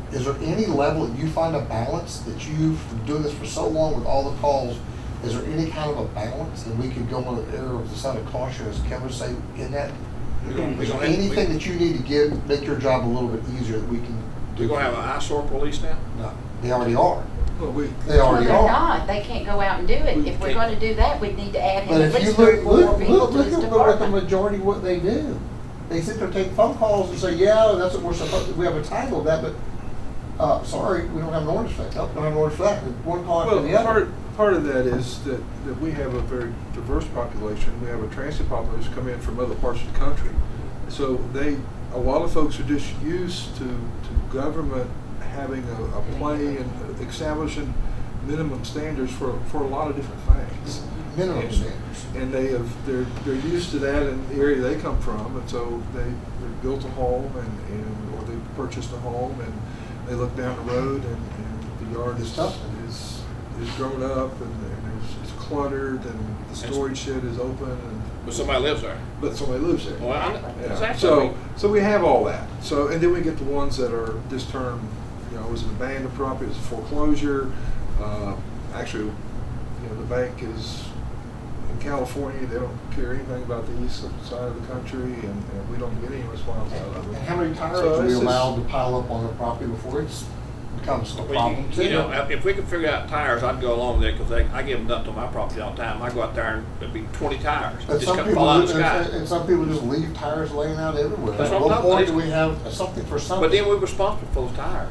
Speaker 4: is there any level that you find a balance that you've been doing this for so long with all the calls? Is there any kind of a balance that we could go on the error of the side of caution, as Kevin say, in that?
Speaker 1: We're gonna- we're
Speaker 4: Is there
Speaker 1: gonna have-
Speaker 4: anything that you need to give, make your job a little bit easier that we can do?
Speaker 1: We're gonna have an eyesore police now?
Speaker 4: No, they already are.
Speaker 13: Well, we,
Speaker 4: They
Speaker 6: Well,
Speaker 4: already
Speaker 6: they're
Speaker 4: are.
Speaker 6: not. They can't go out and do it.
Speaker 1: We
Speaker 6: If we're
Speaker 1: can't.
Speaker 6: gonna do that, we'd need to add
Speaker 4: But
Speaker 6: in at
Speaker 4: if you
Speaker 6: least three or
Speaker 4: look,
Speaker 6: four
Speaker 4: look,
Speaker 6: people
Speaker 4: look,
Speaker 6: to
Speaker 4: look
Speaker 6: this
Speaker 4: at what the
Speaker 6: department.
Speaker 4: majority, what they do. They sit there, take phone calls and say, yeah, that's what we're supposed to, we have a title of that, but, uh, sorry, we don't have an ordinance for that. Nope, don't have an ordinance for that. One call after
Speaker 13: well,
Speaker 4: the other.
Speaker 13: part, part of that is that, that we have a very diverse population. We have a transit population come in from other parts of the country. So they, a lot of folks are just used to, to government having a, a play and establishing minimum standards for, for a lot of different things.
Speaker 4: Minimum
Speaker 13: and,
Speaker 4: standards.
Speaker 13: And they have, they're, they're used to that in the area they come from, and so they, they built a home and, and, or they purchased a home and they look down the road and, and the yard is tough and is, is grown up and, and there's, it's cluttered and the storage shed is open and.
Speaker 1: But somebody lives there.
Speaker 13: But somebody lives there.
Speaker 1: Well, I know,
Speaker 13: Yeah.
Speaker 1: exactly.
Speaker 13: So, so we have all that. So, and then we get the ones that are this term, you know, it was an abandoned property, it was a foreclosure. Uh, actually, you know, the bank is in California, they don't care anything about the east side of the country, and, and we don't get any response out of it.
Speaker 4: And how many tires
Speaker 13: So
Speaker 4: are we
Speaker 13: it's just-
Speaker 4: allowed to pile up on the property before it's becomes a
Speaker 1: Well,
Speaker 4: problem
Speaker 1: you,
Speaker 4: too?
Speaker 1: you know, if we could figure out tires, I'd go along with it, because I give them dumped on my property all the time. I go out there and there'd be twenty tires.
Speaker 4: But
Speaker 1: Just
Speaker 4: some
Speaker 1: come
Speaker 4: people,
Speaker 1: fall out of
Speaker 4: do-
Speaker 1: the sky.
Speaker 4: and, and some people just leave tires laying out everywhere.
Speaker 1: That's
Speaker 4: At
Speaker 1: what I'm
Speaker 4: what
Speaker 1: talking
Speaker 4: point
Speaker 1: about.
Speaker 4: do we have something for something?
Speaker 1: But then we're responsible for those tires.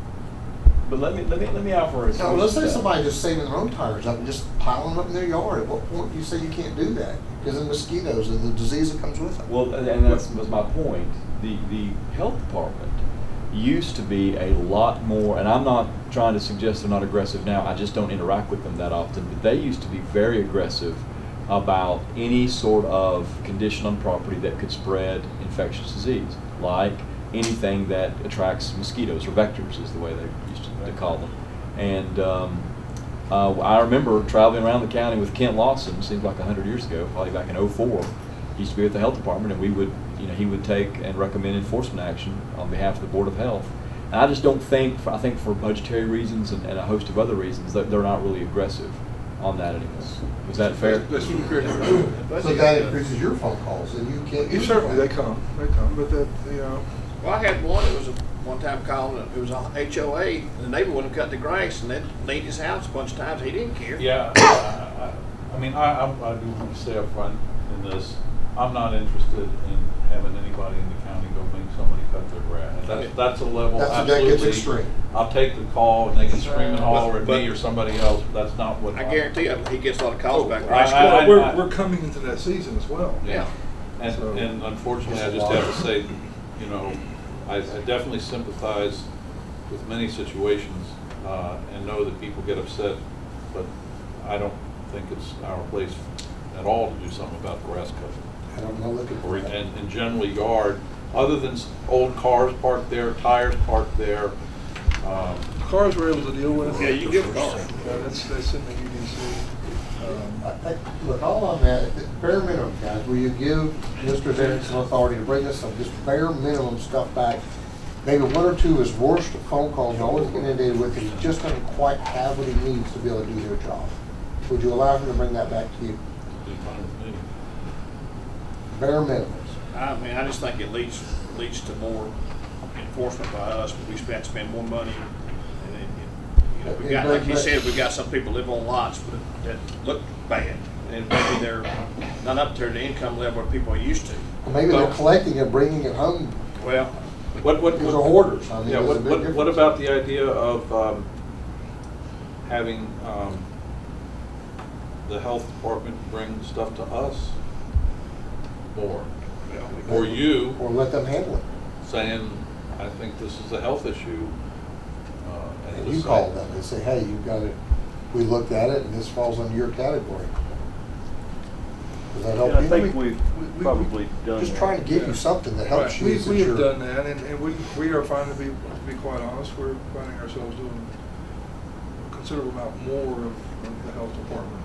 Speaker 20: But let me, let me, let me offer a.
Speaker 4: No, let's say somebody just saving their own tires up and just piling them up in their yard. At what point do you say you can't do that? Because of mosquitoes and the disease that comes with them.
Speaker 20: Well, and that's was my point. The, the health department used to be a lot more, and I'm not trying to suggest they're not aggressive now, I just don't interact with them that often, but they used to be very aggressive about any sort of condition on property that could spread infectious disease, like anything that attracts mosquitoes, or vectors is the way they used to, to call them. And um, uh, I remember traveling around the county with Kent Lawson, seems like a hundred years ago, probably back in oh four. He used to be at the health department, and we would, you know, he would take and recommend enforcement action on behalf of the Board of Health. And I just don't think, I think for budgetary reasons and, and a host of other reasons, that they're not really aggressive on that anymore. Was that fair?
Speaker 13: That's correct.
Speaker 4: So that increases your phone calls, and you can't.
Speaker 13: You
Speaker 4: use
Speaker 13: certainly,
Speaker 4: them.
Speaker 13: they come, they come, but that, you know.
Speaker 1: Well, I had one, it was a one time calling, it was on H O A, and the neighbor wouldn't cut the grass, and they'd leave his house a bunch of times, he didn't care.
Speaker 7: Yeah, I, I, I mean, I, I, I do want to stay up front in this. I'm not interested in having anybody in the county go make somebody cut their grass. That's, that's a level,
Speaker 4: That's- that
Speaker 7: absolutely.
Speaker 4: gets extreme.
Speaker 7: I'll take the call and they can scream and holler at
Speaker 1: But-
Speaker 7: me or somebody else, but that's not what.
Speaker 1: I guarantee you, he gets a lot of calls back.
Speaker 7: I- I-
Speaker 13: Well,
Speaker 7: I-
Speaker 13: we're,
Speaker 7: I-
Speaker 13: we're coming into that season as well.
Speaker 7: Yeah, and,
Speaker 13: So-
Speaker 7: and unfortunately, I just have to say, you know, I, I definitely sympathize with many situations, uh, and know that people get upset, but I don't think it's our place at all to do something about grass cutting.
Speaker 4: I don't know, looking
Speaker 7: Or,
Speaker 4: for that.
Speaker 7: and, and generally yard, other than s- old cars parked there, tires parked there, um,
Speaker 13: Cars we're able to deal with.
Speaker 1: Yeah, you give a car.
Speaker 13: Yeah, that's, that's in the U D C. Um,
Speaker 4: I- I- Look, all on that, bare minimum, guys, will you give Mister Bennett some authority to bring us some just bare minimum stuff back? Maybe one or two of his worst phone calls you're always getting inundated with, and he just doesn't quite have what he needs to be able to do their job. Would you allow him to bring that back to you?
Speaker 7: be fine with me.
Speaker 4: Bare minimums.
Speaker 1: I mean, I just think it leads, leads to more enforcement by us, but we spend, spend more money. And it, it- you know, we got, like you said, we got some people live on lots but that look bad. And maybe they're not up to the income level where people are used to.
Speaker 4: Or maybe they're
Speaker 1: But-
Speaker 4: collecting and bringing it home.
Speaker 1: Well,
Speaker 7: What, what,
Speaker 4: These
Speaker 7: what-
Speaker 4: are hoarders. I mean,
Speaker 7: yeah,
Speaker 4: there's a
Speaker 7: what,
Speaker 4: big
Speaker 7: what,
Speaker 4: difference.
Speaker 7: what about the idea of, um, having, um, the health department bring stuff to us? Or, or you
Speaker 4: Or let them handle it.
Speaker 7: saying, I think this is a health issue. uh,
Speaker 4: And
Speaker 7: the
Speaker 4: you
Speaker 7: site."
Speaker 4: call them and say, hey, you've got it, we looked at it and this falls under your category. Does that help
Speaker 20: Yeah, I
Speaker 4: you?
Speaker 20: think
Speaker 13: We-
Speaker 20: we've
Speaker 13: we-
Speaker 20: probably done
Speaker 4: Just
Speaker 20: that.
Speaker 4: trying to give you
Speaker 13: Yeah.
Speaker 4: something that helps you.
Speaker 13: We,
Speaker 4: since
Speaker 13: we have
Speaker 4: you're-
Speaker 13: done that, and, and we, we are finding, to be, to be quite honest, we're finding ourselves doing a considerable amount more of, of the health department,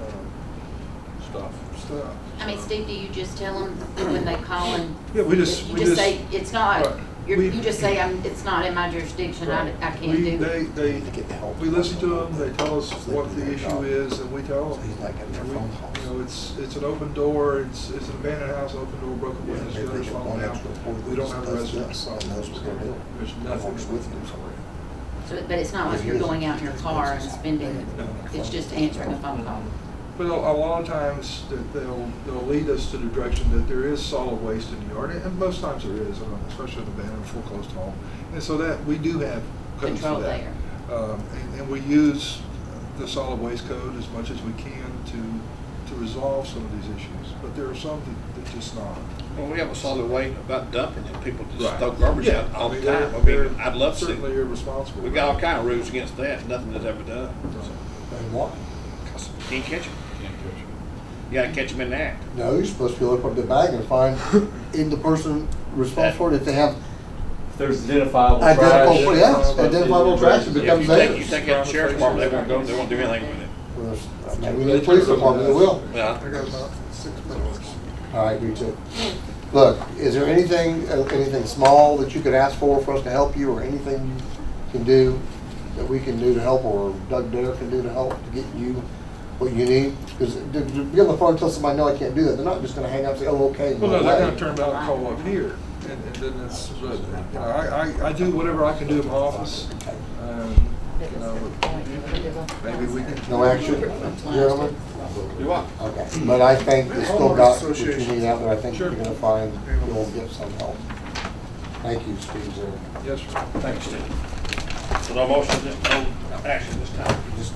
Speaker 13: uh,
Speaker 7: Stuff.
Speaker 13: stuff.
Speaker 6: I mean, Steve, do you just tell them when they call and?
Speaker 13: Yeah, we just-
Speaker 6: You
Speaker 13: we
Speaker 6: just
Speaker 13: just-
Speaker 6: say, it's not,
Speaker 13: Right.
Speaker 6: You're,
Speaker 13: We-
Speaker 6: you just say, I'm, it's not in my jurisdiction, I, I can't
Speaker 13: We,
Speaker 6: do it.
Speaker 13: they, they, we listen to them, they tell us what the issue is, and we tell them. And we- You know, it's, it's an open door, it's, it's an abandoned house, open door, broken windows, gutters falling down. We don't have a resident problem. There's nothing with them.
Speaker 6: So, but it's not like you're going out in your car and spending, it's just answering a phone call.
Speaker 13: But a, a lot of times, that they'll, they'll lead us to the direction that there is solid waste in the yard, and most times there is, uh, especially in the abandoned foreclosed home. And so that, we do have codes
Speaker 6: Control
Speaker 13: for that.
Speaker 6: there.
Speaker 13: Um, and, and we use the solid waste code as much as we can to, to resolve some of these issues. But there are some that, that just not.
Speaker 1: Well, we have a solid way about dumping and people just
Speaker 13: Right.
Speaker 1: throw garbage
Speaker 13: Yeah,
Speaker 1: out all
Speaker 13: I
Speaker 1: the
Speaker 13: mean,
Speaker 1: time. I
Speaker 13: they're-
Speaker 1: mean, I'd love to see.
Speaker 13: certainly irresponsible.
Speaker 1: We got all kind of rules against that, nothing is ever done.
Speaker 4: And why?
Speaker 1: So, Can't catch them.
Speaker 7: Can't catch it.
Speaker 1: You gotta catch them in the act.
Speaker 4: No, you're supposed to be looking up the bag and find in the person responsible for it if they have
Speaker 20: If there's identifiable
Speaker 4: identifiable,
Speaker 20: trash.
Speaker 4: yeah, identifiable trash, it
Speaker 1: If
Speaker 4: becomes
Speaker 1: you take, you
Speaker 4: theirs.
Speaker 1: take that to the sheriff's department, they won't go, they won't do anything with it.
Speaker 4: Well, there's- Maybe the police department, they will.
Speaker 1: Yeah.
Speaker 8: I got about six minutes.
Speaker 4: All right, me too. Look, is there anything, uh, anything small that you could ask for, for us to help you, or anything you can do that we can do to help, or Doug Dare can do to help to get you what you need? Because to to be on the phone and tell somebody, no, I can't do that, they're not just gonna hang up and say, oh, okay, and
Speaker 13: Well,
Speaker 4: go
Speaker 13: no, they're
Speaker 4: away.
Speaker 13: gonna turn back and call up here, and, and then it's, uh, you know, I, I, I do whatever I can do in my office. Um, you know, maybe we can.
Speaker 4: No action, gentlemen?
Speaker 1: Do what?
Speaker 4: Okay, but I think it's still got what you
Speaker 8: Association.
Speaker 4: need out there, I think you're
Speaker 13: Sure.
Speaker 4: gonna find, you'll get some help. Thank you, Steve, sir.
Speaker 13: Yes, sir.
Speaker 1: Thanks, Steve. So no motion, no action this time.
Speaker 4: Just-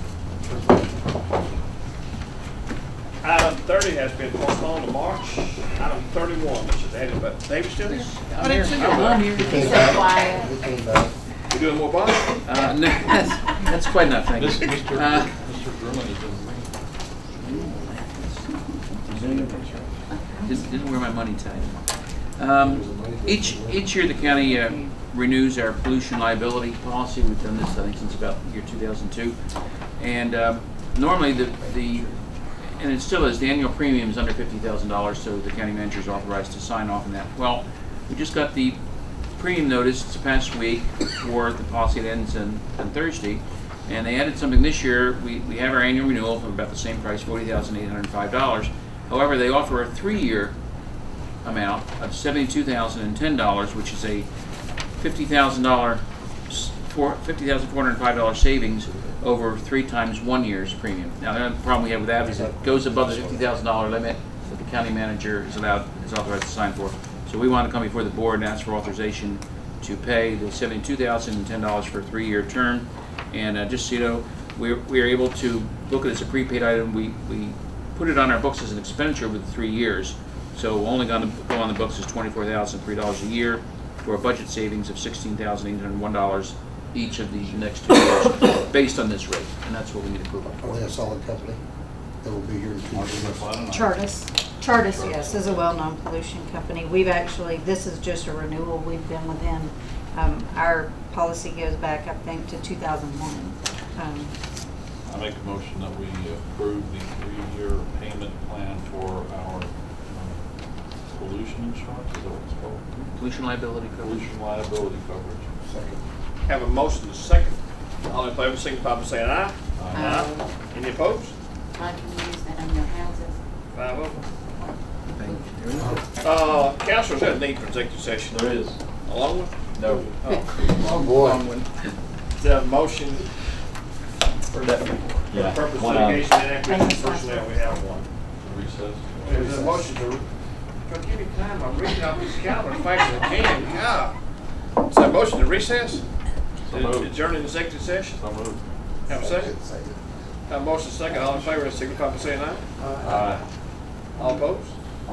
Speaker 1: Item thirty has been postponed to March. Item thirty-one, which is added, but David still here? I didn't see
Speaker 6: I'm
Speaker 1: you.
Speaker 6: here.
Speaker 4: He came
Speaker 6: So
Speaker 4: back.
Speaker 6: quiet.
Speaker 4: He came back.
Speaker 1: You doing more bond?
Speaker 18: Uh, no, that's, that's quite enough, thank
Speaker 7: This,
Speaker 18: you.
Speaker 7: Mister
Speaker 18: Uh,
Speaker 7: Mister Drummond is in.
Speaker 18: Didn't didn't wear my money tight. Um, each, each year the county uh, renews our pollution liability policy. We've done this, I think, since about year two thousand two. And um, normally the, the, and it still is, the annual premium is under fifty thousand dollars, so the county manager is authorized to sign off on that. Well, we just got the premium notice this past week for the policy that ends on, on Thursday. And they added something this year. We, we have our annual renewal for about the same price, forty thousand eight hundred five dollars. However, they offer a three-year amount of seventy-two thousand ten dollars, which is a fifty thousand dollars, fifty thousand four hundred five dollars savings over three times one year's premium. Now, the only problem we have with that is it goes above the fifty thousand dollars limit that the county manager is allowed, is authorized to sign for. So we want to come before the board and ask for authorization to pay the seventy-two thousand ten dollars for a three-year term. And uh, just so you know, we're, we're able to book it as a prepaid item. We, we put it on our books as an expenditure with three years. So only going to go on the books is twenty-four thousand three dollars a year for a budget savings of sixteen thousand eight hundred one dollars each of the next two years based on this rate. And that's what we need approval
Speaker 4: Are
Speaker 18: for.
Speaker 4: they a solid company? They will be here in two years.
Speaker 11: Chartis. Chartis, yes, is a well-known pollution company. We've actually, this is just a renewal. We've been with them. Um, our policy goes back, I think, to two thousand one. Um,
Speaker 7: I make a motion that we approve the three-year payment plan for our um, pollution insurance, is that what it's called?
Speaker 18: Pollution liability coverage.
Speaker 7: Pollution liability coverage.
Speaker 4: Second.
Speaker 1: Have a motion to second. All in favor, signify by saying aye.
Speaker 6: Aye.
Speaker 1: Any opposed?
Speaker 6: Like you use that on your houses.
Speaker 1: Five of them.
Speaker 18: Thank you.
Speaker 1: Uh, council, is there a need for executive session?
Speaker 20: There is.
Speaker 1: A long one?
Speaker 20: No.
Speaker 1: Oh.
Speaker 4: Oh, boy.
Speaker 1: Is there a motion for that, for the
Speaker 20: Yeah.
Speaker 1: purpose of
Speaker 20: One item.
Speaker 1: litigation and acquisition personnel, we have one.
Speaker 7: Recess.
Speaker 1: Is there a motion to, to give me time, I'm reading off this calendar as fast as I can, God. Is there a motion to recess?
Speaker 7: So moved.
Speaker 1: Adjourn in executive session?
Speaker 7: So moved.
Speaker 1: Have a second? Have a motion second, all in favor, signify by saying aye.
Speaker 7: Aye.
Speaker 1: All opposed?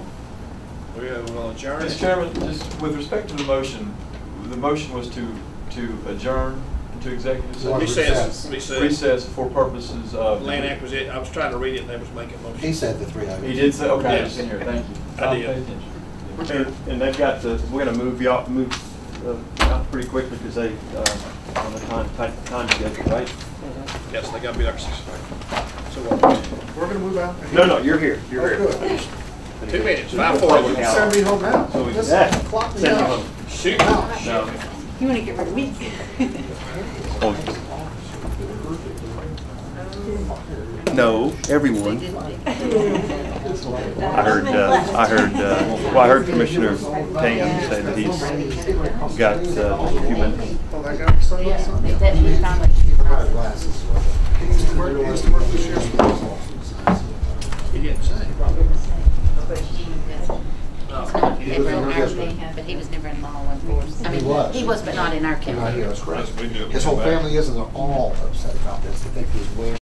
Speaker 1: We will adjourn.
Speaker 20: Mister Chairman, just with respect to the motion, the motion was to, to adjourn into executive session.
Speaker 1: Recess, recess.
Speaker 20: Recess for purposes of.
Speaker 1: Land acquisition, I was trying to read it and they was making motion.
Speaker 4: He said the three items.
Speaker 20: He did say, okay,
Speaker 1: Yes.
Speaker 20: it's in here, thank you.
Speaker 1: I
Speaker 20: I'll
Speaker 1: did.
Speaker 20: pay attention. And, and they've got the, we're gonna move y'all, move, uh, out pretty quickly because they, uh, on the time, tight time schedule, right?
Speaker 1: Yes, they gotta be there at six o'clock. So what?
Speaker 8: We're gonna move out.
Speaker 20: No, no, you're here, you're
Speaker 8: Oh,
Speaker 20: here.
Speaker 8: good.
Speaker 1: Two minutes, five forty.
Speaker 8: Send me home now.
Speaker 20: So we-
Speaker 8: Just
Speaker 20: yeah.
Speaker 8: clock me
Speaker 20: Send you
Speaker 8: out.
Speaker 20: home.
Speaker 1: Shoot.
Speaker 11: No. You want to get rid of me?
Speaker 14: No, everyone. I heard, uh, I heard, uh, well, I heard Commissioner Tam say that he's got uh, a few minutes.
Speaker 8: Oh, that guy signed up something?
Speaker 6: That he found like.
Speaker 8: He used to work, he used to work for the sheriff's department.
Speaker 18: He didn't say.
Speaker 6: He's not ever in our county, but he was never in law enforcement. I
Speaker 4: He
Speaker 6: mean,
Speaker 4: was.
Speaker 6: he was, but not in our county.
Speaker 4: Not here, that's correct.
Speaker 7: Yes, we do.
Speaker 4: His whole family is, and they're all upset about this. They think he's way